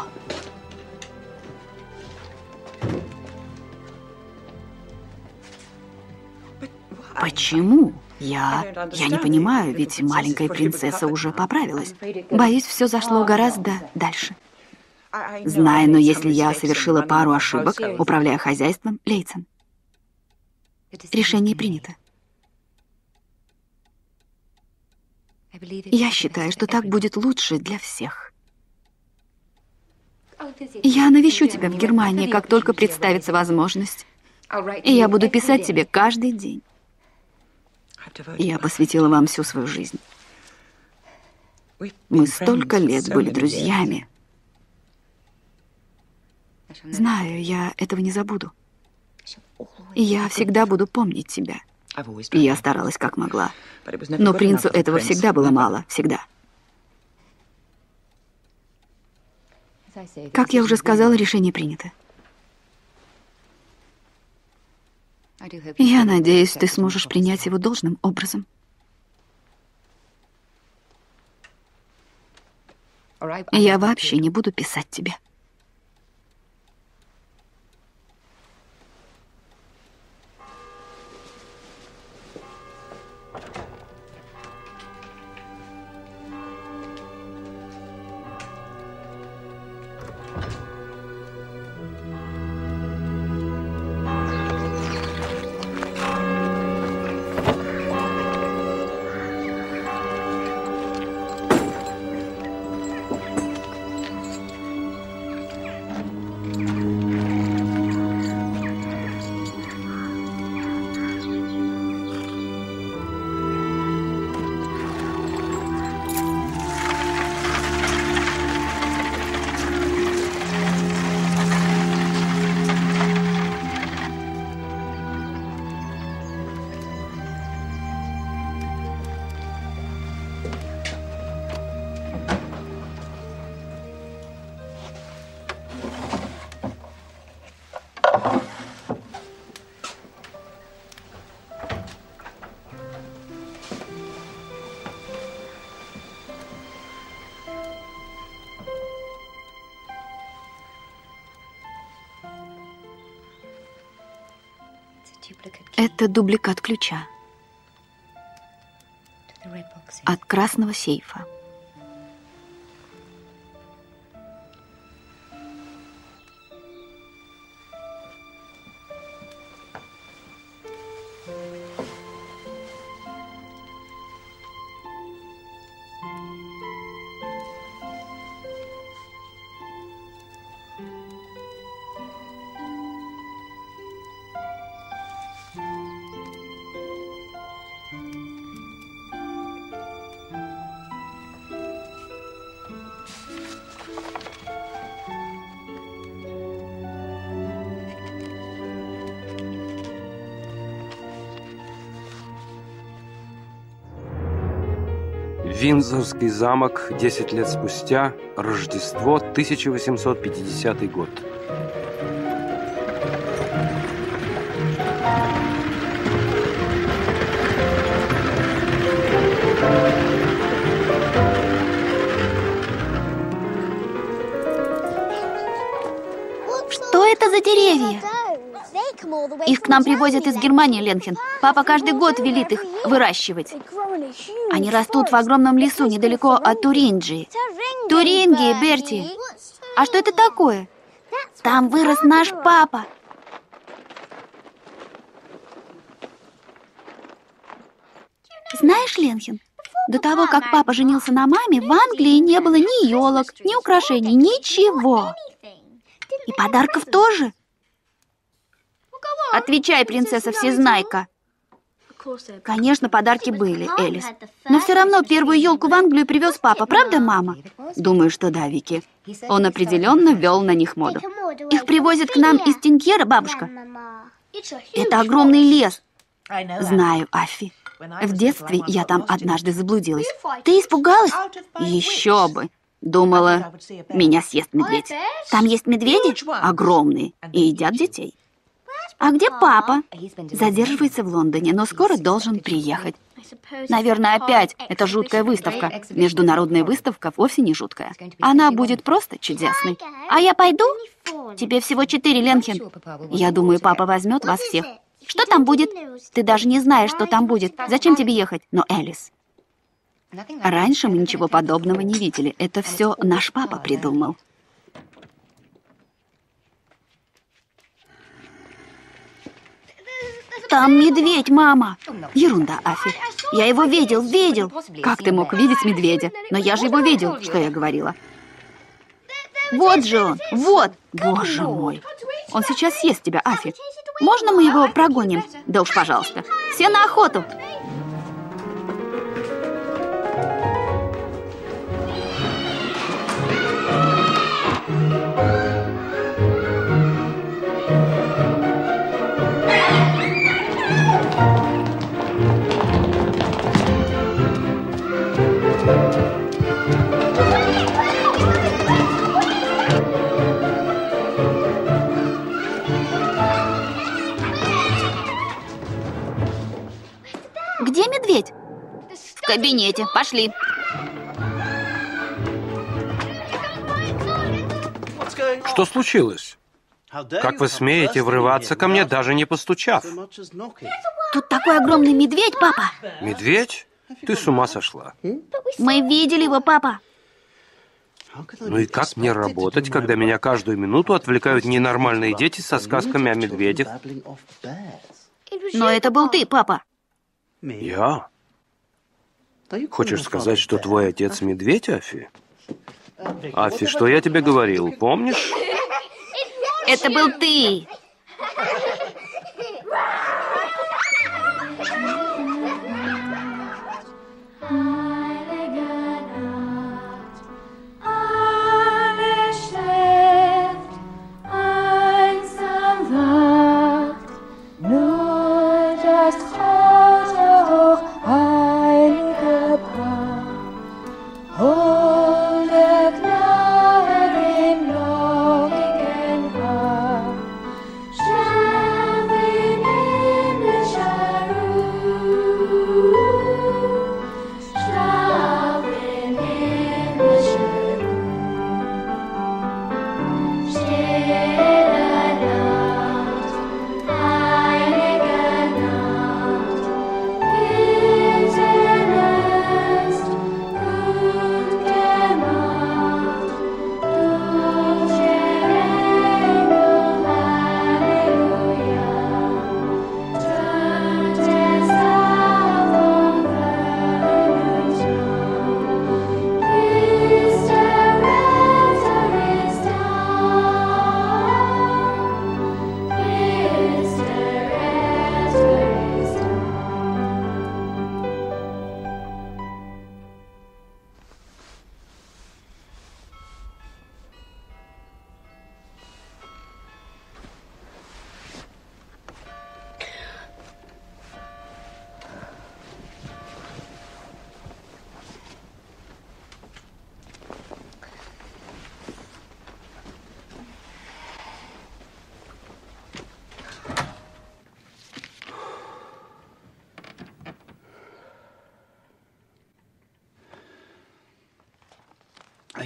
Почему? Я... Я не понимаю, ведь маленькая принцесса уже поправилась. Боюсь, все зашло гораздо дальше. Знаю, но если я совершила пару ошибок, управляя хозяйством, Лейтсон. Решение принято. Я считаю, что так будет лучше для всех. Я навещу тебя в Германии, как только представится возможность. И я буду писать тебе каждый день. Я посвятила вам всю свою жизнь. Мы столько лет были друзьями. Знаю, я этого не забуду. И я всегда буду помнить тебя. И я старалась как могла. Но принцу этого всегда было мало. Всегда. Как я уже сказала, решение принято. Я надеюсь, ты сможешь принять его должным образом. Я вообще не буду писать тебе. Это дубликат ключа от красного сейфа. Виндзорский замок, десять лет спустя, Рождество, тысяча восемьсот пятидесятый год. Что это за деревья? Их к нам привозят из Германии, Ленхен. Папа каждый год велит их выращивать. Они растут в огромном лесу недалеко от Туринджи. Туринги, Берти. А что это такое? Там вырос наш папа. Знаешь, Ленхен, до того, как папа женился на маме, в Англии не было ни елок, ни украшений, ничего. И подарков тоже. Отвечай, принцесса Всезнайка. Конечно, подарки были, Элис. Но все равно первую елку в Англию привез папа, правда, мама? Думаю, что да, Вики. Он определенно ввел на них моду. Их привозят к нам из Тинкера, бабушка. Это огромный лес. Знаю, Аффи. В детстве я там однажды заблудилась. Ты испугалась? Еще бы. Думала, меня съест медведь. Там есть медведи? Огромные. И едят детей. А где папа? Задерживается в Лондоне, но скоро должен приехать. Наверное, опять эта жуткая выставка. Международная выставка вовсе не жуткая. Она будет просто чудесной. А я пойду? Тебе всего четыре, Ленхен. Я думаю, папа возьмет вас всех. Что там будет? Ты даже не знаешь, что там будет. Зачем тебе ехать? Но, Элис, раньше мы ничего подобного не видели. Это все наш папа придумал. Там медведь, мама. Ерунда, Афи. Я его видел, видел. Как ты мог видеть медведя? Но я же его видел, что я говорила. Вот же он, вот. Боже мой. Он сейчас съест тебя, Афи. Можно мы его прогоним? Да уж, пожалуйста. Все на охоту. Где медведь? В кабинете. Пошли. Что случилось? Как вы смеете врываться ко мне, даже не постучав? Тут такой огромный медведь, папа. Медведь? Ты с ума сошла. Мы видели его, папа. Ну и как мне работать, когда меня каждую минуту отвлекают ненормальные дети со сказками о медведях? Но это был ты, папа. Я? Хочешь сказать, что твой отец медведь, Афи? Афи, что я тебе говорил, помнишь? Это был ты. Shine.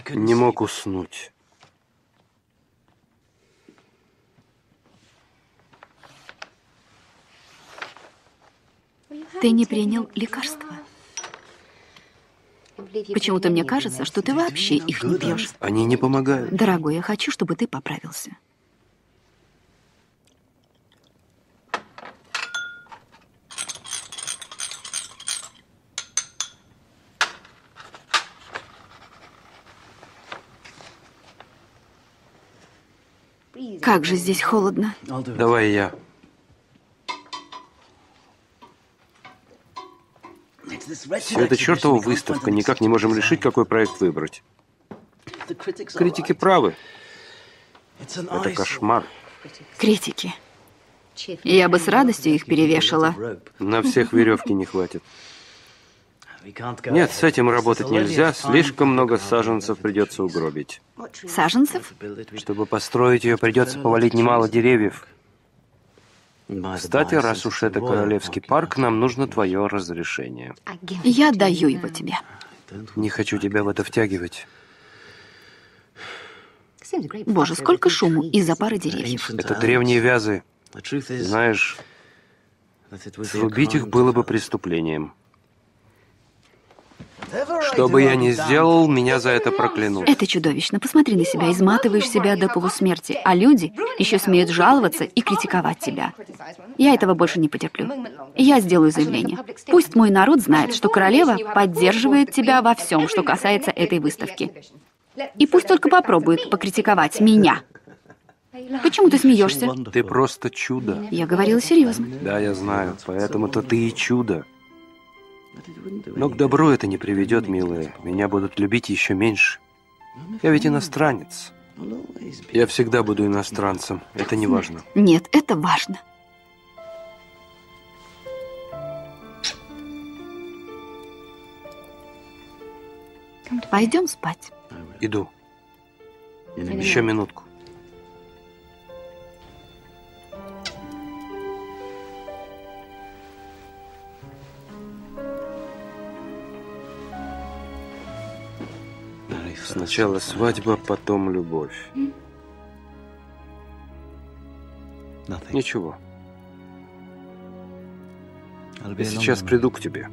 Не мог уснуть. Ты не принял лекарства. Почему-то мне кажется, что ты вообще их не пьешь. Они не помогают. Дорогой, я хочу, чтобы ты поправился. Как же здесь холодно. Давай я. Все это чертова выставка. Никак не можем решить, какой проект выбрать. Критики правы. Это кошмар. Критики. Я бы с радостью их перевешала. На всех веревки не хватит. Нет, с этим работать нельзя. Слишком много саженцев придется угробить. Саженцев? Чтобы построить ее, придется повалить немало деревьев. Кстати, раз уж это Королевский парк, нам нужно твое разрешение. Я даю его тебе. Не хочу тебя в это втягивать. Боже, сколько шуму из-за пары деревьев. Это древние вязы. Знаешь, срубить их было бы преступлением. Что бы я ни сделал, меня за это проклянут. Это чудовищно. Посмотри на себя, изматываешь себя до полусмерти, а люди еще смеют жаловаться и критиковать тебя. Я этого больше не потерплю. Я сделаю заявление. Пусть мой народ знает, что королева поддерживает тебя во всем, что касается этой выставки. И пусть только попробует покритиковать меня. Почему ты смеешься? Ты просто чудо. Я говорила серьезно. Да, я знаю. Поэтому-то ты и чудо. Но к добру это не приведет, милая. Меня будут любить еще меньше. Я ведь иностранец. Я всегда буду иностранцем. Это не важно. Нет, это важно. Пойдем спать. Иду. Еще минутку. Сначала свадьба, потом любовь. Ничего. Я сейчас приду к тебе.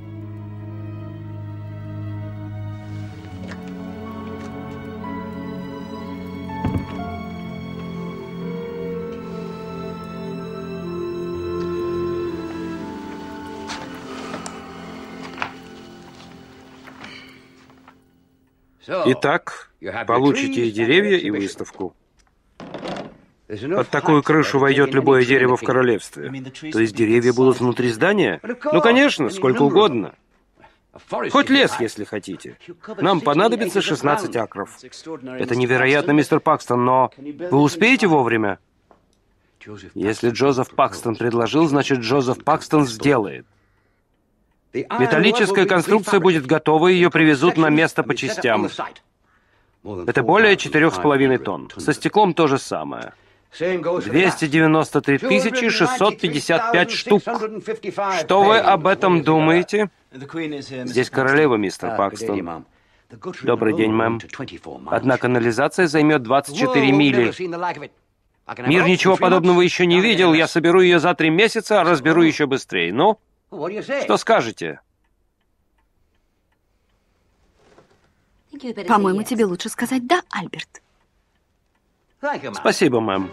Итак, получите и деревья, и выставку. Под такую крышу войдет любое дерево в королевстве. То есть деревья будут внутри здания? Ну, конечно, сколько угодно. Хоть лес, если хотите. Нам понадобится шестнадцать акров. Это невероятно, мистер Пакстон, но вы успеете вовремя? Если Джозеф Пакстон предложил, значит, Джозеф Пакстон сделает. Металлическая конструкция будет готова, ее привезут на место по частям. Это более четырех с половиной тонн. Со стеклом то же самое. двести девяносто три тысячи шестьсот пятьдесят пять штук. Что вы об этом думаете? Здесь королева, мистер Пакстон. Добрый день, мэм. Одна канализация займет двадцать четыре мили. Мир ничего подобного еще не видел. Я соберу ее за три месяца, а разберу еще быстрее. Ну? Что скажете? По-моему, тебе лучше сказать «да», Альберт. Спасибо, мэм.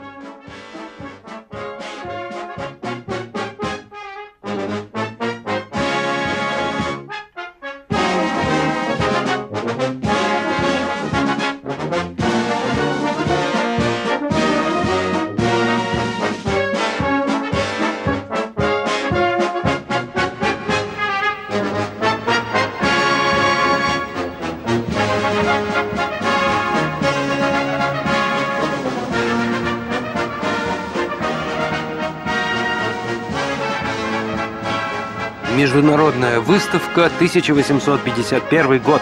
Международная выставка, тысяча восемьсот пятьдесят первый год.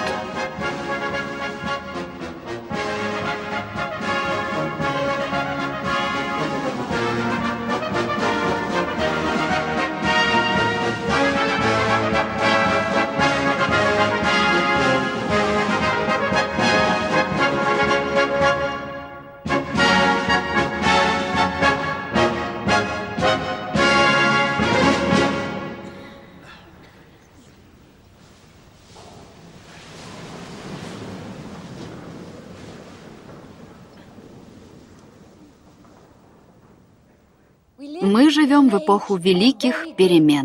Мы живем в эпоху великих перемен.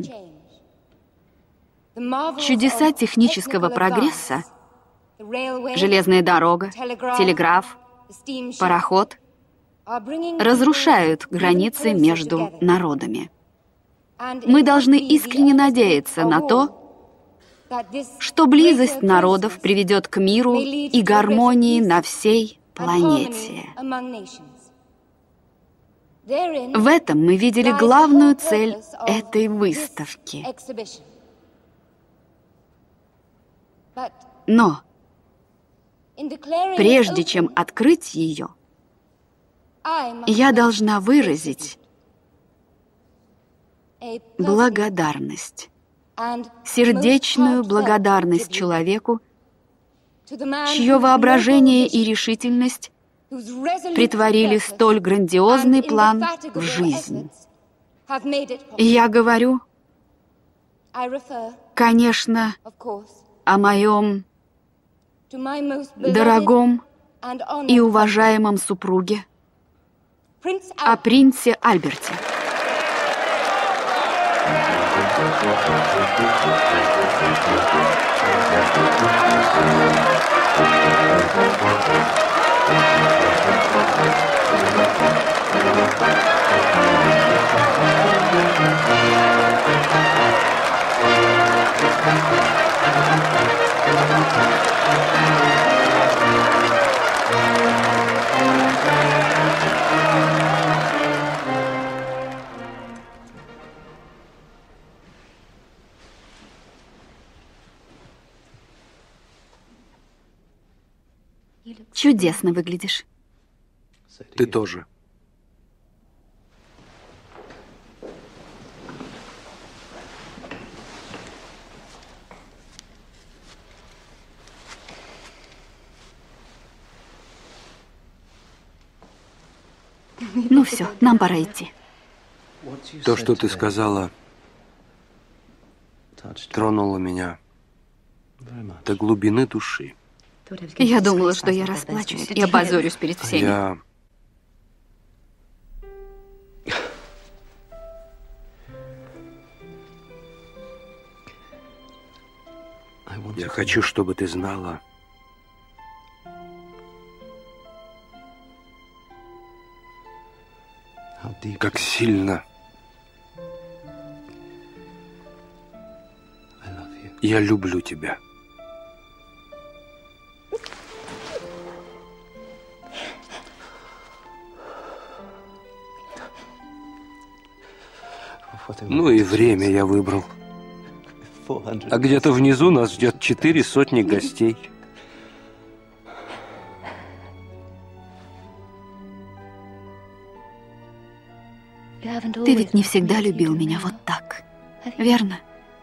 Чудеса технического прогресса — железная дорога, телеграф, пароход — разрушают границы между народами. Мы должны искренне надеяться на то, что близость народов приведет к миру и гармонии на всей планете. В этом мы видели главную цель этой выставки. Но прежде чем открыть ее, я должна выразить благодарность, сердечную благодарность человеку, чье воображение и решительность притворили столь грандиозный план в жизнь. И я говорю, конечно, о моем дорогом и уважаемом супруге, о принце Альберте. Чудесно выглядишь. Ты тоже. Ну все, нам пора идти. То, что ты сказала, тронуло меня до глубины души. Я думала, что я расплачусь и опозорюсь перед всеми. Я... Я хочу, чтобы ты знала, как сильно я люблю тебя. Ну и время я выбрал. А где-то внизу нас ждет четыре сотни гостей. Ты ведь не всегда любил меня вот так, верно?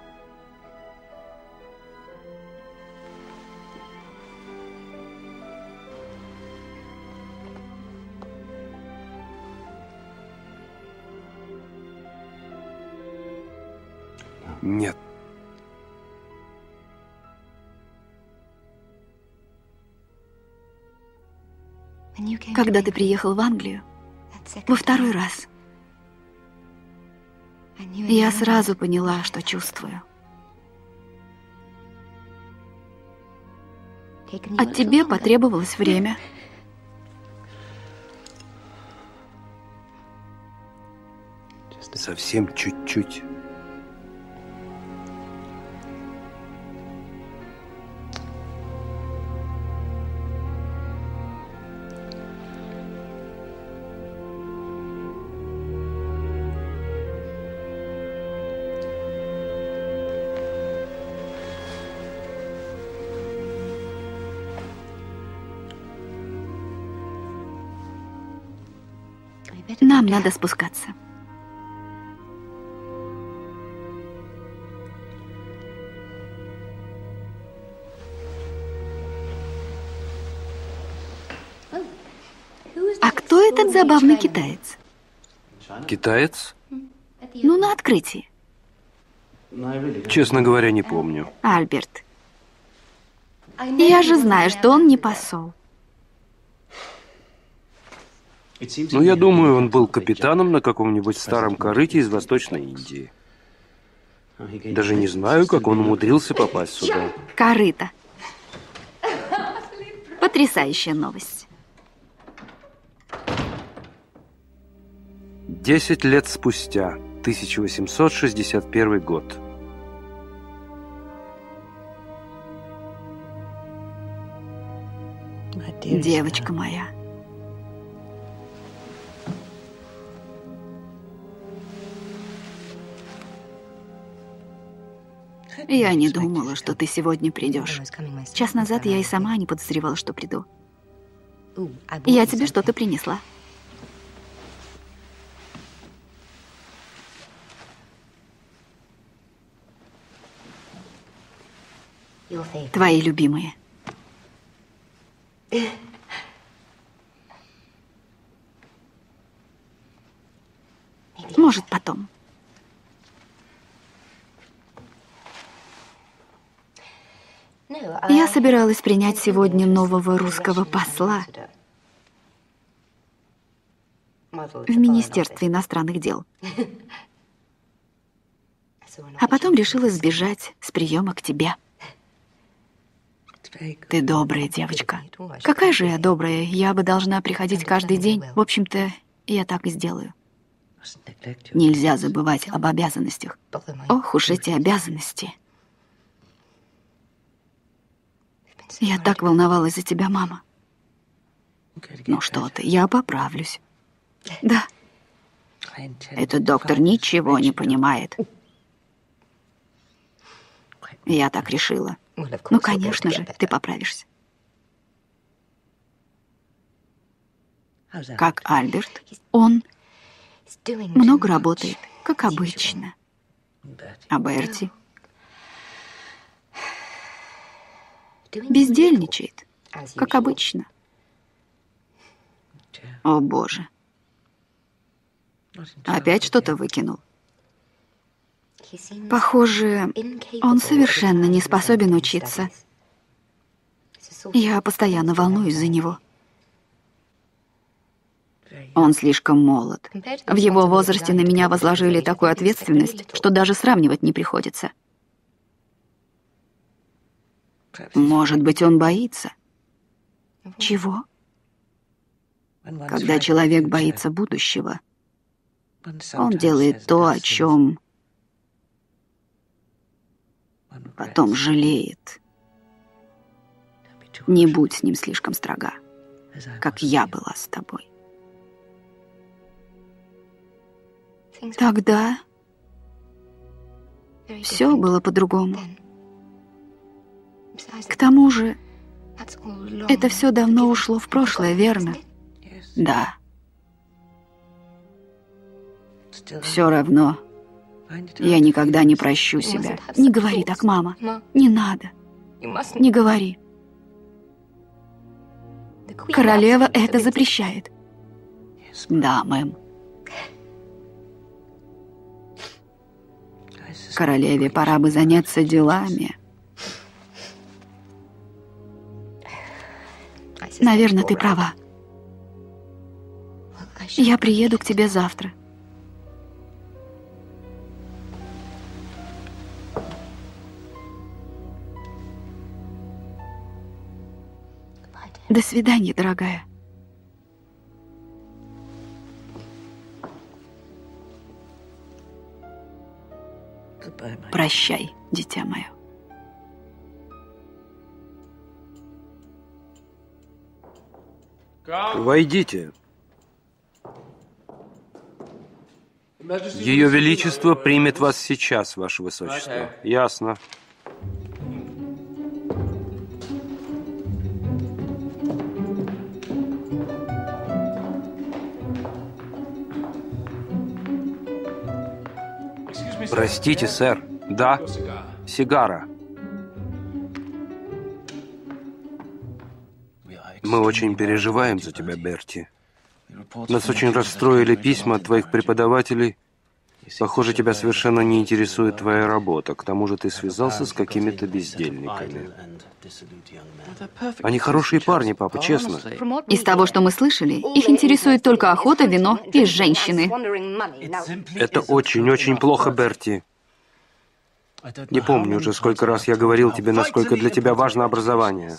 Нет. Когда ты приехал в Англию, во второй раз, я сразу поняла, что чувствую. А тебе потребовалось время. Совсем чуть-чуть. Нам надо спускаться. А кто этот забавный китаец? Китаец? Ну, на открытии. Честно говоря, не помню. Альберт, я же знаю, что он не посол. Ну, я думаю, он был капитаном на каком-нибудь старом корыте из Восточной Индии. Даже не знаю, как он умудрился попасть сюда. Корыто. Потрясающая новость. Десять лет спустя, тысяча восемьсот шестьдесят первый год. Девочка моя. Я не думала, что ты сегодня придешь. Час назад я и сама не подозревала, что приду. Я тебе что-то принесла. Твои любимые. Может, потом. Я собиралась принять сегодня нового русского посла в Министерстве иностранных дел. А потом решила сбежать с приема к тебе. Ты добрая девочка. Какая же я добрая? Я бы должна приходить каждый день. В общем-то, я так и сделаю. Нельзя забывать об обязанностях. Ох уж эти обязанности. Я так волновалась за тебя, мама. Ну что ты, я поправлюсь. Да. Этот доктор ничего не понимает. Я так решила. Ну, конечно же, ты поправишься. Как Альберт, он много работает, как обычно. А Берти бездельничает, как обычно. О, Боже. Опять что-то выкинул. Похоже, он совершенно не способен учиться. Я постоянно волнуюсь за него. Он слишком молод. В его возрасте на меня возложили такую ответственность, что даже сравнивать не приходится. Может быть, он боится. Чего? Когда человек боится будущего, он делает то, о чем потом жалеет. Не будь с ним слишком строга, как я была с тобой. Тогда все было по-другому. К тому же, это все давно ушло в прошлое, верно? Да. Все равно я никогда не прощу себя. Не говори так, мама. Не надо. Не говори. Королева это запрещает. Да, мэм. Королеве пора бы заняться делами. Наверное, ты права. Я приеду к тебе завтра. До свидания, дорогая. Прощай, дитя мое. Войдите. Ее Величество примет вас сейчас, Ваше Высочество. Ясно. Простите, сэр. Да, сигара. Мы очень переживаем за тебя, Берти. Нас очень расстроили письма от твоих преподавателей Похоже, тебя совершенно не интересует твоя работа. К тому же ты связался с какими-то бездельниками. Они хорошие парни, папа, честно. Из того, что мы слышали, их интересует только охота, вино и женщины. Это очень-очень плохо, Берти. Не помню уже, сколько раз я говорил тебе, насколько для тебя важно образование.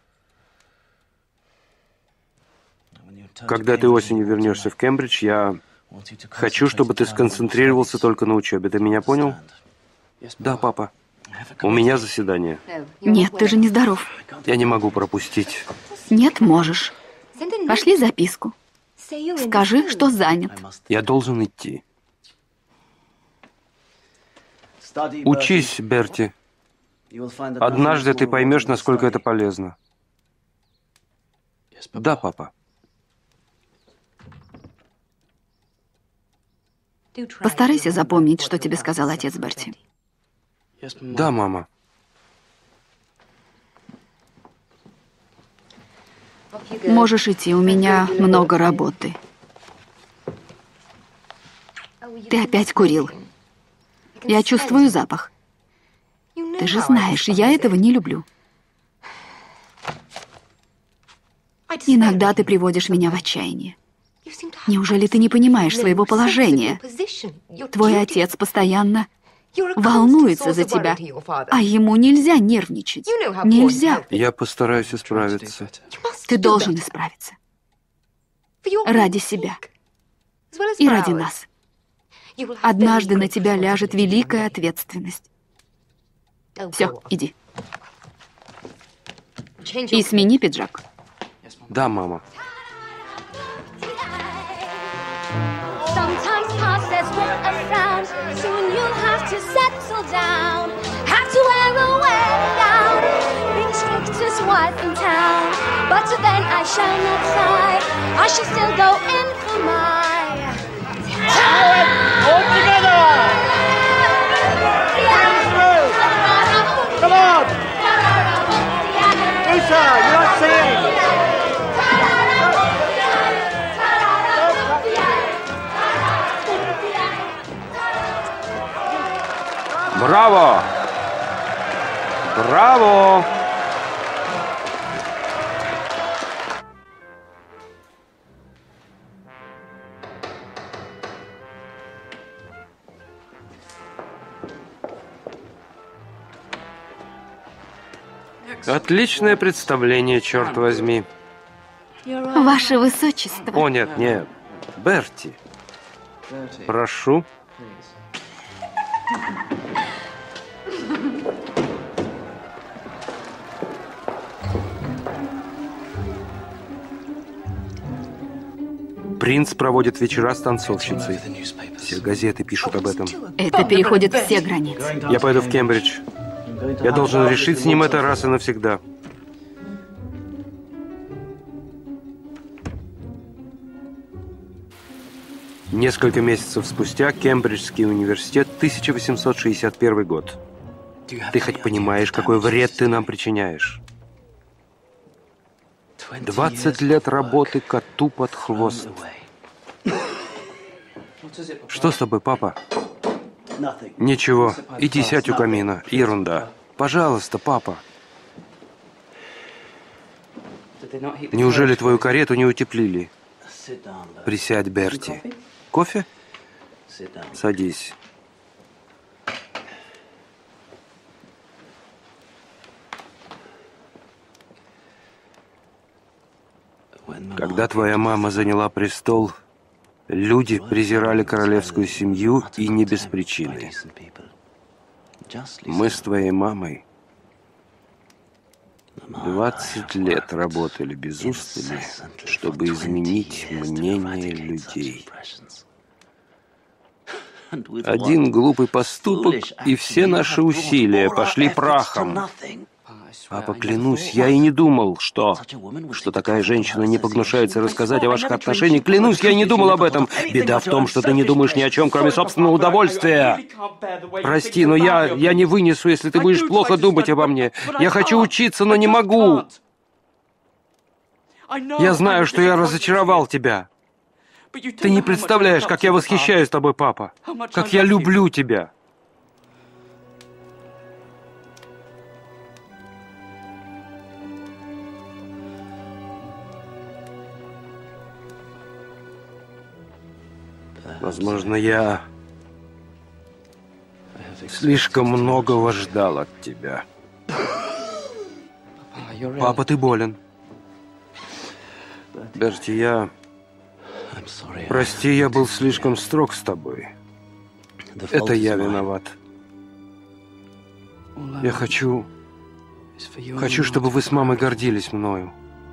Когда ты осенью вернешься в Кембридж, я хочу, чтобы ты сконцентрировался только на учебе. Ты меня понял? Да, папа. У меня заседание. Нет, ты же нездоров. Я не могу пропустить. Нет, можешь. Пошли записку. Скажи, что занят. Я должен идти. Учись, Берти. Однажды ты поймешь, насколько это полезно. Да, папа. Постарайся запомнить, что тебе сказал отец Берти. Да, мама. Можешь идти, у меня много работы. Ты опять курил. Я чувствую запах. Ты же знаешь, я этого не люблю. Иногда ты приводишь меня в отчаяние. Неужели ты не понимаешь своего положения? Твой отец постоянно волнуется за тебя, а ему нельзя нервничать. Нельзя. Я постараюсь исправиться. Ты должен исправиться. Ради себя. И ради нас. Однажды на тебя ляжет великая ответственность. Все, иди. И смени пиджак. Да, мама. Sometimes passes with a frown. Soon you'll have to settle down. Have to wear a wedding gown. Be the strictest wife in town. But then I shall not sigh. I shall still go in for my all together! Come on! Lisa, you're not singing! Браво! Браво! Отличное представление, черт возьми. Ваше Высочество. О, нет, нет. Берти. Прошу. Принц проводит вечера с танцовщицей. Все газеты пишут об этом. Это переходит все границы. Я пойду в Кембридж. Я должен решить с ним это раз и навсегда. Несколько месяцев спустя, Кембриджский университет, тысяча восемьсот шестьдесят первый год. Ты хоть понимаешь, какой вред ты нам причиняешь? двадцать лет работы коту под хвост. Что с тобой, папа? Ничего, иди сядь у камина. Ерунда. Пожалуйста, папа. Неужели твою карету не утеплили? Присядь, Берти. Кофе? Садись. Когда твоя мама заняла престол, люди презирали королевскую семью и не без причины. Мы с твоей мамой двадцать лет работали без устали, чтобы изменить мнение людей. Один глупый поступок, и все наши усилия пошли прахом. Папа, клянусь, я и не думал, что... Что такая женщина не погнушается рассказать о ваших отношениях. Клянусь, я и не думал об этом. Беда в том, что ты не думаешь ни о чем, кроме собственного удовольствия. Прости, но я, я не вынесу, если ты будешь плохо думать обо мне. Я хочу учиться, но не могу. Я знаю, что я разочаровал тебя. Ты не представляешь, как я восхищаюсь тобой, папа. Как я люблю тебя. Возможно, я слишком многого ждал от тебя. Папа, ты болен. Берти, я... Прости, я был слишком строг с тобой. Это я виноват. Я хочу... Хочу, чтобы вы с мамой гордились мною.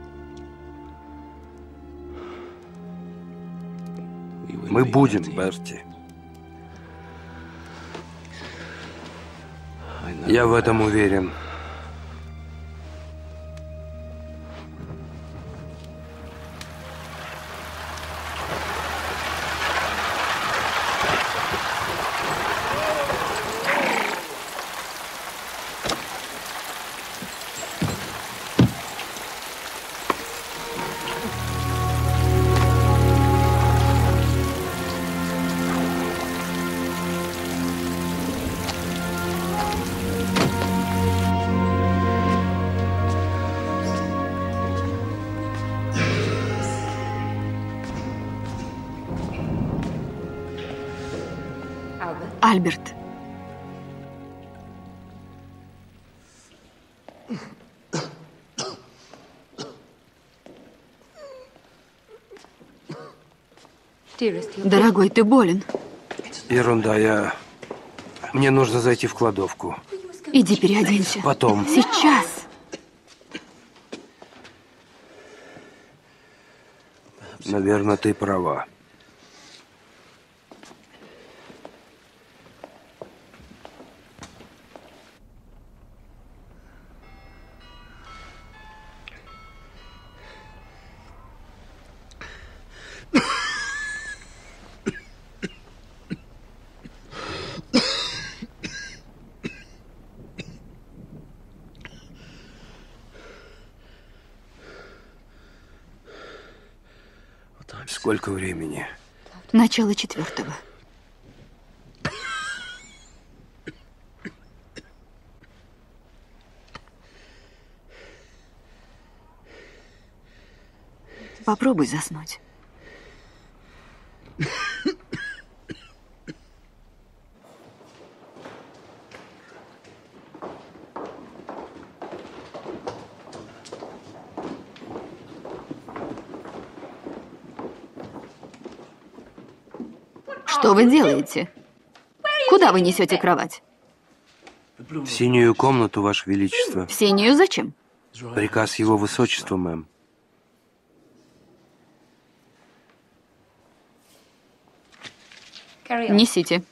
Мы будем, Берти. Я в этом уверен. Альберт. Дорогой, ты болен. Ерунда, я... Мне нужно зайти в кладовку. Иди переоденься. Потом. Сейчас. Наверное, ты права. Сколько времени? Начало четвертого. Попробуй заснуть. Что вы делаете? Куда вы несете кровать? В синюю комнату, Ваше Величество. В синюю зачем? Приказ Его Высочества, мэм. Несите.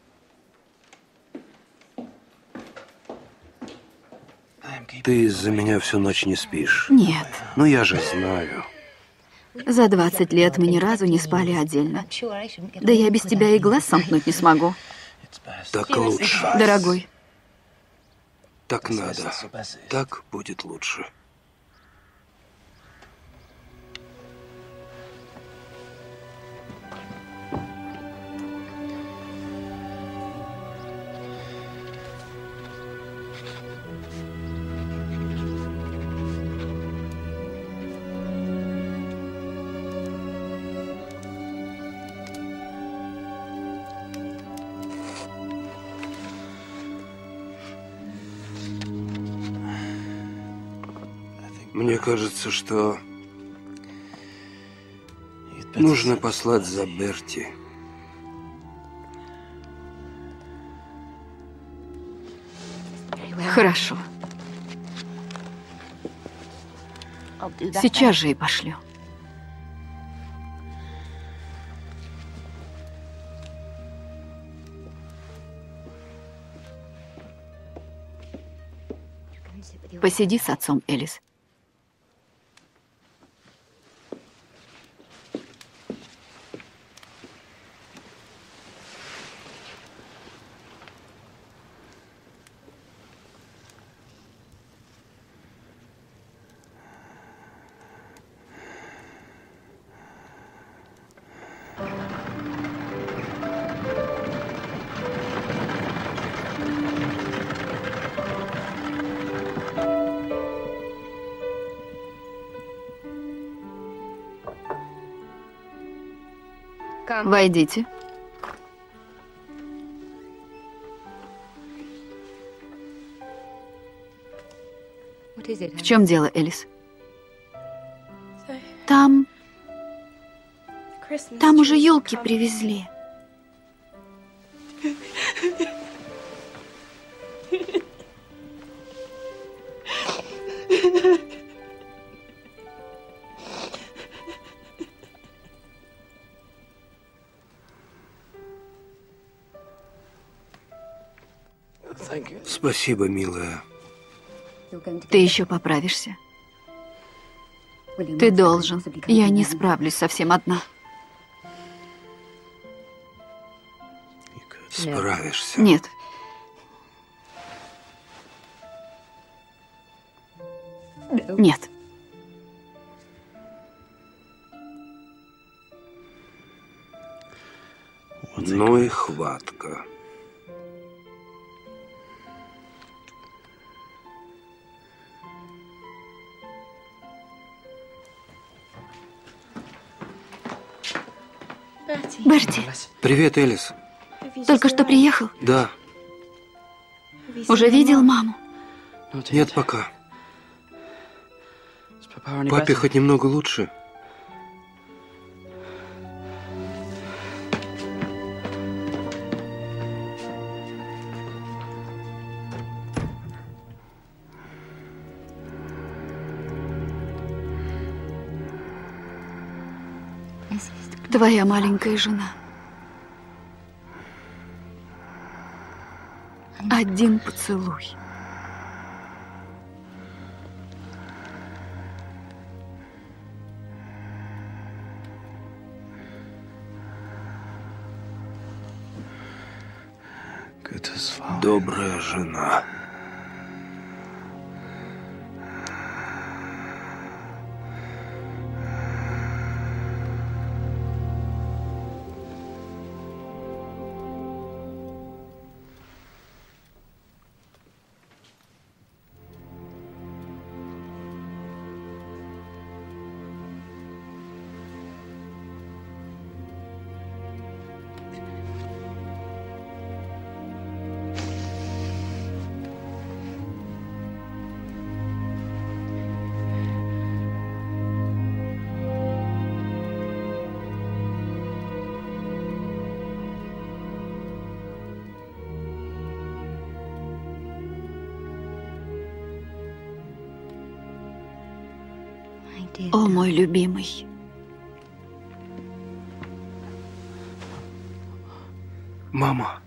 Ты из-за меня всю ночь не спишь. Нет. Ну, я же знаю. За двадцать лет мы ни разу не спали отдельно. Да я без тебя и глаз сомкнуть не смогу. Так лучше. Дорогой. Так надо. Так будет лучше. Мне кажется, что нужно послать за Берти. Хорошо. Сейчас же и пошлю. Посиди с отцом, Элис. Войдите. В чем дело, Элис? Там... Там уже елки привезли. Спасибо, милая. Ты еще поправишься. Ты должен. Я не справлюсь совсем одна. Справишься. Нет. Нет. Ну и хватка. Берти, Привет, Элис. только что приехал. Да. Уже видел маму? Нет, пока. Папе хоть немного лучше? Твоя маленькая жена. Один поцелуй. Добрая жена. О, мой любимый. Мама.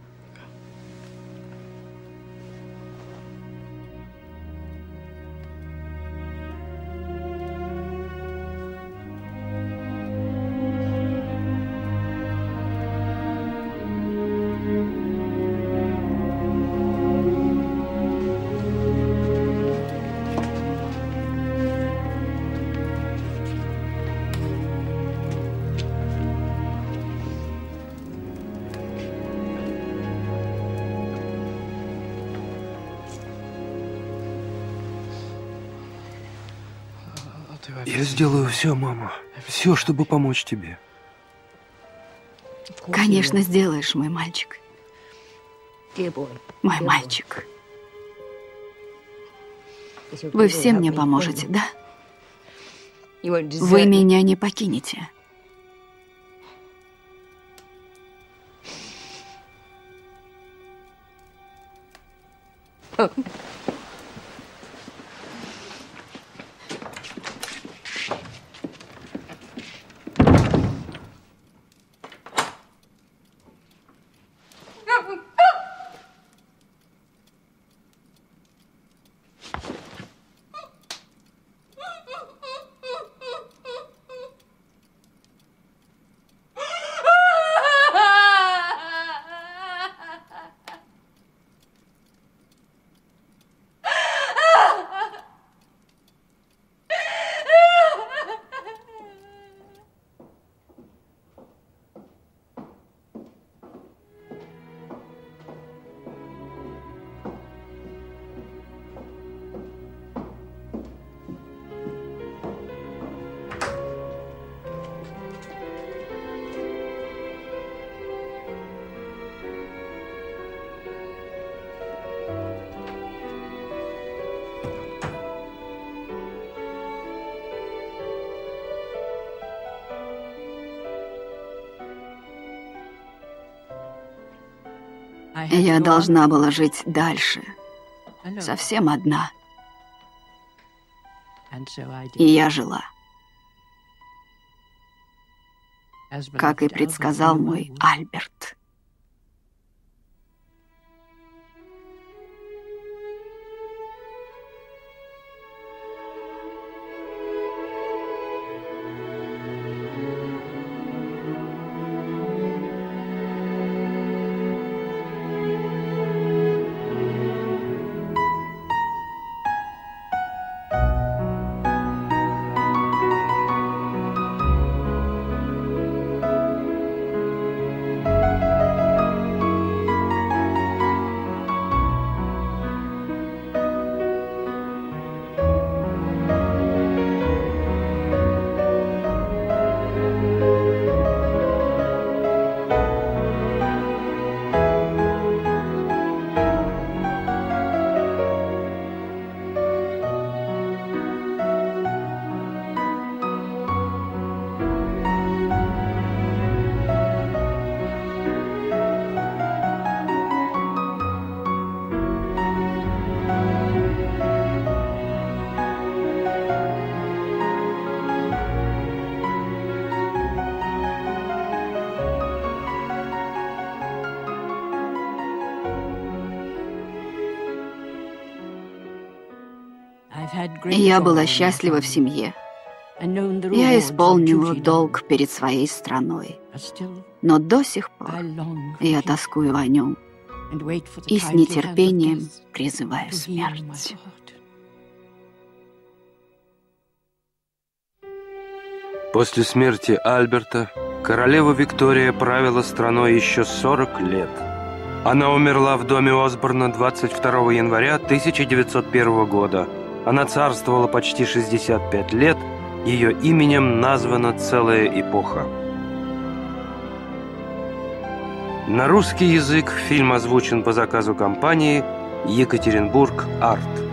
Я сделаю все, мама. Все, чтобы помочь тебе. Конечно, сделаешь, мой мальчик. Мой мальчик. Вы все мне поможете, да? Вы меня не покинете. Я должна была жить дальше, совсем одна. И я жила. Как и предсказал мой Альберт. Я была счастлива в семье. Я исполнила долг перед своей страной. Но до сих пор я тоскую о нем и с нетерпением призываю смерть. После смерти Альберта королева Виктория правила страной еще сорок лет. Она умерла в доме Осборна двадцать второго января тысяча девятьсот первого года. Она царствовала почти шестьдесят пять лет, ее именем названа целая эпоха. На русский язык фильм озвучен по заказу компании «Екатеринбург Арт».